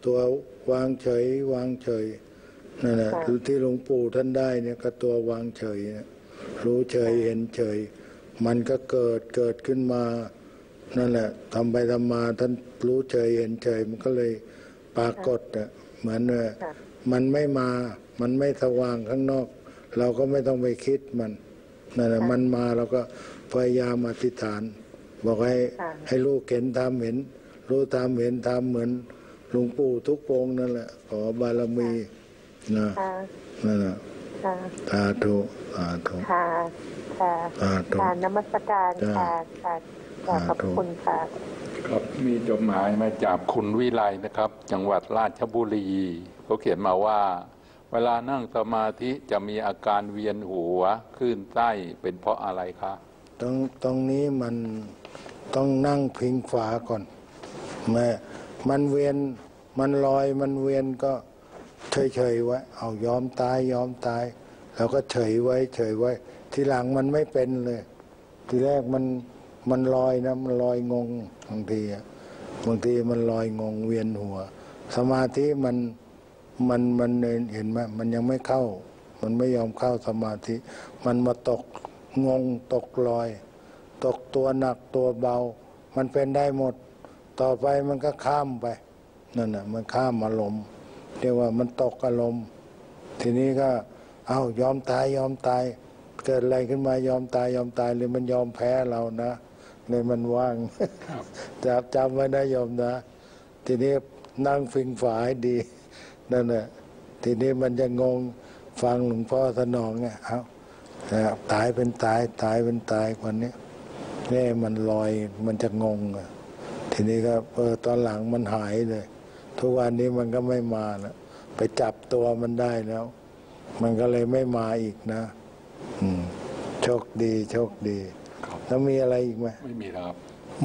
ตัววางเฉยวางเฉยนั่นแหละที่หลวงปู่ท่านได้เนี่ยก็ตัววางเฉยเนี่ยรู้เฉยเห็นเฉยมันก็เกิดขึ้นมานั่นแหละทำไปทำมาท่านรู้เฉยเห็นเฉยมันก็เลยปรากฏอ่ะเหมือนมันไม่มามันไม่สว่างข้างนอกเราก็ไม่ต้องไปคิดมันนั่นแหละมันมาเราก็พยายามอธิษฐานบอกให้ลูกเห็นทำเห็นรู้ทำเห็นทำเหมือนหลวงปู่ทุกองค์นั่นแหละขอบารมีนะนั่นแหละสาธุสาธุค่ะนมัสการค่ะขอบคุณค่ะครับมีจดหมายมาจากคุณวิไลนะครับจังหวัดราชบุรีเขาเขียนมาว่าเวลานั่งสมาธิจะมีอาการเวียนหัวคลื่นไส้เป็นเพราะอะไรคะตรงนี้มันต้องนั่งพิงฝาก่อนมันเวียนมันลอยมันเวียนก็เฉยไว้เอายอมตายแล้วก็เฉยไว้ทีหลังมันไม่เป็นเลยทีแรกมันลอยนะมันลอยงงบางทีมันลอยงงเวียนหัวสมาธิมันเห็นไหมมันยังไม่เข้ามันไม่ยอมเข้าสมาธิมันมาตกงงตกลอยตกตัวหนักตัวเบามันเป็นได้หมดต่อไปมันก็ข้ามไปนั่นน่ะมันข้ามอารมณ์เรียกว่ามันตกอารมณ์ทีนี้ก็ยอมตายเกิดอะไรขึ้นมายอมตายหรือมันยอมแพ้เรานะเลยมันว่างจำไว้นะโยมนะทีนี้นั่งฟิงฝาให้ดีนั่นแหละทีนี้มันจะงงฟังหลวงพ่อสนองไงตายเป็นตายคนนี้นี่มันลอยมันจะงงทีนี้ก็ตอนหลังมันหายเลยทุกวันนี้มันก็ไม่มาแล้วไปจับตัวมันได้แล้วมันก็เลยไม่มาอีกนะโชคดีแล้วมีอะไรอีกไหมไม่มีครับ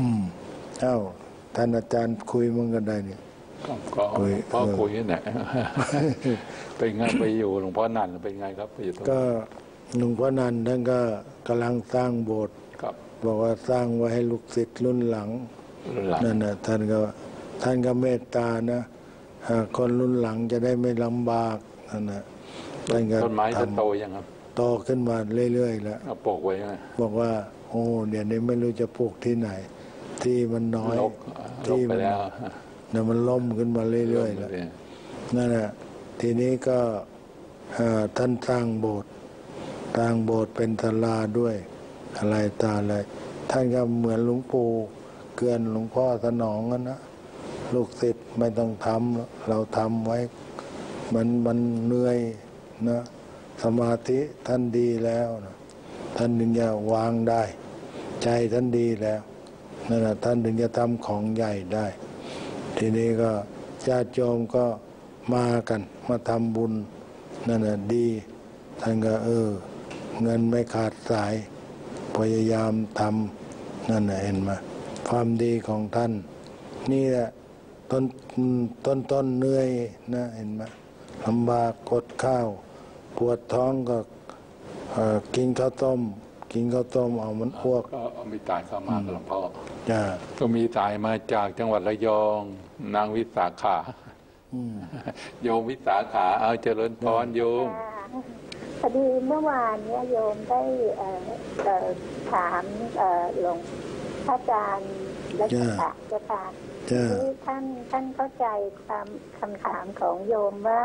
ท่านอาจารย์คุยมึงกันได้เนี่ยก็พ่อคุยนี่แหละเป็นไงไปอยู่หลวงพ่อนันเป็นไงครับไปอยู่ตรงก็หลวงพ่อนันท่านก็กำลังสร้างโบสถ์บอกว่าสร้างไว้ให้ลูกศิษย์รุ่นหลังนั่นนะท่านก็เมตตานะคนรุ่นหลังจะได้ไม่ลำบากนั่นนะต้นไม้จะโตยังครับโตขึ้นมาเรื่อยๆแล้วปลูกไว้ไงบอกว่าโอ้เดี๋ยวนี้ไม่รู้จะปลูกที่ไหนที่มันน้อยที่มันล้มขึ้นมาเรื่อยๆแล้วนั่นแหละทีนี้ก็ท่านสร้างโบสถ์เป็นศาลาด้วยอะไรท่านก็เหมือนหลวงปู่เกื้อนหลวงพ่อสนองนะลูกศิษย์ไม่ต้องทำเราทำไว้มันเหนื่อยนะสมาธิท่านดีแล้วนะท่านถึงจะวางได้ใจท่านดีแล้วนั่นแหละท่านถึงจะทำของใหญ่ได้ทีนี้ก็ญาติโยมก็มากันมาทำบุญนั่นแหละดีท่านก็เงินไม่ขาดสายพยายามทำนั่นแหละเห็นไหมความดีของท่านนี่แหละต้นเหนื่อยนะเห็นไหมลำบากกดข้าวปวดท้องก็กินข้าวต้มเอามันอ้วกก็มีตายเข้ามาหลวงพ่อก็มีตายมาจากจังหวัดระยองนางวิสาขาโยมวิสาขาเอาเจริญพรโยมพอดีเมื่อวานเนี่ยโยมได้ถามหลวงพระอาจารย์รัชตะเจ้าค่ะที่ท่านเข้าใจคำถามของโยมว่า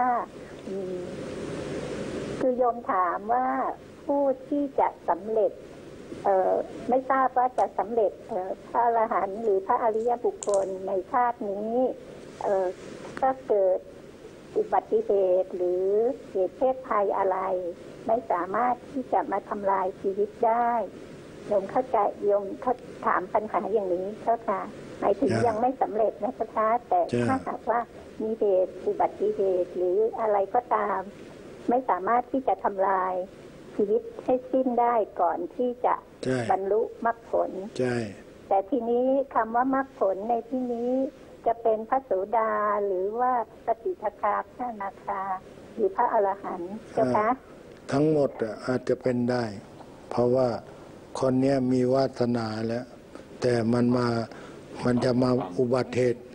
คือโยมถามว่าผู้ที่จะสำเร็จไม่ทราบว่าจะสำเร็จพระอรหันต์หรือพระอริยบุคคลในชาตินี้ก็เกิดอุบัติเหตุหรือเหตุเพศภัยอะไรไม่สามารถที่จะมาทำลายชีวิตได้โยมเข้าใจโยมเขาถามปัญหาอย่างนี้เจ้าค่ะหมายถึงยังไม่สำเร็จนะเจ้าค่ะแต่ถ้าหากว่ามีเหตุอุบัติเหตุหรืออะไรก็ตามไม่สามารถที่จะทำลายชีวิตให้สิ้นได้ก่อนที่จะบรรลุมรรคผลแต่ทีนี้คำว่ามรรคผลในที่นี้จะเป็นพระโสดาหรือว่าสกิทาคาพระอนาคาหรือพระอรหันต์เจ้าคะทั้งหมดอาจจะเป็นได้เพราะว่าคนนี้มีวาสนาแล้วแต่มันจะมาอุบัติเหตุ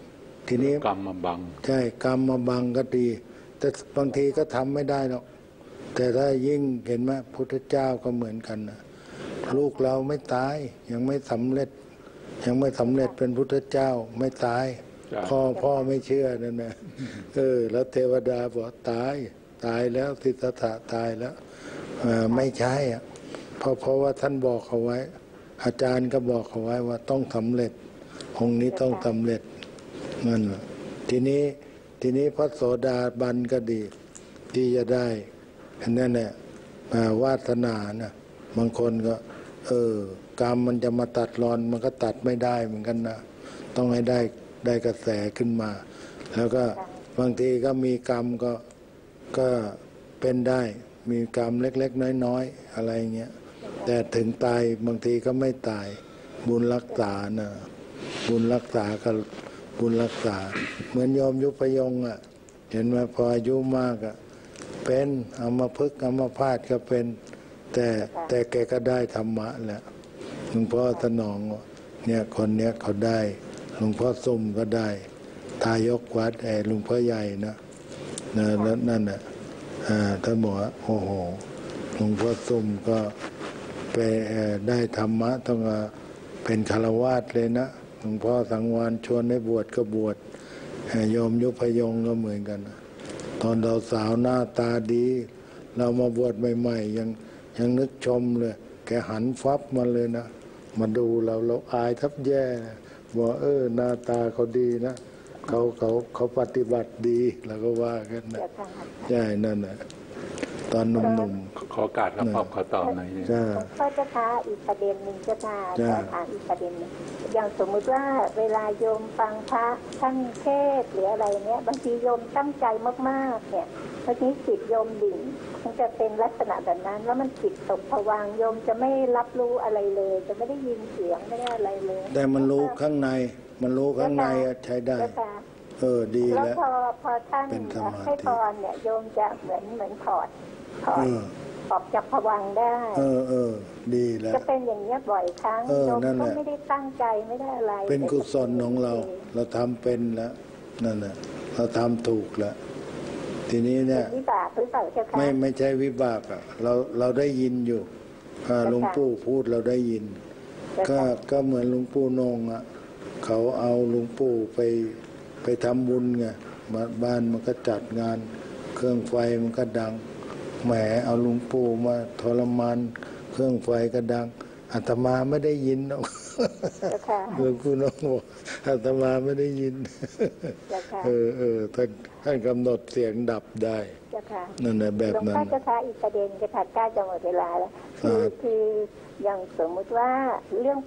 ทีนี้กรรมมาบังใช่กรรมมาบังก็ดีแต่บางทีก็ทำไม่ได้หรอกแต่ถ้ายิ่งเห็นไหมพุทธเจ้าก็เหมือนกันนะลูกเราไม่ตายยังไม่สำเร็จเป็นพุทธเจ้าไม่ตายพ่อไม่เชื่อนั่นนะแล้วเทวดาบอกตายแล้วสิทธัตถะตายแล้วไม่ใช่อ่ะเพราะว่าท่านบอกเขาไว้อาจารย์ก็บอกเขาไว้ว่าต้องสำเร็จองค์นี้ต้องสำเร็จนั่นแหละทีนี้พระโสดาบันก็ดีที่จะได้นั่นแหละวาสนานะบางคนก็กรรมมันจะมาตัดรอนมันก็ตัดไม่ได้เหมือนกันนะต้องให้ได้กระแสขึ้นมา แล้วก็บางทีก็มีกรรมก็เป็นได้มีกรรมเล็กๆน้อยๆอะไรเงี้ยแต่ถึงตายบางทีก็ไม่ตายบุญรักษานะบุญรักษากับบุญรักษาเหมือนโยมยุพยงอ่ะเห็นไหมพออายุมากอ่ะเป็นอัมพฤกษ์อัมพาตก็เป็นแต่แกก็ได้ธรรมะแหละหลวงพ่อสนองเนี่ยคนเนี้ยเขาได้หลวงพ่อซุ่มก็ได้ทายกวัดหลวงพ่อใหญ่นะแล้วนั่นน่ะท่านบอกว่าโอ้โหหลวงพ่อซุ่มก็ไปได้ธรรมะต้องเป็นฆราวาสเลยนะหลวงพ่อสังวรชวนให้บวชก็บวชโยมยุพยงก็เหมือนกันตอนเราสาวหน้าตาดีเรามาบวชใหม่ๆยังนึกชมเลยแกหันฟับมาเลยนะมาดูเราอายทับแย่บอกหน้าตาเขาดีนะเขาปฏิบัติดีเราก็ว่ากันนะใช่นั่นนะตอนหนุ่มๆขอการครับขอตอบหน่อยก็จะท้าอีกประเด็นหนึ่งจะถามอีกประเด็นหนึ่งอย่างสมมุติว่าเวลาโยมฟังพระท่านเทศหรืออะไรเนี้ยบางทีโยมตั้งใจมากๆเนี่ยทีนี้จิตโยมดิ่งมันจะเป็นลักษณะแบบนั้นแล้วมันจิตตกภวังค์โยมจะไม่รับรู้อะไรเลยจะไม่ได้ยินเสียงไม่ได้อะไรเลยแต่มันรู้ข้างในใช้ได้ดีแล้วพอท่านให้พรเนี่ยโยมจะเหมือนถอดออกจากภวังค์ได้ดีแล้วจะเป็นอย่างนี้บ่อยครั้งโยมก็ไม่ได้ตั้งใจไม่ได้อะไรเป็นกุศลของเราทำเป็นแล้วนั่นแหละเราทำถูกแล้วทีนี้เนี่ยวิบากหรือเปล่าเจ้าค่ะไม่ใช่วิบากอ่ะเราได้ยินอยู่หลวงปู่พูดเราได้ยินก็เหมือนหลวงปู่นงอ่ะเขาเอาหลวงปู่ไปทำบุญไงบ้านมันก็จัดงานเครื่องไฟมันก็ดังแหมเอาหลวงปู่มาทรมานเครื่องไฟก็ดังอาตมาไม่ได้ยินหรอกหลวงปู่น้องบอกอาตมาไม่ได้ยินท่านกำหนดเสียงดับได้นั่นแหละแบบนั้นหลวงพ่อจะท้าอีกประเด็นจะถัดใกล้จะหมดเวลาแล้วคืออย่างสมมุติว่าเรื่อง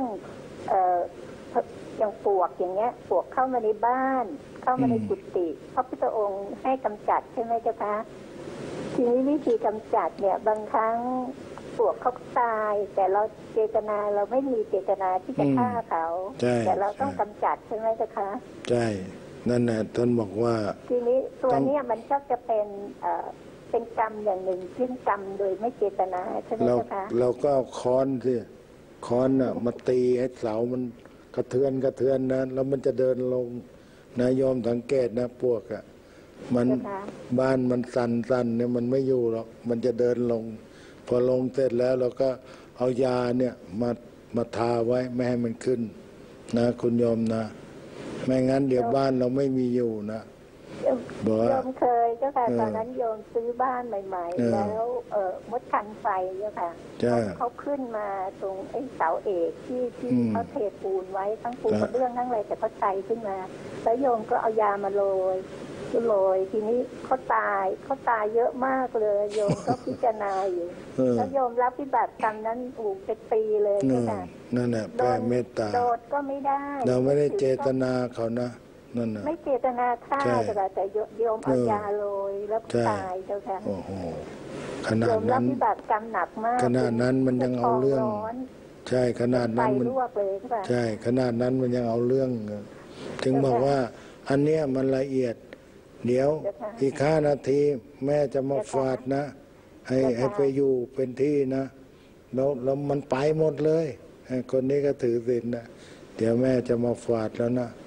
อย่างปวกอย่างเงี้ยปวกเข้ามาในบ้านเข้ามาในกุฏิพระพุทธองค์ให้กำจัดใช่ไหมเจ้าคะทีนี้วิธีกำจัดเนี่ยบางครั้งปวกเขาตายแต่เราเจตนาเราไม่มีเจตนาที่จะฆ่าเขาแต่เราต้องกำจัดใช่ไหมเจ้าคะใช่นั่นแหละท่านบอกว่าทีนี้ตัวเนี้ยมันก็จะเป็นกรรมอย่างหนึ่งซึ่งกรรมโดยไม่เจตนาใช่ไหมเจ้าคะเราก็ค้อนน่ะมาตีให้เสามันกระเทือนนะแล้วมันจะเดินลงนะยอมสังเกตนะพวกอ่ะมันบ้านมันสั่นเนี่ยมันไม่อยู่หรอกมันจะเดินลงพอลงเสร็จแล้วเราก็เอายาเนี่ยมาทาไว้ไม่ให้มันขึ้นนะคุณโยมนะไม่งั้นเดี๋ยวบ้านเราไม่มีอยู่นะโยมเคยเจ้าค่ะตอนนั้นโยมซื้อบ้านใหม่ๆแล้วมดคันไฟเจ้าค่ะเขาขึ้นมาตรงไอ้เสาเอกที่เขาเทปูนไว้ทั้งปูนเรื่องทั้งอะไรแต่เขาใจขึ้นมาแล้วโยมก็เอายามาโรยทีนี้เขาตายเยอะมากเลยโยมก็พิจารณาอยู่แล้วโยมรับวิบากกรรมนั้นเป็นปีเลยเจ้าค่ะนั่นแหละแผ่เมตตาโดดก็ไม่ได้เราไม่ได้เจตนาเขานะนั่นน่ะไม่เจตนาฆ่าแต่โยมเอายาโรยแล้วตายเจ้าค่ะโอ้โหขนาดนั้นวิบากกรรมหนักมากขนาดนั้นมันยังเอาเรื่องใช่ขนาดนั้นมันใช่ขนาดนั้นมันยังเอาเรื่องถึงบอกว่าอันเนี้ยมันละเอียดเดี๋ยวอีก5 นาทีแม่จะมาฝาดนะให้ไปอยู่เป็นที่นะแล้วมันไปหมดเลยคนนี้ก็ถือศีลนะเดี๋ยวแม่จะมาฝาดแล้วนะ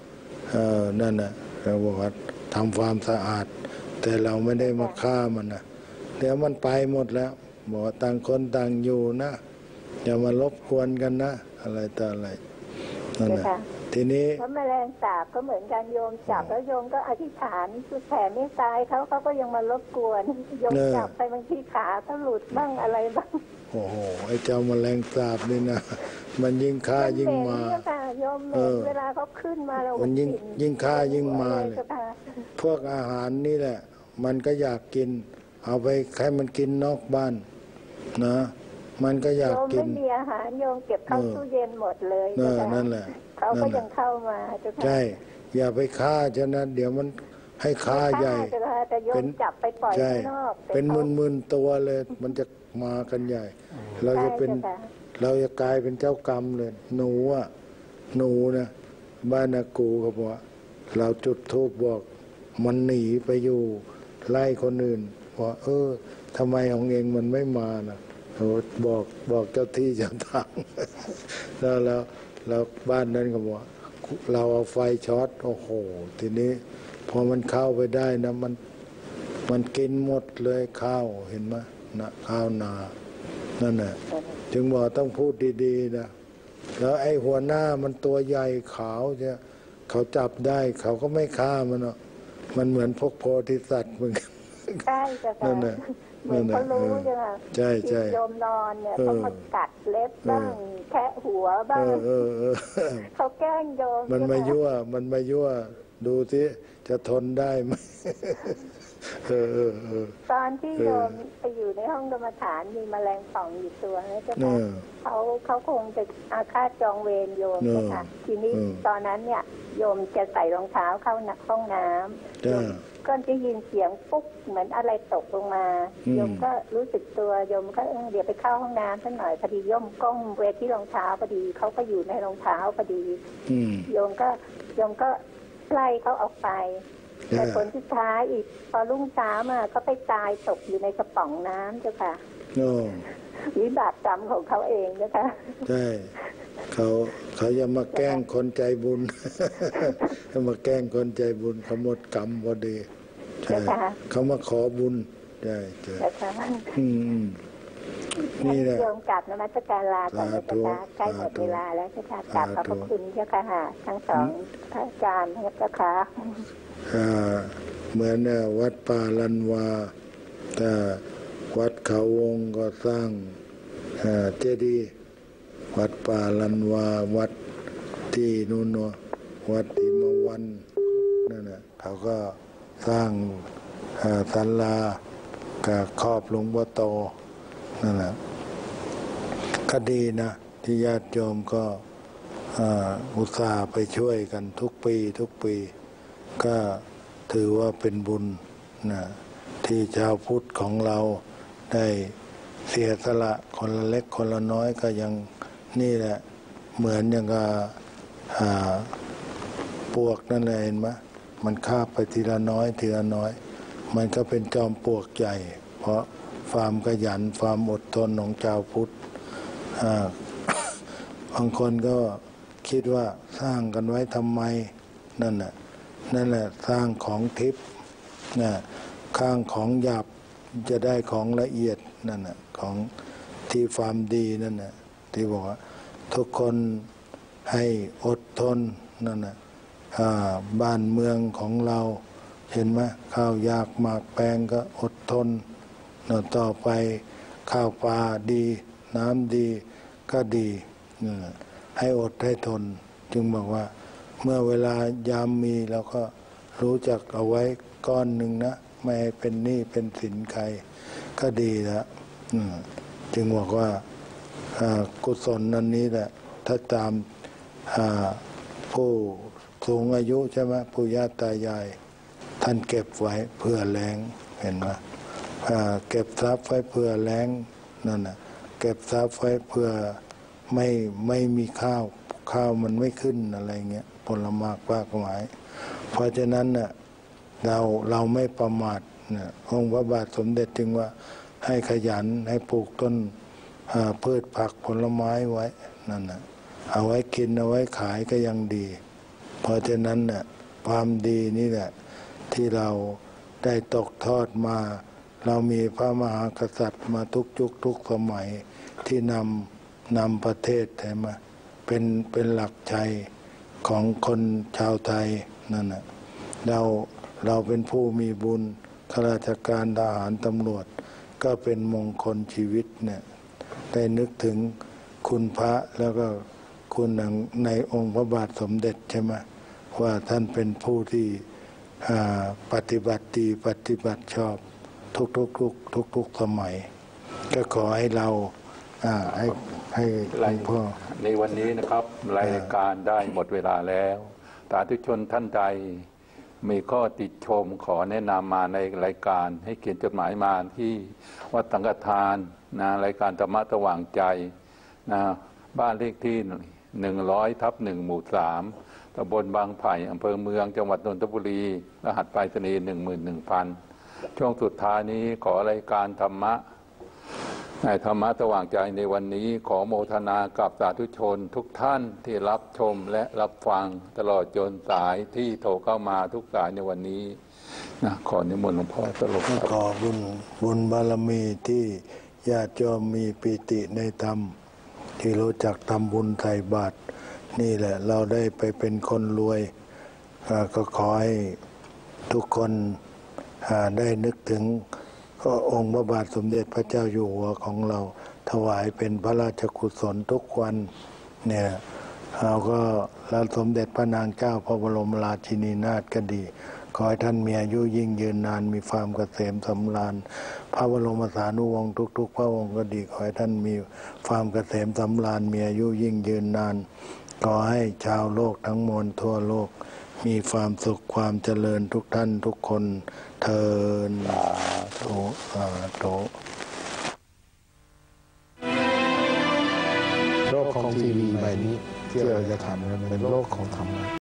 นั่นน่ะเราบอกว่าทำความสะอาดแต่เราไม่ได้มาฆ่ามันนะเดี๋ยวมันไปหมดแล้วบอกว่าต่างคนต่างอยู่นะอย่ามารบกวนกันนะอะไรต่ออะไรนั่นแหละทีนี้เพราะแมลงสาบก็เหมือนกันโยมจับแล้วโยมก็อธิษฐานคือแผ่เมตตาเขาก็ยังมารบกวนโยมจับไปบางทีขาก็หลุดบ้างอะไรบ้างโอ้โหไอ้เจ้าแมลงสาบนี่นะมันยิ่งฆ่ายิ่งมาโยมเวลาเขาขึ้นมาเรามันยิ่งฆ่ายิ่งมาเลยพวกอาหารนี่แหละมันก็อยากกินเอาไปให้มันกินนอกบ้านนะมันก็อยากกินไม่มีอาหารโยมเก็บเข้าตู้เย็นหมดเลยนั่นแหละเขาก็ยังเข้ามาใช่อย่าไปฆ่าฉะนั้นเดี๋ยวมันให้ฆ่าใหญ่เป็นจับไปปล่อยข้างนอกเป็นหมื่นตัวเลยมันจะมากันใหญ่เราจะกลายเป็นเจ้ากรรมเลยหนูนะบ้านนากูเขาบอกว่าเราจุดธูปบอกมันหนีไปอยู่ไล่คนอื่นว่าทำไมของเองมันไม่มานะบอกเจ้าที่เจ้าทางแล้วบ้านนั้นก็บอกเราเอาไฟช็อตโอ้โหทีนี้พอมันเข้าไปได้นะมันกินหมดเลยข้าวเห็นไหมนะข้าวนานั่นแหละจึงบอกต้องพูดดีๆนะแล้วไอ้หัวหน้ามันตัวใหญ่ขาวเนี่ยเขาจับได้เขาก็ไม่ฆ่ามันเนาะมันเหมือนพวกโพธิสัตว์เหมือนกันใช่จ้ะนั่นแหละเหมือนเขารู้ใช่ไหมใช่โยมนอนเนี่ยเขามากัดเล็บบ้างแคะหัวบ้างเขาแกล้งโยมมันมายั่วดูสิจะทนได้ไหมตอนที่โยมไปอยู่ในห้องกรรมฐานมีแมลงป่องอยู่ตัวนะเจ้าค่ะเขาคงจะอาฆาตจองเวรโยมนะคะทีนี้ตอนนั้นเนี่ยโยมจะใส่รองเท้าเข้าห้องน้ำก็จะยินเสียงปุ๊บเหมือนอะไรตกลงมาโยมก็รู้สึกตัวโยมก็เดี๋ยวไปเข้าห้องน้ำสักหน่อยพอดีโยมก้มเวที่รองเท้าพอดีเขาก็อยู่ในรองเท้าพอดีโยมก็ไล่เขาออกไปแต่ผลสุดท้ายอีกพอรุ่งเช้ามาก็ไปตายตกอยู่ในกระป๋องน้ำเจ้าค่ะวิบากกรรมของเขาเองนะคะใช่เขาจะมาแกล้งคนใจบุญเขามาแกล้งคนใจบุญเขาหมดกรรมพอดีใช่เขามาขอบุญใช่นี่แหละโยมกลับนมัสการลาก่อนนะคะใกล้หมดเวลาแล้วค่ะกลับขอบพระคุณเจ้าค่ะทั้งสองพระอาจารย์เจ้าค่ะเหมือนวัดป่าลันวาแต่วัดเขาวงก็สร้างเจดีย์วัดป่าลันวาวัดที่นู่นวัดอิมวันนั่นนะเขาก็สร้างศาลากับครอบหลวงพ่อโตนั่นแหละก็ดีนะที่ญาติโยมก็อุตส่าห์ไปช่วยกันทุกปีก็ถือว่าเป็นบุญนะที่ชาวพุทธของเราได้เสียสละคนละเล็กคนละน้อยก็ยังนี่แหละเหมือนอย่างกับปวกนั่นแหละเห็นไหมมันคาบไปทีละน้อยมันก็เป็นจอมปลวกใหญ่เพราะความขยันความอดทนของชาวพุทธบางคนก็คิดว่าสร้างกันไว้ทำไมนั่นแหละสร้างของทิพย์ข้างของหยาบจะได้ของละเอียดนั่นน่ะของที่ความดีนั่นน่ะที่บอกว่าทุกคนให้อดทนนั่นน่ะบ้านเมืองของเราเห็นไหมข้าวยากหมากแปลงก็อดทนต่อไปข้าวปลาดีน้ำดีก็ดีให้อดให้ทนจึงบอกว่าเมื่อเวลายามมีเราก็รู้จักเอาไว้ก้อนหนึ่งนะไม่ให้เป็นหนี้เป็นสินใครก็ดีแล้วจึงบอกว่ากุศลนั้นนี้แหละถ้าตามผู้สูงอายุใช่ไหมปู่ย่าตายายท่านเก็บไว้เพื่อแล้งเห็นไหมเก็บทรัพย์ไว้เพื่อแล้งนั่นน่ะเก็บทรัพย์ไว้เพื่อไม่มีข้าวมันไม่ขึ้นอะไรเงี้ยผลไม้มากมายเพราะฉะนั้นน่ะเราไม่ประมาทเนี่ยองค์พระบาทสมเด็จจึงว่าให้ขยันให้ปลูกต้นพืชผักผลไม้ไว้นั่นน่ะเอาไว้กินเอาไว้ขายก็ยังดีเพราะฉะนั้นน่ะความดีนี่แหละที่เราได้ตกทอดมาเรามีพระมหากษัตริย์มาทุกยุคทุกสมัยที่นำประเทศใช่ไหมเป็นหลักใจของคนชาวไทยนั่นแหละเราเป็นผู้มีบุญข้าราชการทหารตำรวจก็เป็นมงคลชีวิตเนี่ยได้นึกถึงคุณพระแล้วก็คุณในองค์พระบาทสมเด็จใช่ไหมว่าท่านเป็นผู้ที่ปฏิบัติดีปฏิบัติชอบทุกสมัยก็ขอให้เราให้หลวงพ่อในวันนี้นะครับรายการได้หมดเวลาแล้วสาธุชนท่านใดมีข้อติชมขอแนะนำมาในรายการให้เขียนจดหมายมาที่วัดสังฆทานนะรายการธรรมะสว่างใจนะบ้านเลขที่100/1หมู่ 3ตำบลบางไผ่อำเภอเมืองจังหวัดนนทบุรีรหัสไปรษณีย์ 11,000 ช่วงสุดท้ายนี้ขอรายการธรรมะสว่างใจในวันนี้ขอโมทนากับสาธุชนทุกท่านที่รับชมและรับฟังตลอดจนสายที่โทรเข้ามาทุกสายในวันนี้นะขอนิมนต์หลวงพ่อสรุปขอบุญบารมีที่ญาติโยมมีปิติในธรรมที่รู้จักทำบุญใส่บาตรนี่แหละเราได้ไปเป็นคนรวยก็ขอให้ทุกคนได้นึกถึงก็องค์พระบาทสมเด็จพระเจ้าอยู่หัวของเราถวายเป็นพระราชกุศลทุกวันเนี่ยเราก็แล้วสมเด็จพระนางเจ้าพระบรมราชินีนาถก็ดีขอให้ท่านมีอายุยิ่งยืนนานมีความเกษมสำราญพระบรมสานุวงศ์ทุกๆพระองค์ก็ดีขอให้ท่านมีความเกษมสำราญมีอายุยิ่งยืนนานขอให้ชาวโลกทั้งมวลทั่วโลกมีความสุขความเจริญทุกท่านทุกคนเทินโตโลกของทีวีใบนี้ที่เราจะทำเป็นโลกของธรรมะ